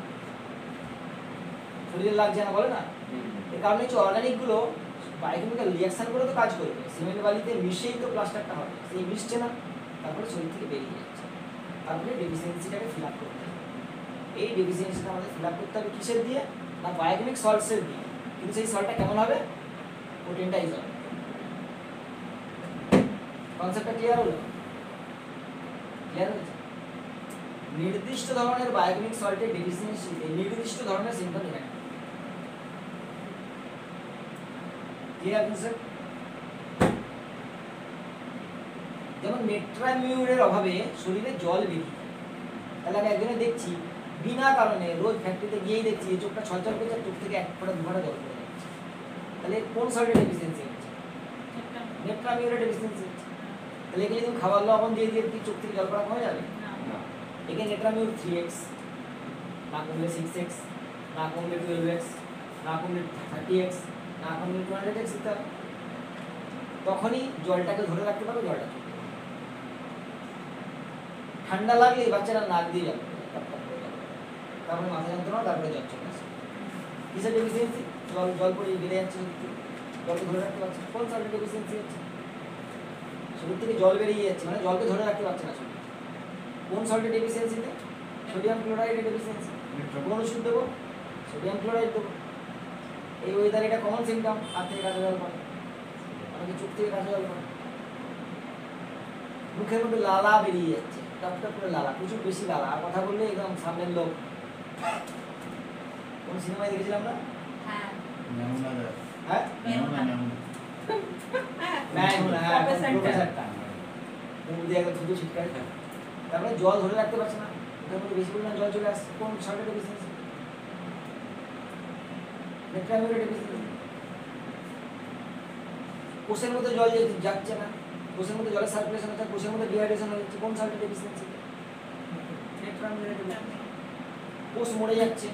শরীরে লাগছে না, বলে না। এর কারণে হচ্ছে অর্গানিকগুলো বায়োকেমিক্যাল রিয়াকশানগুলো তো কাজ করবে, সিমেন্ট বালিতে মিশেই তো প্লাস্টারটা হবে, সেই মিশছে না, তারপরে শরীর থেকে বেরিয়ে যাচ্ছে। তারপরে ডেফিসিয়েন্সিটাকে ফিল আপ করতে হবে। এই ডেফিসিয়েন্সিটা আমাদের ফিল আপ করতে হবে কিসের দিয়ে? না বায়োকেমিক সল্টসের দিয়ে। কিন্তু সেই সল্টটা কেমন হবে? পোটেন্টাইজ হবে। কনসেপ্টটা ক্লিয়ার হলো? ক্লিয়ার হয়েছে? নির্দিষ্ট ধরনের বায়োকেমিক সল্টের ডেফিসিয়েন্সিতে নির্দিষ্ট ধরনের সিম্পটম দেখা যায়। Clear concept? যেমন নেট্রামিউরের অভাবে শরীরে জল বেরিয়ে যায়। তাহলে আমি একজনে দেখছি বিনা কারণে রোজ ফ্যাক্টরিতে গিয়েই দেখছি এই চোখটা ছলছল করছে, চোখ থেকে এক ফোঁটা দু ফোঁটা জল পড়ে যাচ্ছে। তাহলে কোন সল্টের ডেফিসিয়েন্সি হচ্ছে? নেট্রামিউরের ডেফিসিয়েন্সি হচ্ছে। তাহলে একে যদি খাবার লবণ দিয়ে দিয়ে কি চোখ থেকে জল পড়া কমে যাবে? একে নেট্রামিউর থ্রি এক্স, না কমলে সিক্স এক্স, না কমলে টুয়েলভ এক্স, না কমলে থার্টি এক্স, না কমলে টু হান্ড্রেড এক্স দিতে হবে। তখনই জলটাকে ধরে রাখতে পারবে, জলটা চলবে। ঠান্ডা লাগলে বাচ্চারা নাক দিয়ে যাবে, তারপরে মাথা যন্ত্রণা, তারপরে জ্বর চলে আসে। কিসের ডেফিসিয়েন্সি? জল জল পড়ে বেড়ে যাচ্ছে, জলকে ধরে রাখতে পারছে। কোন সল্টের ডেফিসিয়েন্সি হচ্ছে? শরীর থেকে জল বেরিয়ে যাচ্ছে, মানে জলকে ধরে রাখতে পারছে না শরীর। কোন সল্টের ডেফিসিয়েন্সিতে? সোডিয়াম ক্লোরাইডের ডেফিসিয়েন্সি। কোন ওষুধ দেবো? সোডিয়াম ক্লোরাইড দেবো। এই ওয়েদার এটা কমন সিমটম, হাত থেকে কাঁচা জল পড়ে, অনেকে চোখ থেকে কাঁচা জল পড়ে, মুখের মধ্যে লালা বেরিয়ে যাচ্ছে, টপটপ করে লালা, প্রচুর বেশি লালা, আর কথা বললে একদম সামনের লোক। কোন সিনেমায় দেখেছিলাম না? হ্যাঁ হ্যাঁ প্রফেসরটা মুখ দিয়ে একদম থুতু ছিটকায়। তারপরে জল ধরে রাখতে পারছে না, মুখের মধ্যে বেশি পরিমাণ জল চলে আসছে। কোন সল্টের ডেফিসিয়েন্সি? নেট্রামিউরের ডেফিসিয়েন্সি। কোষের মধ্যে জল যাচ্ছে না, কোষের মধ্যে জলের সার্কুলেশন হচ্ছে, কোষের মধ্যে ডিহাইড্রেশন হচ্ছে। কোন সল্টের ডেফিসিয়েন্সি? নেট্রামিউরের ডেফিসিয়েন্সি। কোষ মরে যাচ্ছে।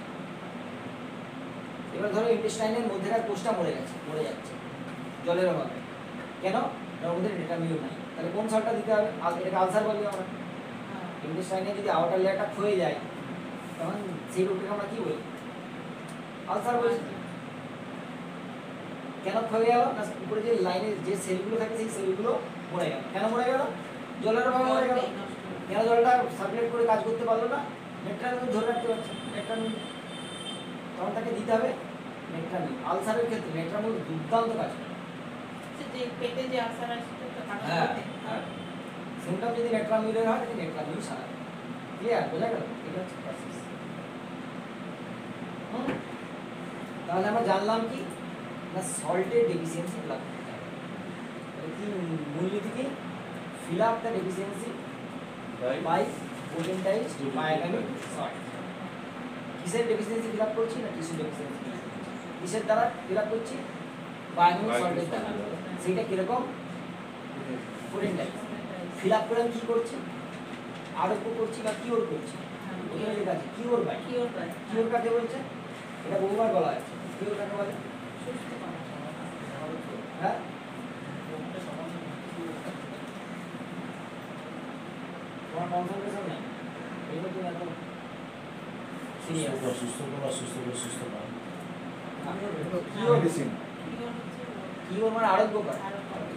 এবার ধরো ইন্টেস্টাইনের মধ্যেকার কোষটা মরে গেছে, মরে যাচ্ছে জলের অভাবে। কেন? তার মধ্যে নেট্রামিউর নাই। তাহলে কোন সল্টটা দিতে হবে? এটাকে আলসার বলি আমরা। ইন্টেস্টাইনে যদি আউটার লেয়ারটা ক্ষয়ে যায় তখন সেই রোগটাকে আমরা কি বলি? আলসার বলছি। কেন ক্ষয়ে গেল? না উপরে যে লাইনে যে সেলগুলো থাকে সেই সেলগুলো মরে গেল। কেন মরে গেল? জলের অভাবে মরে গেল। কেন জলটা সার্কুলেট করে কাজ করতে পারলো না? নেট্রামিউর ধরে রাখতে পারছে, নেট্রামিউর। তখন তাকে দিতে হবে নেট্রামিউর। আলসারের ক্ষেত্রে নেট্রামিউর দুর্দান্ত কাজ করে। যে পেটে যে আলসার আছে সেটা কাজ হ্যাঁ, করতে। হ্যাঁ। সিমটম যদি নেট্রামিউরের হয় তাহলে নেট্রামিউর সারাবে। ক্লিয়ার? বোঝা গেল? এটা হচ্ছে প্রসেস। হুম, তাহলে আমরা জানলাম কি না সল্টের ডেফিসিয়েন্সি ফিল আপ করতে হবে। তাহলে কি মূলনীতি কি? Fill up the deficiency by potentized biochemic salt. কিসের ডেফিসিয়েন্সি ফিল আপ করছি? না টিস্যু ডেফিসিয়েন্সি। কিসের দ্বারা ফিল আপ করছি? বায়োকেমিক সল্টের দ্বারা। সেইটা কিরকম? পোটেন্টাইজ। ফিল আপ করে আমি কি করছি? আরোগ্য করছি বা কিওর করছি। ওখানে লেখা আছে cure by. Cure by. Cure কাকে বলছে? এটা বহুবার বলা আছে। কিওর কাকে বলে? সুস্থ করা। হ্যাঁ, তোমার কনসেন্ট্রেশন নেই, এই তো তুমি একদম সিরিয়াস। সুস্থ করা, সুস্থ করে সুস্থ করা। Cure medicine. কিওর হচ্ছে কিওর মানে আরোগ্য করা। আরো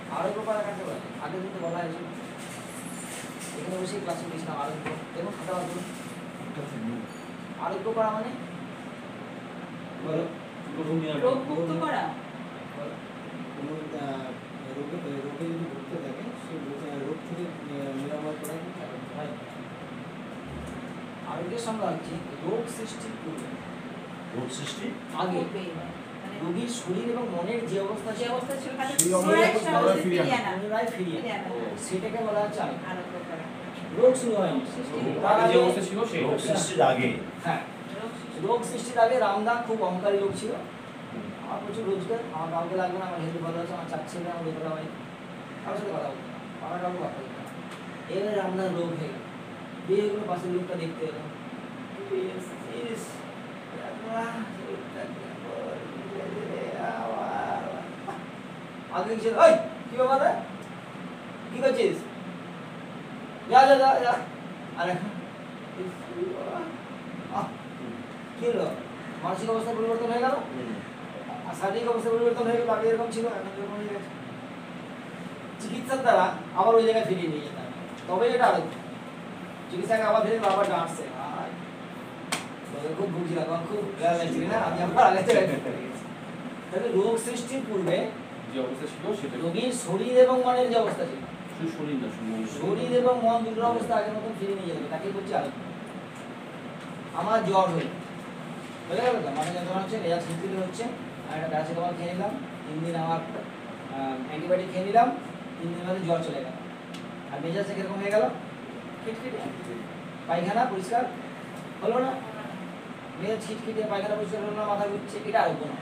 আরোগ্য করা কাকে বলে? আগে কিন্তু বলা হয়েছিল এখানে বসে ক্লাসে দিয়েছিলাম আরোগ্য এবং খাতা বার করুন। আরোগ্য করা মানে বলো রোগ মুক্ত করা বলো। কোনো আহ, রোগে রোগে যদি ভুগতে থাকে সেই রোগ- রোগ থেকে আহ, নিরাময় করা কিন্তু আরোগ্য হয়। আরোগ্যের সংজ্ঞা হচ্ছে রোগ সৃষ্টির পূর্বে রোগ সৃষ্টি আগে করবেই না। মানে রোগীর শরীর এবং মনের যে অবস্থা যে অবস্থা ছিল তাকে সেই পুনরায় অবস্থা স্বাভাবিক ফিরিয়ে ফিরিয়ে আনা। পুনরায় ফিরিয়ে ফিরিয়ে আনা। সেটাকে বলা হচ্ছে আরোগ্য। আরোগ্য করা। রোগ শুরু হয়নি সৃষ্টি। তার আগে যে আগে- অবস্থা ছিল সেই রোগ সৃষ্টির আগে হ্যাঁ রোগ সৃষ্টি। রোগ সৃষ্টির আগে রামদা খুব অহংকারী লোক ছিল। আমার প্রচুর রোজগার, আমার কাউকে লাগবে না, আমার হেলথ ভালো আছে, আমার চাচ্ছে না, আমার লোকেরা ভাই কারোর সাথে কথা বলতো না, আমার কাউকে কথা বলতো না। এবারে রামদার রোগ হয়ে গেল, দিয়ে এগুলো পাশের লোকটা দেখতে এলো। ইস, ইস, আল্লাহ, শরীরটা কেমন, রে, আবার। আগে ছিল, ওই কি ব্যাপার রে? কি করছিস? যা যা যা যা। আর এখন ইস, বাবা, আহ, কি হলো? মানসিক অবস্থা পরিবর্তন হয়ে গেল, আর শারীরিক অবস্থা পরিবর্তন হয়ে গেল। আগে এরকম ছিল, এখন এরকম হয়ে গেছে। চিকিৎসার দ্বারা আবার ওই জায়গায় ফিরিয়ে নিয়ে যেতে হবে, তবে এটা আরোগ্য। চিকিৎসাকে আবার ফিরে বাবার ডাঁটছে, আয়, তোদের খুব ভুগছিলাম, তখন খুব বেড়া লাগছিল না, আমি আবার আগে থেকে ফিরে গেছি। তাহলে রোগ সৃষ্টির পূর্বে যে অবস্থা ছিল সেটা রোগীর শরীর এবং মনের যে অবস্থা ছিল, শুধু শরীর না শুধু মন। শরীর এবং মন দুটোর অবস্থা আগের মতন ফিরে নিয়ে যাবে, তাকে বলছি আরোগ্য। আমার জ্বর হয়ে বুঝে গেল তো, মাথা যন্ত্রণা হচ্ছে, মেজাজ খিটখিটে হচ্ছে, আর একটা প্যারাসিটামল খেয়ে নিলাম, তিন দিন আমার অ্যান্টিবায়োটিক খেয়ে নিলাম, তিন দিনের মধ্যে জ্বর চলে গেল। আর মেজাজটা কিরকম হয়ে গেল? খিটখিটে। পায়খানা পরিষ্কার হলো না, মেজাজ খিটখিটে, পায়খানা পরিষ্কার হলো না, মাথা ঘুরছে, এটা আরোগ্য না।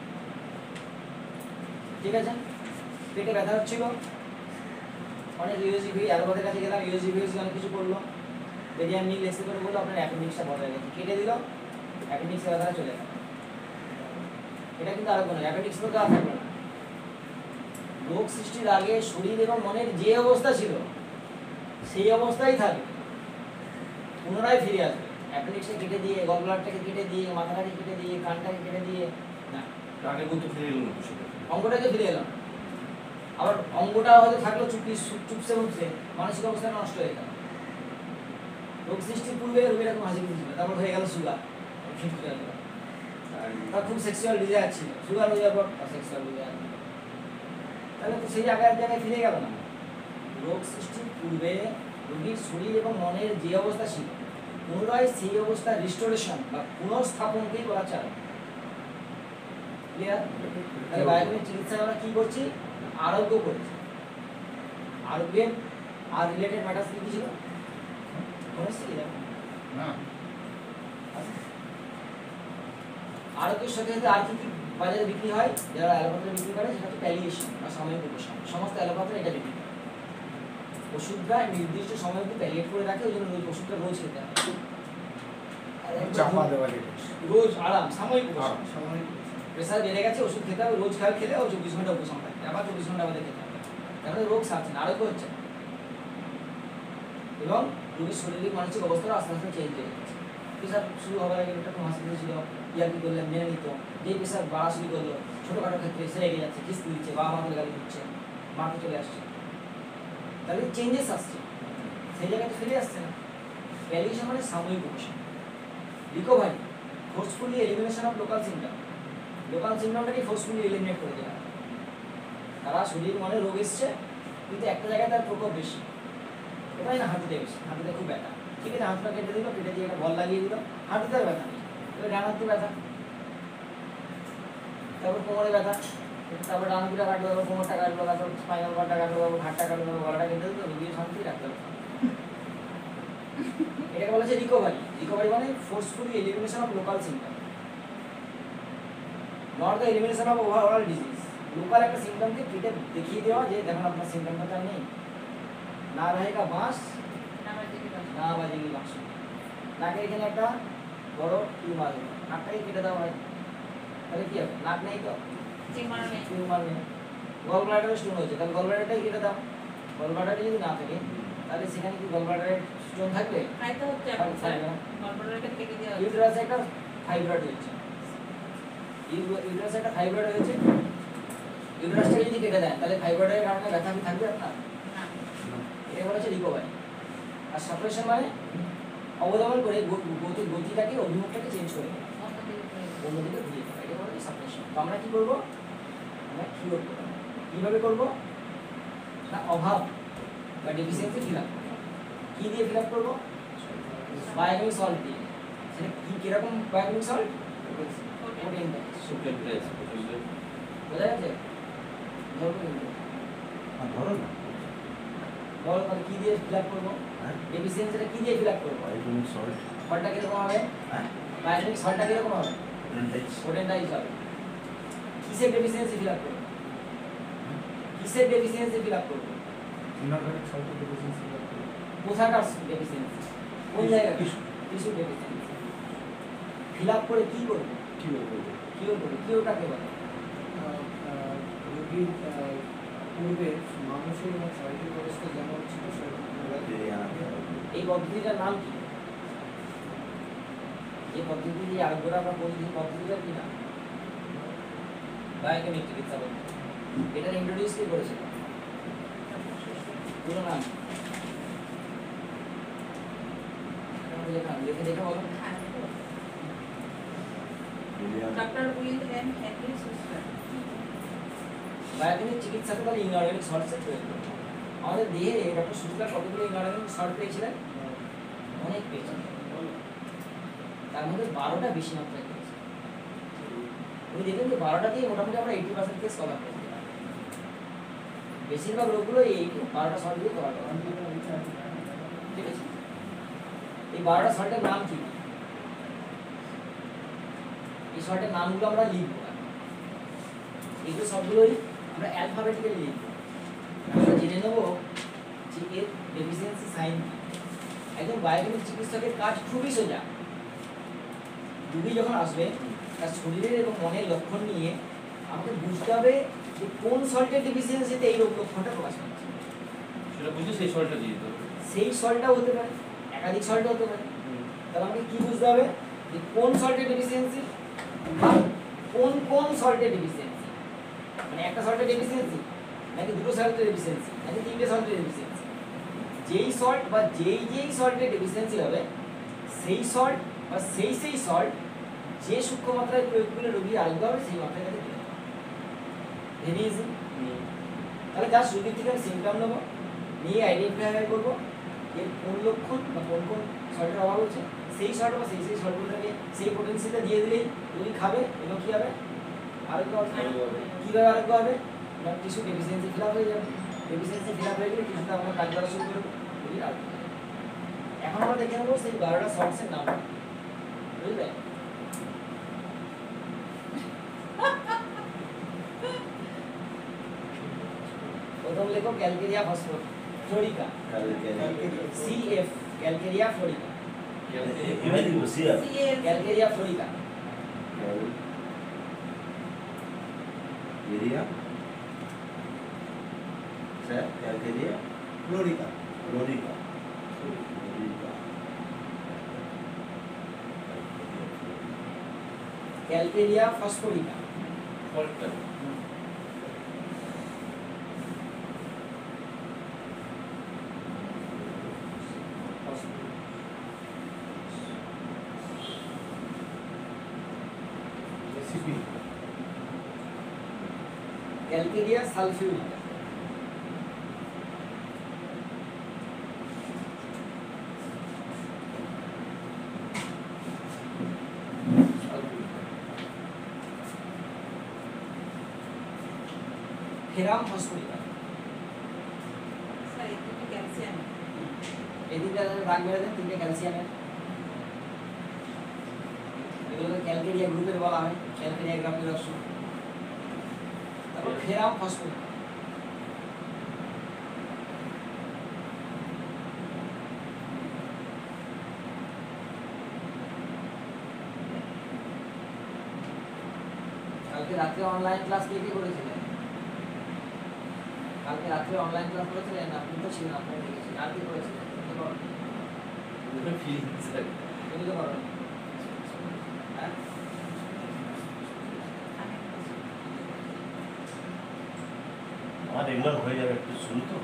ঠিক আছে? পেটে ব্যথা হচ্ছিল, অনেক ইউএসজি অ্যালোপ্যাথের কাছে গেলাম, ইউএসজি ভিউএসজি অনেক কিছু করলো, বেরিয়াম নিল এক্সরে করে বললো আপনার অ্যাপেন্ডিক্সটা বড় হয়ে গেছে, কেটে দিল, অ্যাপেন্ডিক্সের ব্যথাটা চলে গেল। এটা কিন্তু আরোগ্য নয়, অ্যাপেন্ডিক্স তো আর থাকবে না। রোগ সৃষ্টির আগে শরীর এবং মনের যে অবস্থা ছিল সেই অবস্থায় থাকবে, পুনরায় ফিরে আসবে। অ্যাপেন্ডিক্সটা কেটে দিয়ে, গলব্লাডারটাকে কেটে দিয়ে, মাথাটাকে কেটে দিয়ে, কানটাকে কেটে দিয়ে না, আগে কিন্তু ফিরে এলো না সেটা। অঙ্গটাকে ফিরে এলাম। আবার অঙ্গটা হয়তো থাকলো চুপি চুপসে উঠছে, মানসিক অবস্থা নষ্ট হয়ে গেল। রোগ সৃষ্টির পূর্বে রোগীর এরকম হাসি খুশি ছিল, তারপর হয়ে গেল সুগার, তার খুব সেক্সুয়াল ডিজায়ার ছিল, সুগার হয়ে যাওয়ার পর সেক্সুয়াল ডিজায়ার, তাহলে তো সেই জায়গায় জায়গায় ফিরে গেল না। রোগ সৃষ্টির পূর্বে রোগীর শরীর এবং মনের যে অবস্থা ছিল পুনরায় সেই অবস্থার রিস্টোরেশন বা পুনঃস্থাপনকেই বলা চায়। ক্লিয়ার? তাহলে বায়োকেমিক চিকিৎসায় আমরা কি করছি? আরোগ্য করছি। আরোগ্যের আর রিলেটেড ম্যাটার্স কি ছিল? মনে হচ্ছে কি দেখো? না আরোগ্যের সাথে সাথে আর কি কি বাজারে বিক্রি হয়, যারা অ্যালোপ্যাথি বিক্রি করে, সেটা হচ্ছে প্যালিয়েশন বা সাময়িক উপশম। সমস্ত অ্যালোপ্যাথি এটা বিক্রি করে। ওষুধটা নির্দিষ্ট সময় অবধি প্যালিয়েট করে রাখে, ওই জন্য ওই ওষুধটা রোজ খেতে হয়। আর একবার চাপা দেওয়া যেটা রোজ আরাম, সাময়িক উপশম। সাময়িক প্রেসার বেড়ে গেছে, ওষুধ খেতে হবে, রোজ খাওয়া খেলে ও চব্বিশ ঘন্টা উপশম থাকে, আবার চব্বিশ ঘন্টা আমাদের খেতে হবে, তাহলে রোগ সারছে না, আরোগ্য হচ্ছে না। এবং রোগীর শারীরিক মানসিক অবস্থাটা আস্তে আস্তে চেঞ্জ হয়ে যাচ্ছে। প্রেসার শুরু হওয়ার আগে একটা খুব হাসি ছিল, ইয়ার কি করলে মেনে নিত, যেই প্রেসার বাড়া শুরু করলো ছোটোখাটো ক্ষেত্রে সে রেগে যাচ্ছে, কিস্তি দিচ্ছে, বাবা মাকে গালি দিচ্ছে, মাকে চলে আসছে, তাহলে চেঞ্জেস আসছে, সেই জায়গাটা ফিরে আসছে না। প্যালিয়েশন মানে সাময়িক উপশম। Recovery, forcefully elimination of local symptom. Local সিমটমটাকে ফোর্সফুলি এলিমিনেট করে দেওয়া। তারা শরীর মনে রোগ এসছে, কিন্তু একটা জায়গায় তার প্রকোপ বেশি, কোথায় না হাঁটুতে বেশি, হাঁটুতে খুব ব্যথা, ঠিক আছে, হাঁটুটা কেটে দিল, কেটে দিয়ে একটা বল লাগিয়ে দিল, হাঁটুতে আর ব্যথা নেই, এবার ডান হাতে ব্যথা, তারপর কোমরে ব্যথা, তারপর ডান হাতটা কাটলো, তারপর কোমরটা কাটলো, তারপর স্পাইনাল কর্ডটা কাটলো, তারপর ঘাটটা কাটলো, তারপর গলাটা কেটে দিল, রোগীর শান্তি রাখতে হবে। এটাকে বলা হচ্ছে রিকভারি। রিকভারি মানে forcefully elimination of local symptom, not the elimination of overall disease. Local একটা সিমটমকে কেটে দেখিয়ে দেওয়া যে দেখুন আপনার সিমটমটা তার নেই, না रहेगा बांस না বাজেগি বাঁশি। নাকের এখানে একটা বড় টিউমার হলো, নাকটাকে কেটে দেওয়া হয়, তাহলে কি হবে? নাক নেই তো, টিউমার নেই। গল ব্লাডারে স্টোন হয়েছে, তাহলে গল ব্লাডারটাই কেটে দাও। গল ব্লাডারে যদি না থাকে তাহলে সেখানে কি গল ব্লাডারে স্টোন থাকবে? খাইতে হচ্ছে এখন স্যার, গলব্লাডারকে কেটে দেওয়া হচ্ছে। ইউটেরাসে একটা ফাইব্রয়েড হয়েছে, ইউটেরাসে একটা ফাইব্রয়েড হয়েছে, ইউটেরাসটাকে যদি কেটে দেন তাহলে ফাইব্রয়েডের কারণে ব্যথা কি থাকবে আপনার? না এটা বলা হচ্ছে রিকভারি। আর সাপ্রেশন মানে অবদমন করে গতি গতিটাকে অভিমুখটাকে চেঞ্জ করে দেওয়া, অন্যদিকে ঘুরিয়ে দেওয়া, এটা বলা হচ্ছে সাপ্রেশন। তো আমরা কি করব? আমরা কিওর করব। কিভাবে করব? না অভাব বা ডেফিসিয়েন্সি ফিল আপ করব। কি দিয়ে ফিল আপ করব? বায়োকেমিক সল্ট দিয়ে। সেটা কি কিরকম biochemic salt? Protein base. Supreme place বোঝা যাচ্ছে? ধরো কিন্তু আর ধরো না বল তাহলে কি দিয়ে ফিল আপ করব? হ্যাঁ ডেফিসিয়েন্সিটা কি দিয়ে ফিল আপ করব? বায়োকেমিক সল্ট সল্টটা কিরকম হবে? হ্যাঁ বায়োকেমিক সল্টটা কিরকম হবে? রেন্টাইজ প্রোটিনটাইজ হবে। কিসের ডেফিসিয়েন্সি ফিল আপ করব? কিসের ডেফিসিয়েন্সি ফিল আপ করব? ইনঅর্গানিক সল্টের ডেফিসিয়েন্সি কোথাকার ডেফিসিয়েন্সি? কোন জায়গায়? Tissue deficiency. ফিল আপ করে কি করব? কি বলবো কিওর করব। কিওরটাকে বলে রোগীর পূর্বে মানুষের এবং শারীরিক অবস্থা যেমন ছিল সেরকম এই পদ্ধতিটার নাম কি? এই পদ্ধতি দিয়ে আগ্রহ আমরা বলি এই পদ্ধতিটার কি নাম? বায়োকেমিক চিকিৎসা পদ্ধতি। এটার ইন্ট্রোডিউস কে করেছিল? পুরো নাম দেখে দেখে বলো। Doctor William Henry Schuessler. Biochemic চিকিৎসাকে বলে ইনঅর্গানিক সল্টসের প্রয়োগ করে। আমাদের দেহে ডক্টর সুস্টার কতগুলো ইনঅর্গানিক সল্ট পেয়েছিলেন? অনেক পেয়েছিলেন। তার মধ্যে বারোটা বেশি মাত্রায় পেয়েছে। উনি দেখবেন যে বারোটা দিয়ে মোটামুটি আমরা এইটি পার্সেন্ট কেস কভার করতে পারি। বেশিরভাগ রোগগুলো এই বারোটা সল্ট দিয়ে কভার করা হয়। ঠিক আছে? এই বারোটা সল্টের নাম কি? এই সল্টের নামগুলো আমরা লিখবো। এগুলো সবগুলোই আমরা অ্যালফাবেটিক্যালি লিখবো। আমরা জেনে নেব যে এর ডেফিসিয়েন্সি সাইন কি। একজন বায়োকেমিক চিকিৎসকের কাজ খুবই সোজা। রোগী যখন আসবে তার শরীরের এবং মনের লক্ষণ নিয়ে আমাকে বুঝতে হবে যে কোন সল্টের ডেফিসিয়েন্সিতে এই রোগ লক্ষণটা প্রকাশ পাচ্ছে। সেটা বুঝে সেই সল্টটা দিয়ে দিতে হবে। সেই সল্টটাও হতে পারে, একাধিক সল্ট হতে পারে। তাহলে আমাকে কি বুঝতে হবে যে কোন সল্টের ডেফিসিয়েন্সি বা কোন কোন সল্টের ডেফিসিয়েন্সি। মানে একটা সল্টের ডেফিসিয়েন্সি নাকি দুটো সল্টের ডেফিসিয়েন্সি নাকি তিনটে সল্টের ডেফিসিয়েন্সি। যেই সল্ট বা যেই যেই সল্টের ডেফিসিয়েন্সি হবে সেই সল্ট বা সেই সেই সল্ট যে সূক্ষ্ম মাত্রায় প্রয়োগ করলে রোগী আরোগ্য হবে সেই মাত্রায় তাকে দিতে হবে। Very easy. তাহলে জাস্ট রোগীর থেকে আমি সিমটম নেবো, নিয়ে আইডেন্টিফাই করবো এর কোন লক্ষণ বা কোন কোন সল্টের অভাব হচ্ছে, সেই সল্ট বা সেই সেই সল্টগুলোকে সেই পোটেন্সিটা দিয়ে দিলেই রোগী খাবে এবং কী হবে? আরোগ্য হবে। কীভাবে আরোগ্য হবে? না টিস্যু ডেফিসিয়েন্সি ফিল আপ হয়ে যাবে। ডেফিসিয়েন্সি ফিল আপ হয়ে গেলে টিস্যুটা আমরা কাজ করা শুরু করবো, রোগীর আরোগ্য হবে। এখন আমরা দেখে নেবো সেই বারোটা সল্টসের নাম। বুঝলে? প্রথম লেখো calcarea phosphor fluorica, CF calcarea fluorica, এবার দিব সিআর ক্যালকেরিয়া ফ্লোরিকা, এরিয়া sir calcarea fluorica fluorica fluorica calcarea phosphorica. সল্টটা recipe calcarea sulphurica, ferrum phosphorica. Sir এতে ক্যালসিয়াম। এই তিনটা দাগ মেরে দেন, তিনটে ক্যালসিয়ামের। এগুলোকে ক্যালকেরিয়া গ্রুপের বলা হয়, ক্যালকেরিয়া গ্রামের রস। তারপর ফেরাম ফসফোরিকা। কালকে রাত্রে অনলাইন ক্লাস কে কে করেছিলেন? কালকে রাত্রে অনলাইন ক্লাস করেছিলেন? আপনি তো ছিলেন, আপনাকে দেখেছি। আর কি করেছিলেন? তুমি করো। ফিলিংস তুমি তো করো। হ্যাঁ? আমার রেগুলার হয়ে যাবে একটু শুরু তো।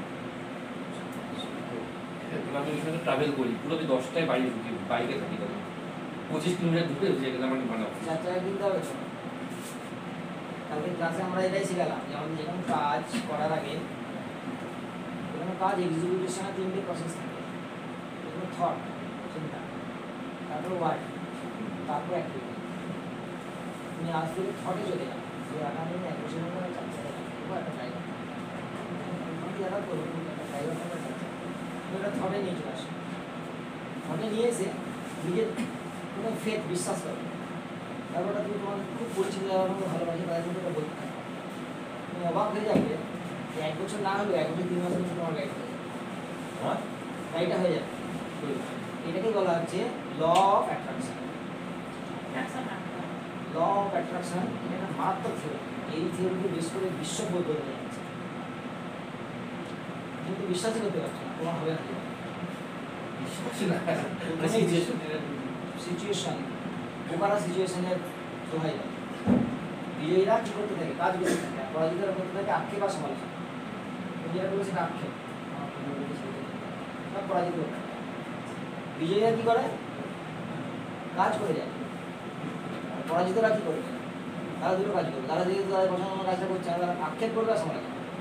আমি ওই সময় ট্রাভেল করি পুরো আমি দশটায় বাড়ি ঢুকি বাইকে থাকি তখন পঁচিশ কিলোমিটার ঢুকে যেখানে আমার বানাবো চার চাকা কিনতে হবে তো। কালকে ক্লাসে আমরা এটাই শিখালাম যে আমাদের যেকোনো কাজ করার আগে যেকোনো কাজ এক্সিকিউশনে তিনটে প্রসেস থাকে। যেকোনো থট, চিন্তা, তারপর ওয়ার্ড, তারপর অ্যাক্টিভিটি। তুমি আজ থেকে থটে চলে যাও যে আগামী এক বছরের মধ্যে চার চাকা কিনবো, একটা ড্রাইভার যারা করবো একটা ড্রাইভার থাকবে চার চাকা, তুমি একটা থটে নিয়ে চলে আসো। থটে নিয়ে এসে নিজের কোনো ফেথ বিশ্বাস করো, তারপরটা তুমি তোমার খুব পরিচিত যাওয়ার মধ্যে ভালোবাসি তাদের মধ্যে একটা বলতে থাকো। তুমি অবাক হয়ে যাবে যে এক বছর না হলেও এক বছর তিন মাসের মধ্যে তোমার গাড়ি হয়ে যাবে, আমার গাড়িটা হয়ে যাবে। এটাকেই বলা হচ্ছে ল অফ অ্যাট্রাকশন। Attraction রাখতে হবে। ল অফ অ্যাট্রাকশন এটা একটা মারাত্মক থিওরি। এই থিওরিকে বেশ করে বিশ্ব বই বলে যাচ্ছে, কিন্তু বিশ্বাসই করতে পারছো না, তোমার হবে না। সিচুয়েশন ওখানে সিচুয়েশনের দোহাই দেয়। বিজয়ীরা কী করতে থাকে? কাজ করতে থাকে, আর পরাজিতরা করতে থাকে আক্ষেপ আর সমালোচনা। বিজয়ীরা করেছে আক্ষেপ, সব পরাজিত করতে থাকে। বিজয়ীরা কী করে? কাজ করে যায়। আর পরাজিতরা কী করে? তারা দুটো কাজ করবে। তারা যেহেতু তাদের পছন্দ কাজটা করছে না, তারা আক্ষেপ করবে আর সমালোচনা করবে।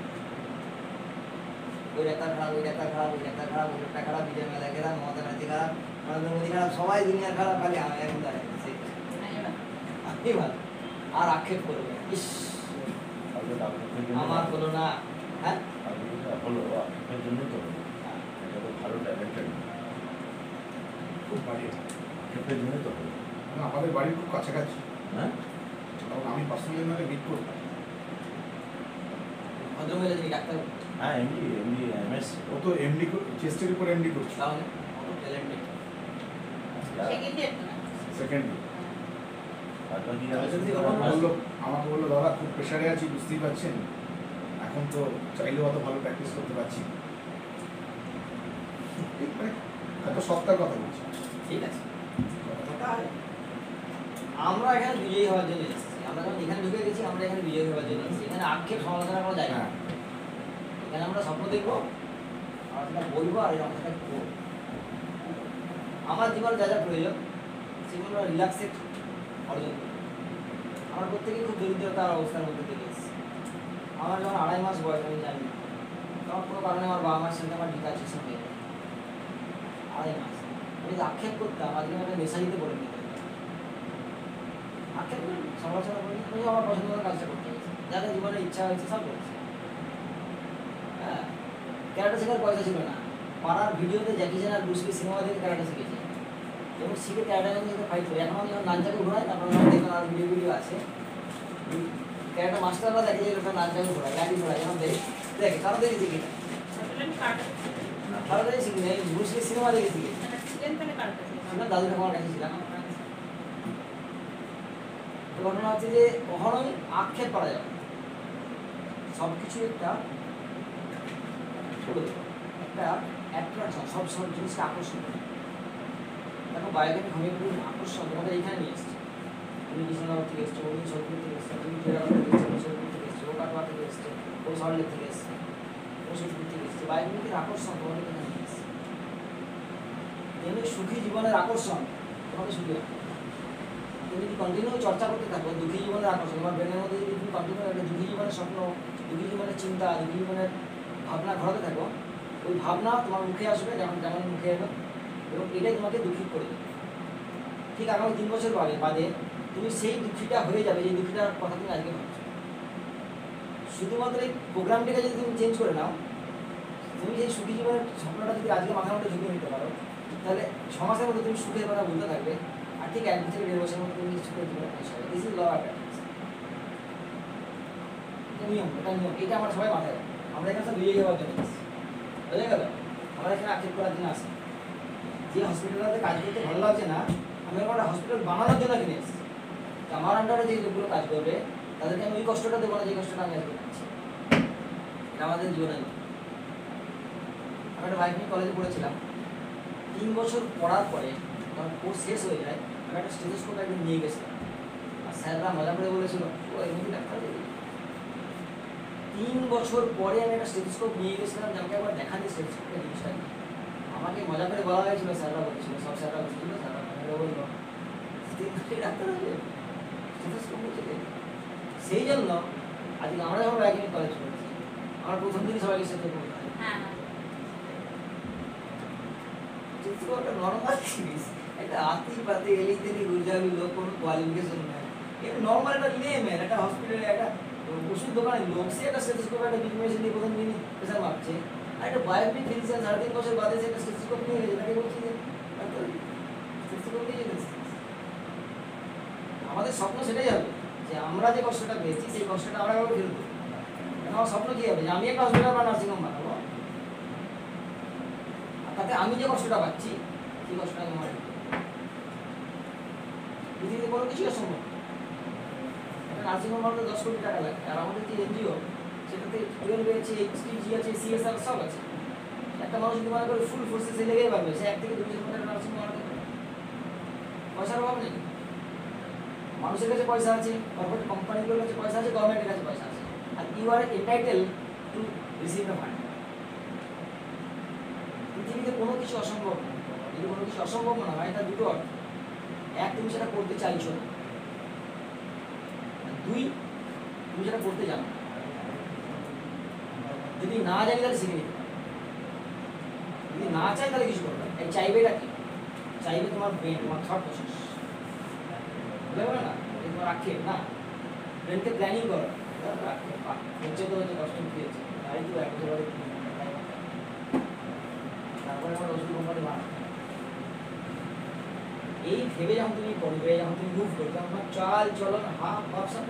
ওই ডাক্তার খারাপ, ওই ডাক্তার খারাপ, ওই ডাক্তার খারাপ, ওই ডাক্তার খারাপ, বিজয় মেলা খারাপ, মমতা ব্যানার্জি খারাপ, নরেন্দ্র মোদী খারাপ, সবাই দুনিয়ার খারাপ, খালি আমি এখন দাঁড়াই আপনি ভালো। আর আক্ষেপ করবে, ইস কালকে ডাক্তারের জন্য আমার হলো না। হ্যাঁ, কালকে হলো আপনার জন্যই তো হলো। এটা তো ভালো ট্যালেন্টেড, খুব বাড়ি ক্ষেত্রের জন্যই তো হলো। না, আমাদের বাড়ির খুব কাছাকাছি, হ্যাঁ কারণ আমি পার্সোনালি মানে মিট করতাম। ভদ্রমহিলা যিনি ডাক্তার, হ্যাঁ এমডি এমডি এমএস ও তো এমডি চেস্টের উপর এমডি করছে, তাহলে কত ট্যালেন্টেড। Second year তো না? সেকেন্ড তারপর কি বললো, আমাকে বললো দাদা খুব প্রেশারে আছি, বুঝতেই পারছেন, এখন তো চাইলেও অত ভালো প্র্যাকটিস করতে পারছি না। ঠিক মানে এত সপ্তাহ কথা বলছি। ঠিক আছে, তাহলে আমরা এখানে বিজয়ী হওয়ার জন্য এসেছি। আমরা যখন এখানে ঢুকে গেছি, আমরা এখানে বিজয়ী হওয়ার জন্য এসেছি। এখানে আক্ষেপ সমালোচনা করা যায় না। হ্যাঁ, এখানে আমরা স্বপ্ন দেখবো আর সেটা বলবো আর এরকম সেটা করবো। আমার জীবনে যা যা প্রয়োজন সেগুলো আমরা রিল্যাক্সে অর্জন করি। আমার প্রত্যেকেই খুব দরিদ্রতার অবস্থার মধ্যে থেকে এসেছি। আমার যখন আড়াই মাস বয়স, আমি জানি না, তখন কোনো কারণে আমার বাবা মার সঙ্গে আমার ডিটাচেশন হয়ে যায়। আড়াই মাস আমি যদি আক্ষেপ করতাম, আজকে আমি একটা নেশাইতে পড়ে নিতে আক্ষেপ করি, সমালোচনা করি, আমি আমার পছন্দ মতো কাজটা করতে গেছি, যাদের জীবনে ইচ্ছা হয়েছে সব করেছে। হ্যাঁ, ক্যারাটে শেখার পয়সা ছিল না। পাড়ার ভিডিওতে জ্যাকি চ্যান আর ব্রুস লি সিনেমা দেখে ক্যারাটে শিখেছি এবং শিখে ক্যারাটে আমি যেতে ফাইট করি। এখন আমি যখন নানচাকে ঘোরাই, তারপর আমার দেখবেন আর ভিডিও ভিডিও আছে, ক্যারাটে মাস্টাররা দেখে যে লোকটা নানচাকে ঘোরায়, গাড়ি ঘোরায়, যখন দেখে দেখে কারো দেখে শিখি না, Student card আছে। কারো দেখে শিখি না, এই ব্রুস লি সিনেমা দেখে শিখি। মানে student তাহলে card আছে। আমরা দাদু ঠাকুমার কাছে ছিলাম। তো ঘটনা হচ্ছে যে কখনোই আক্ষেপ করা যাবে, সব কিছু একটা ছোট একটা অ্যাট্রাকশন, সব সব জিনিসকে আকর্ষণ করে। দেখো বায়োকেমিক হোমিওপ্যাথি আকর্ষণ তোমাদের এইখানে নিয়ে এসছে। তুমি কৃষ্ণনগর থেকে এসছো, উনি সরপুর থেকে এসছো, তুমি জেরাগঞ্জ থেকে এসছো, উনি সরপুর থেকে এসছো, ও কাটোয়া থেকে এসছে, ও সরলেক থেকে এসছে, ও সরপুর থেকে এসছে। বায়োকেমিকের আকর্ষণ তোমাদের এখানে নিয়ে এসছে। তেমনি সুখী জীবনের আকর্ষণ তোমাকে সুখী রাখবে। তুমি যদি কন্টিনিউ চর্চা করতে থাকো দুঃখী জীবনের আকর্ষণ, তোমার ব্রেনের মধ্যে যদি তুমি কন্টিনিউ একটা দুঃখী জীবনের স্বপ্ন, দুঃখী জীবনের চিন্তা, দুঃখী জীবনের ভাবনা ঘটাতে থাকো, ওই ভাবনা তোমার মুখে আসবে, যেমন যেমন মুখে এলো, এবং এটাই তোমাকে দুঃখী করে দেবে। ঠিক আগামী তিন বছর বাদে বাদে তুমি সেই দুঃখীটা হয়ে যাবে যে দুঃখীটার কথা তুমি আজকে ভাবছো। শুধুমাত্র এই প্রোগ্রামটিকে যদি তুমি চেঞ্জ করে নাও, তুমি সেই সুখী জীবনের স্বপ্নটা যদি আজকে মাথার মধ্যে ঢুকিয়ে নিতে পারো, তাহলে ছ মাসের মধ্যে তুমি সুখের কথা বলতে থাকবে, আর ঠিক এক থেকে দেড় বছরের মধ্যে তুমি সুখের জীবনে পৌঁছে যাবে। দিস ইজ ল অফ নিয়ম, এটা নিয়ম, এটা আমরা সবাই মাথায় রাখবো। আমরা এখানে সব বিজয়ী হওয়ার জন্য এসেছি, বুঝে গেল? আমরা এখানে আক্ষেপ করার জন্য আসি। যে হসপিটালটাতে কাজ করতে ভালো লাগছে না, আমি একটা হসপিটাল বানানোর জন্য কিনে এসেছি। আমার আন্ডারে যে লোকগুলো কাজ করবে তাদেরকে আমি ওই কষ্টটা দেবো না যে কষ্টটা আমি আজকে পাচ্ছি। এটা আমাদের জীবনে নয়। আমি একটা বাইক নিয়ে কলেজে পড়েছিলাম, তিন বছর পড়ার পরে যখন কোর্স শেষ হয়ে যায়, আমি একটা স্টেথোস্কোপ একদিন নিয়ে গেছিলাম, আর স্যাররা মজা করে বলেছিল ও এমনি ডাক্তার। তিন বছর পরে আমি একটা স্টেথোস্কোপ নিয়ে গেছিলাম, যে আমাকে একবার দেখান যে স্টেথোস্কোপের জিনিসটা কি। আমাকে মজা করে বলা হয়েছিল, স্যাররা বলেছিল, সব স্যাররা বলছিল, স্যাররা বললো ডাক্তার হবে স্টেথোস্কোপ হচ্ছে। সেই জন্য আজকে আমরা যখন বায়োকেমিক কলেজ করেছি, আমার প্রথম দিনই সবাইকে স্টেথোস্কোপ বলতে হয়। হ্যাঁ স্টেথোস্কোপ একটা নর্মাল জিনিস, একটা আতি পাতি এলি তেলি গুজরাবি লোক, কোনো কোয়ালিফিকেশন নেই, এটা নর্মাল একটা লেম্যান, একটা হসপিটালে একটা ওষুধ দোকানে লোক, সে একটা স্টেথোস্কোপ একটা বিট মেশিন দিয়ে প্রথম দিনই প্রেশার মাপছে। আর একটা বায়োকেমিক ফিজিশিয়ান সাড়ে তিন বছর বাদে সে একটা স্টেথোস্কোপ নিয়ে গেছে, তাকে বলছি যে স্টেথোস্কোপ নিয়ে যেতে। আমাদের স্বপ্ন সেটাই হবে যে আমরা যে কষ্টটা পেয়েছি সেই কষ্টটা আমরা এভাবে ফেলব। আমার স্বপ্ন কি হবে যে আমি একটা হসপিটাল বা নার্সিং হোম বানাবো, আর তাতে আমি যে কষ্টটা পাচ্ছি সেই কষ্টটা আমি আমার পৃথিবীতে কোনো কিছুই অসম্ভব। একটা নার্সিং হোম বানাতে দশ কোটি টাকা লাগে, আর আমাদের যে এনজিও সেটাতে টুয়েলভ আছে, এইচটিজি আছে, সিএসআর সব আছে। একটা মানুষ যদি মনে করে ফুল ফোর্সে সে লেগেই পারবে, সে এক থেকে দুই বছর মধ্যে নার্সিং হোম বানাতে পারবে। পয়সার অভাব নেই, মানুষের কাছে পয়সা আছে, কর্পোরেট কোম্পানিগুলোর কাছে পয়সা আছে, গভর্নমেন্টের কাছে পয়সা আছে, আর you are entitle to receive the fund. পৃথিবীতে কোনো কিছু অসম্ভব না। যদি কোনো কিছু অসম্ভব মনে হয় তার দুটো অর্থ: এক, তুমি সেটা করতে চাইছো না; দুই, তুমি সেটা করতে জানো। যদি না জানি তাহলে শিখে নিতে, যদি না চাই তাহলে কিছু করবে না। এই চাইবেটা কি? চাইবে তোমার ব্রেন, তোমার থট প্রসেস, বুঝতে না? তোমার আক্ষেপ না, ব্রেনকে প্ল্যানিং করো, হচ্ছে তো হচ্ছে, কষ্ট পেয়েছে, তাই তো এক বছর তারপরে আমার ওষুধ কোম্পানি বানাবো। এই ভেবে যখন তুমি করবে, যখন তুমি মুভ করবে, তখন তোমার চাল চলন হাব ভাব সব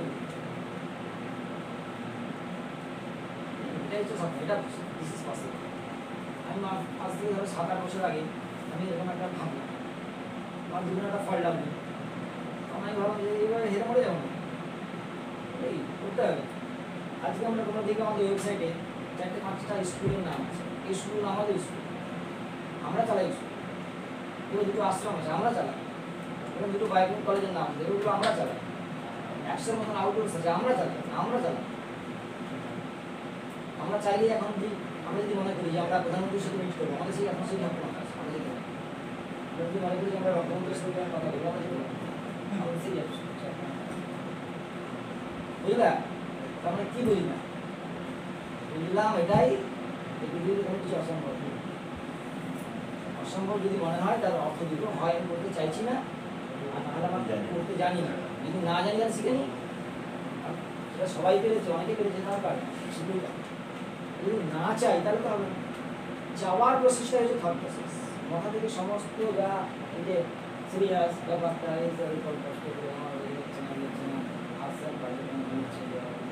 এটাই হচ্ছে সব। এটা দিস ইজ পসিবল। আমি আজ থেকে ধরো সাত আট বছর আগে আমি এরকম একটা ভাবলাম, আমার দুজন একটা ফল ডাউন, আমি ভাবলাম যে এইভাবে হেরে মরে যাবো না, এই করতে হবে। আজকে আমরা কোনো দিকে আমাদের ওয়েবসাইটে চারটে পাঁচটা স্কুলের নাম আছে, এই স্কুল আমাদের স্কুল, আমরা চালাই স্কুল। এবার দুটো আশ্রম আছে, আমরা চালাই। এবার দুটো বায়োকেমিক কলেজের নাম আছে, এগুলো আমরা চালাই। একশোর মতন আউটডোর্স আছে, আমরা চালাই, আমরা চালাই। আমরা চাইলে এখন যদি আমরা যদি মনে করি যে আমরা প্রধানমন্ত্রীর সাথে মিট করবো, আমাদের সেই এখন সেই ঘটনা আছে, আমরা যেতে পারি। যদি মনে করি যে আমরা রক্ষামন্ত্রীর সাথে কথা বলবো, আমরা যেতে পারি, আমাদের সেই বুঝলা? আমরা কি বুঝি না, বুঝলাম এটাই যে পৃথিবীতে কোনো কিছু অসম্ভব। অসম্ভব যদি মনে হয় তার অর্থ দুটো: হয় আমি করতে চাইছি না, আর নাহলে আমার করতে জানি না। যদি না জানি আর শিখে নি, সেটা সবাই পেরেছে, অনেকে পেরেছে, তারা পারে, শিখেই পারে। যদি না চাই তাহলে তো হবে না। যাওয়ার প্রসেসটা হচ্ছে থট প্রসেস। মাথা থেকে সমস্ত যা এই যে সিরিয়াস ব্যাপারটা, এই যে কষ্ট করে আমার হচ্ছে না, হচ্ছে না, আসার বাইরে হচ্ছে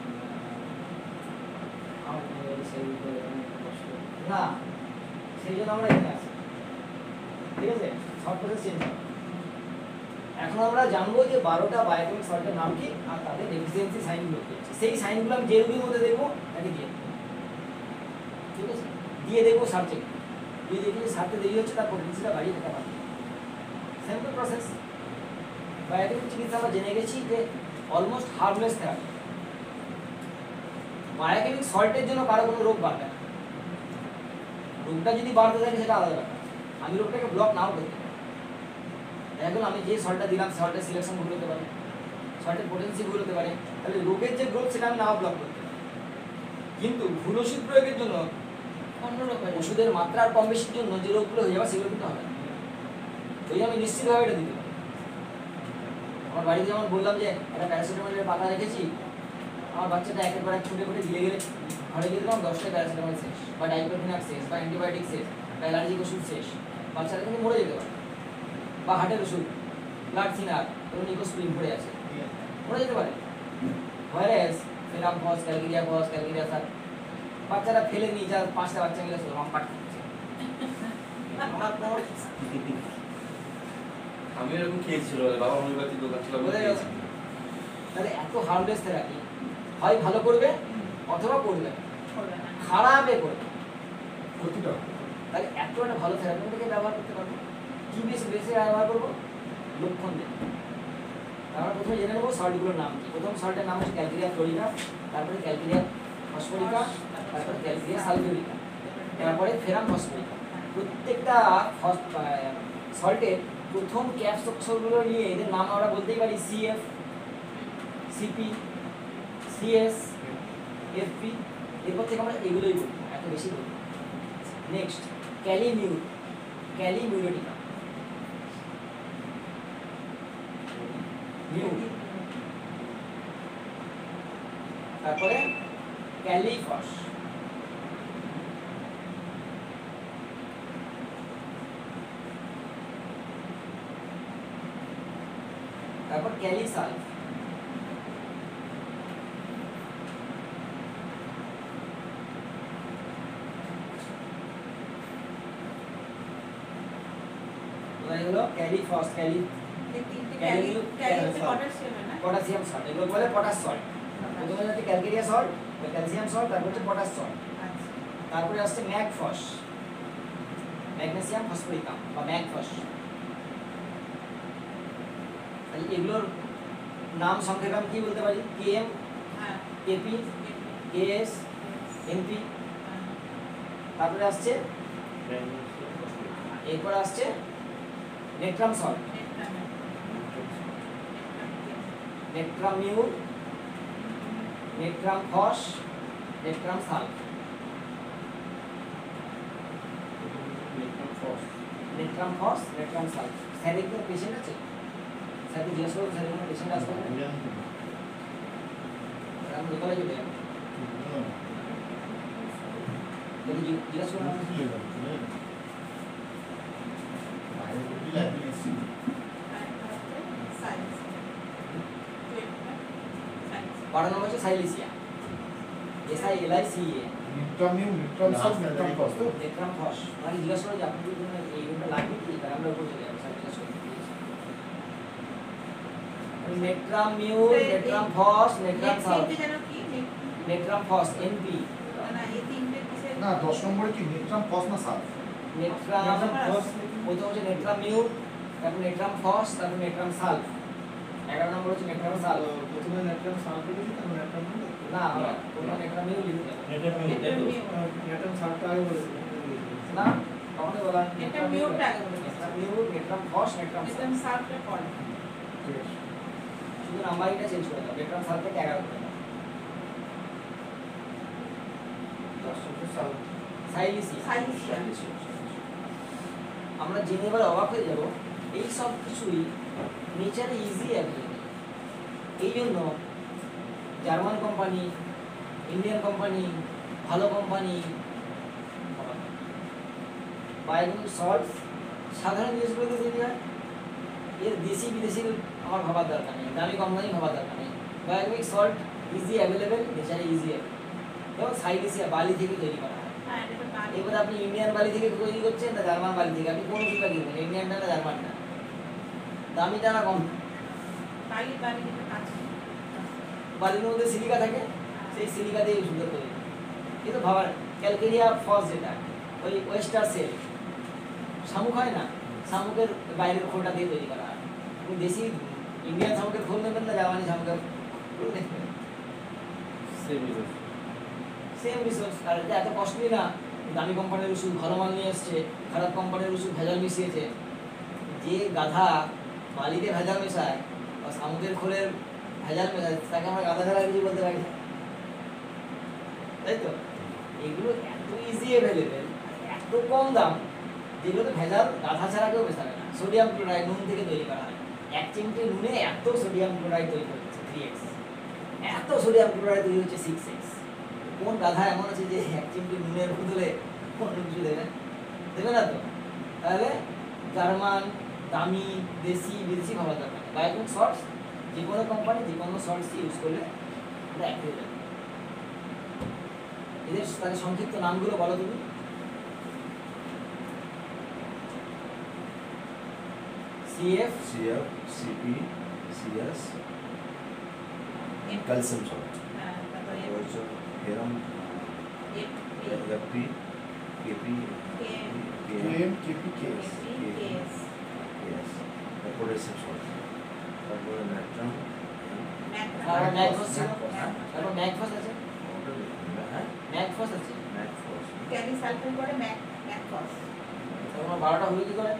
না, সেই জন্য আমরা এখানে আছি। ঠিক আছে, থট প্রসেস চেঞ্জ হবে। এখন আমরা জানবো যে বারোটা বায়োকেমিক সল্টের নাম কি, আর তাদের ডেফিসিয়েন্সি সাইনগুলো কি আছে। সেই সাইনগুলো আমি যে রুগীর মধ্যে দেখবো তাকে দিয়ে দেবো, ঠিক আছে, দিয়ে দেখবো সার্চে। যদি দেখি যে সারতে দেরি হচ্ছে, তার পোটেন্সিটা বাড়িয়ে দিতে পারি। Simple process. বায়োকেমিক চিকিৎসা আমরা জেনে গেছি যে অলমোস্ট হার্মলেস থেরাপি। বায়োকেমিক সল্টের জন্য কারো কোনো রোগ বাড়বে না। রোগটা যদি বাড়তে থাকে সেটা আলাদা ব্যাপার, আমি রোগটাকে ব্লক নাও করতে পারি। এখন আমি যে সল্টটা দিলাম, সল্টের সিলেকশন ভুল হতে পারে, সল্টের পোটেন্সি ভুল হতে পারে, তাহলে রোগের যে গ্রোথ সেটা আমি নাও ব্লক করতে পারি। কিন্তু ভুল ওষুধ প্রয়োগের জন্য অন্য রোগ হয়। ওষুধের মাত্রা আর কম বেশির জন্য যে রোগগুলো হয়ে যাবে সেগুলো কিন্তু হবে না। ওই আমি নিশ্চিতভাবে এটা দিতে পারি। আমার বাড়িতে যেমন বললাম যে একটা প্যারাসিটামলের পাতা রেখেছি, আমার বাচ্চাটা একের পর এক ছুটে ফুটে গিলে গেলে ঘরে গিয়ে দিলাম দশটা প্যারাসিটামল শেষ, বা ডাইক্লোফেনাক শেষ, বা অ্যান্টিবায়োটিক শেষ, বা অ্যালার্জিক ওষুধ শেষ, বাচ্চাটা কিন্তু মরে যেতে পারে। বা হার্টের ওষুধ, ব্লাড থিনার, এবং নিকোস্প্রিন পড়ে আছে, মরে যেতে পারে। Virus, ferrum phos, calcarea phos, calcarea sir, বাচ্চারা ফেলে নিয়ে যা পাঁচটা বাচ্চা মিলে রং পাট করছে। আমার কোনো আমি এরকম খেয়েছিল, বাবা হোমিওপ্যাথি দোকান ছিল, বোঝা গেছে? তাহলে এত হার্মলেস থেরাপি হয় ভালো করবে অথবা করবে করবে না। খারাপে করবে। ক্ষতিটা তাহলে এত একটা ভালো থেরাপি থেকে ব্যবহার করতে পারবো। কি বেশি বেশি ব্যবহার করবো? লক্ষণ দেখে। আমরা প্রথমে জেনে নেবো সল্টগুলোর নাম কি। প্রথম সল্টের নাম হচ্ছে ক্যালকেরিয়া ফ্লোরিনা, তারপরে ক্যালকেরিয়া ফসফরিকা, তারপরে ক্যালসিয়াম সালফিউরিকা, তারপরে ফেরাম ফসফরিকা। প্রত্যেকটা সল্টের প্রথম ক্যাপস অক্ষরগুলো নিয়ে এদের নাম আমরা বলতেই পারি সিএফ, সিপি, সিএস, এফপি। এরপর থেকে আমরা এগুলোই বলবো, এত বেশি বলবো। Next kali mur, kali muriatica, mur. তারপরে ক্যালিফস, তারপর ক্যালিসালফ, হলো ক্যালিফস, ক্যালি এই তিনটে ক্যালিমিউর, ক্যালি হচ্ছে পটাশিয়াম না? পটাশিয়াম সল্ট, এগুলো বলে পটাশ সল্ট। প্রথমে হচ্ছে ক্যালকেরিয়া সল্ট, ক্যালসিয়াম সল্ট, তারপর হচ্ছে পটাশ সল্ট, আচ্ছা। তারপরে আসছে ম্যাগফস, ম্যাগনেসিয়াম ফসফরিকাম বা ম্যাগফস। তাহলে এগুলোর নাম সংক্ষেপে আমি কি বলতে পারি? কেএম, হ্যাঁ, কেপি, কেএস, এমপি। তারপরে আসছে, এরপর আসছে natrum salt, natrum mur, natrum phos, natrum sulph. Natrum phos, natrum sulph. স্যারের কোনো পেশেন্ট আছে? স্যারকে জিজ্ঞেস করবো স্যারের কোনো পেশেন্ট আসবে না? আমি দোকানে চলে যাবো, যদি জি- জিজ্ঞেস করবো বারো নম্বর হচ্ছে silicea, S I L I C A, নিট্রামিউম, নিট্রাম সল্ট, নিট্রাম ফস তো? Natrum phos. মানে জিজ্ঞেস করো যে আপনি কি এই রুমটা লাগবে কি? তাহলে আমরা উপর চলে যাবো, স্যার জিজ্ঞেস করবো। Natrum mur, natrum phos, natrum sulph, natrum phos, NP, না, দশ নম্বরে কি নিট্রাম ফস না সালফ? নেট্রাম ফস, প্রথম হচ্ছে নেট্রাম মিউর, তারপর নেট্রাম ফস, তারপর নেট্রাম সালফ। এগারো নম্বর হচ্ছে নেট্রাম সালফ। প্রথমে নেট্রাম সালফ লিখেছি, তারপর নেট্রাম মিউর। না, আমরা প্রথমে নেট্রাম মিউর লিখতে হবে। নেট্রাম সালফটা আগে বলেছি। না, তখনই বলা নেট্রাম মিউরটা আগে বলেছি। Natrum mur, natrum phos, natrum sulph. সালফটা পড়ে। ঠিক আছে। শুধু নাম্বারিংটা চেঞ্জ করে দাও, নেট্রাম সালফেট এগারো করে দাও। দশ নম্বর সালফ। Silicea, silicea. আমরা জেনে এবার অবাক হয়ে যাব, এই সব কিছুই নেচারে ইজি অ্যাভেলেবল। এই জন্য জার্মান কোম্পানি, ইন্ডিয়ান কোম্পানি, ভালো কোম্পানি বায়োকেমিক সল্ট সাধারণ জিনিসগুলোকে দিয়ে দেওয়া হয়। এর দেশি বিদেশি আমার ভাবার দরকার নেই, দামি কম দামি ভাবার দরকার নেই। বায়োকেমিক সল্ট ইজি অ্যাভেলেবেল, নেচারে ইজি অ্যাভেলেবেল। এবং সাইলিসিয়া বালি থেকে তৈরি করা হয়। হ্যাঁ, এটা তো বালি। এবার আপনি ইন্ডিয়ান বালি থেকে তৈরি করছেন না জার্মান বালি থেকে, আপনি কোন ওষুধটা কিনবেন? ইন্ডিয়ানটা না জার্মানটা? দামিটা না কম? বালি, বালি যেটা কাজ। বালির মধ্যে সিলিকা থাকে, সেই সিলিকা দিয়ে ওষুধটা তৈরি। কিন্তু ভাবার ক্যালকেরিয়া ফস যেটা, ওই ওয়েস্টার সেল শামুক হয় না, শামুকের বাইরের খোলটা দিয়ে তৈরি করা হয়। আপনি দেশি ইন্ডিয়ান শামুকের খোল নেবেন না জার্মানি শামুকের খোল নেবেন? Same resource. আর এটা এত কস্টলি না, দামি কোম্পানির ওষুধ ভালো মাল নিয়ে এসছে, খারাপ কোম্পানির ওষুধ ভেজাল মিশিয়েছে। যে গাধা বালিতে ভেজাল মেশায় বা শামুকের খোলের ভেজাল মেশায়, তাকে আমরা গাধা ছাড়া কিছু বলতে পারি না, তাই তো? এগুলো এত ইজি অ্যাভেলেবেল, এত কম দাম, যেগুলো ভেজাল গাধা ছাড়া কেউ মেশাবে না। সোডিয়াম ক্লোরাইড নুন থেকে তৈরি করা হয়। এক চিমটে নুনে এত সোডিয়াম ক্লোরাইড তৈরি হচ্ছে থ্রি এক্স, এত সোডিয়াম ক্লোরাইড তৈরি হচ্ছে সিক্স এক্স। কোন গাধা এমন আছে যে এক চিমটি নুনের বদলে অন্য কিছু দেবে? দেবে না তো। তাহলে জার্মান, দামি, দেশি, বিদেশি ভাবার দরকার নেই। বায়োকেমিক সল্টস যে কোনো কোম্পানি যে কোনো সল্টস ইউজ করলে ওটা এক হয়ে যাবে। এদের তাদের সংক্ষিপ্ত নামগুলো বলো তুমি। CF, CF, CP, CS, calcium salt, হ্যাঁ, তারপরে হেরাম, FP, FP, KP, KM, KM, KP, KS. KP, KS, yes, potassium salt, তারপরে নাইট্রাম, তারপর ম্যাগফস ছিল, ম্যাগফস। তারপর ম্যাগফস আছে, হ্যাঁ ফস আছে। ম্যাক ফস ক্যালি সালফেট পরে ম্যাক ম্যাক ফস। তোমার বারোটা হলো কি করে?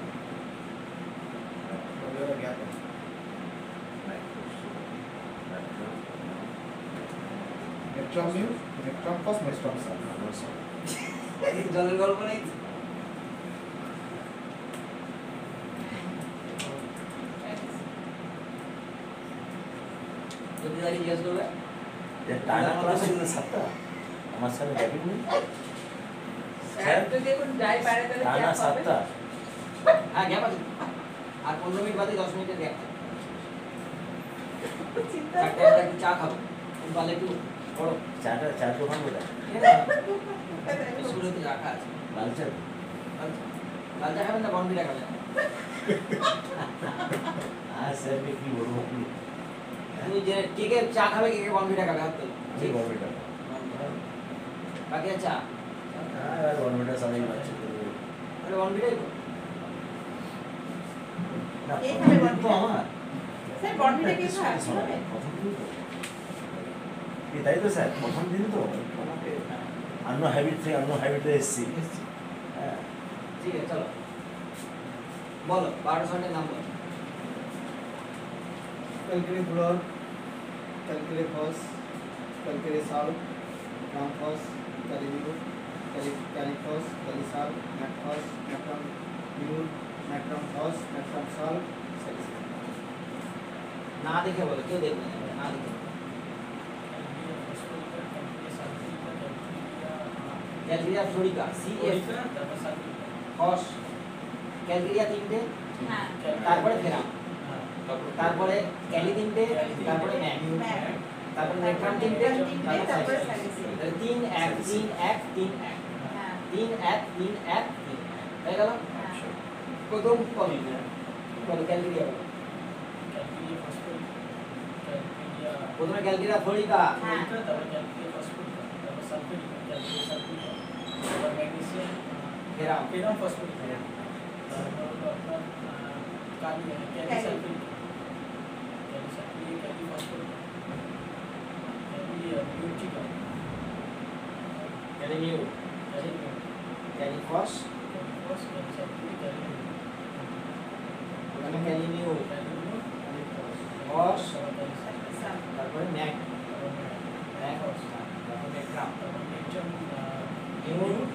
গ্যাপ আছে। Mag phos natrum mur, natrum phos, natrum sulph. জলের গল্প নেই। যদি দাঁড়িয়ে জিজ্ঞেস করবে টানা ক্লাস ছিল সাতটা আমার সাথে যাবি না স্যার তো দেখুন যাই পারে তাহলে টানা গ্যাপ হবে। সাতটা হ্যাঁ গ্যাপ আছে, আর পনেরো মিনিট বাদে দশ মিনিটের গ্যাপ থাকে। চিন্তা চারটে একটা একটু চা খাবো, তুমি পারলে একটু বড় চাটা চার দোকান কোথায় স্কুলে তো রাখা আছে। লাল চা লাল চা- লাল চা খাবেন না বনবিটা খাবেন? আর স্যারকে কি বলবো আপনি তুমি যে কে কে চা খাবে, কে কে বনবিটা খাবে হাত তোলো। ঠিক হবে এটা বাকি আর চা হ্যাঁ এবার গভর্নমেন্টের সবাই বাচ্চা করবে তাহলে বনবিটাই তো। না এই প্রথম খাবে দিন তো বনবিটা। আমার স্যার বনবিটা কি খায়? Practice হবে, প্রথম দিন তো এই তাই তো স্যার প্রথম দিন তো আমাকে অন্য হ্যাবিট থেকে অন্য হ্যাবিটে এসেছি হ্যাঁ ঠিক আছে চলো বলো বারোটা সন্টের নাম বলো। Calcare floor, calcare fos, calcare sal, gram fos, calimigo, califos, calisal, natfos, natram mule, natram fos, natram sal, salicylate. না দেখে বলো, কেউ দেখবে না, না দেখে। Calcarea fluorica C F phos, calcarea তিনটে, হ্যাঁ তারপরে ফেরাম, তারপর তারপরে ক্যালি তিনটে, তারপরে ম্যাক, ম্যাক তারপরে নেট্রাম তিনটে, তিনটে, তারপরে তারপরে স্যালিসিলিক। স্যালিসিলিক। তাহলে তিন এক তিন এক তিন এক হ্যাঁ তিন এক তিন এক তিন এক হয়ে গেল। হ্যাঁ প্রথম বলো বলো ক্যালকেরিয়া বলো। প্রথমে ক্যালকেরিয়া ফ্লোরিকা হ্যাঁ ফেরাম ক্যালিমিউ ক্যালিফস, ওখানে ক্যালিমিউ ফস, তারপরে ম্যাক ম্যাক তারপরে নেট্রাম মিউ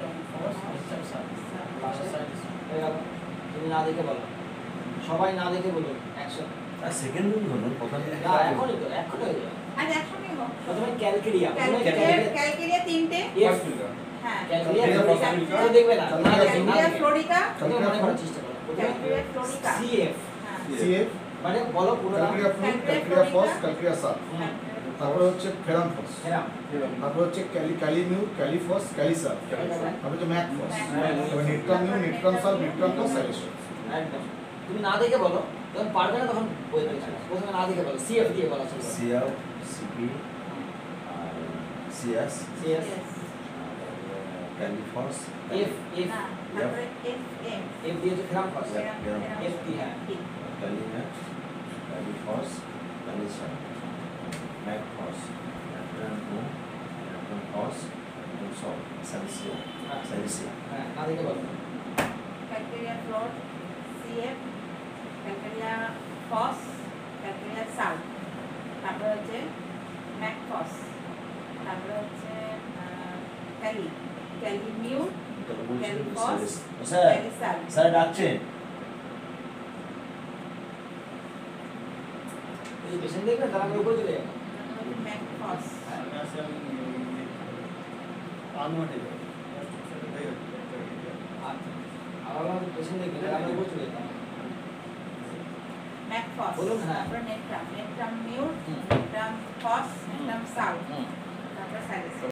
হয়ে গেল। তুমি না দেখে বলো, সবাই না দেখে বলুন একসাথে। আর সেকেন্ড দিন হলো প্রথম দিন না এখনই তো এখনই হয়ে যাবে। আজ একসঙ্গে হোক। প্রথমে ক্যালকেরিয়া প্রথমে ক্যালকেরিয়া ক্যালকেরিয়া তিনটে এফ হ্যাঁ ক্যালকেরিয়া ক্যালকেরিয়া ফ্লোরিকা কেউ দেখবে না, না দেখে না ক্যালকেরিয়া দেখে ফ্লোরিকা কেউ মনে করার চেষ্টা করো। প্রথমে ক্যালকেরিয়া ফ্লোরিকা সিএফ হ্যাঁ সিএফ, মানে বলো পুরো নাম। Calcarea fluor, calcarea phos, calcarea sulph. Hmm, তারপরে হচ্ছে ফেরাম ফস, ফেরাম তারপরে হচ্ছে ক্যালি ক্যালিমিউ, ক্যালিফস, ক্যালিসাল। তারপরে হচ্ছে ম্যাক ফস, তারপরে natrum mur, natrum sulph, natrum phos, salicylic. একদম। তুমি না দেখে বলো, যখন পারবে না তখন বই দেখে নাও। প্রথমে না দেখে বলো, সিএফ দিয়ে বলা শুরু করো। সিআর সিপি আর CS CS kali phos F F না তারপরে এফ এম এফ দিয়ে হচ্ছে ferrum first Yeah. F T হ্যাঁ ক্যালিনেট ক্যালিফর্স ক্যালিসার ম্যাকফর্স ন্যাট্রানকো ন্যাট্রানফর্স সব সালিসিয়া সালিসিয়া হ্যাঁ না দেখে বলো। Calcarea fluor CF calcarea phos calcarea sulph তারপরে হচ্ছে ম্যাক ফস তারপরে হচ্ছে kali kali mur kali phos sir kali sulph sir ডাকছেন যদি পেশেন্ট দেখবে তাহলে আমি উপরে চলে যাবো। ম্যাক ফস আর আমার পেশেন্ট দেখবে তাহলে আমি উপরে চলে যাবো। ম্যাক ফস বলুন, হ্যাঁ। তারপরে natrum natrum mur hmm. Natrum phos natrum sulph hmm. তারপরে সালিসিলিক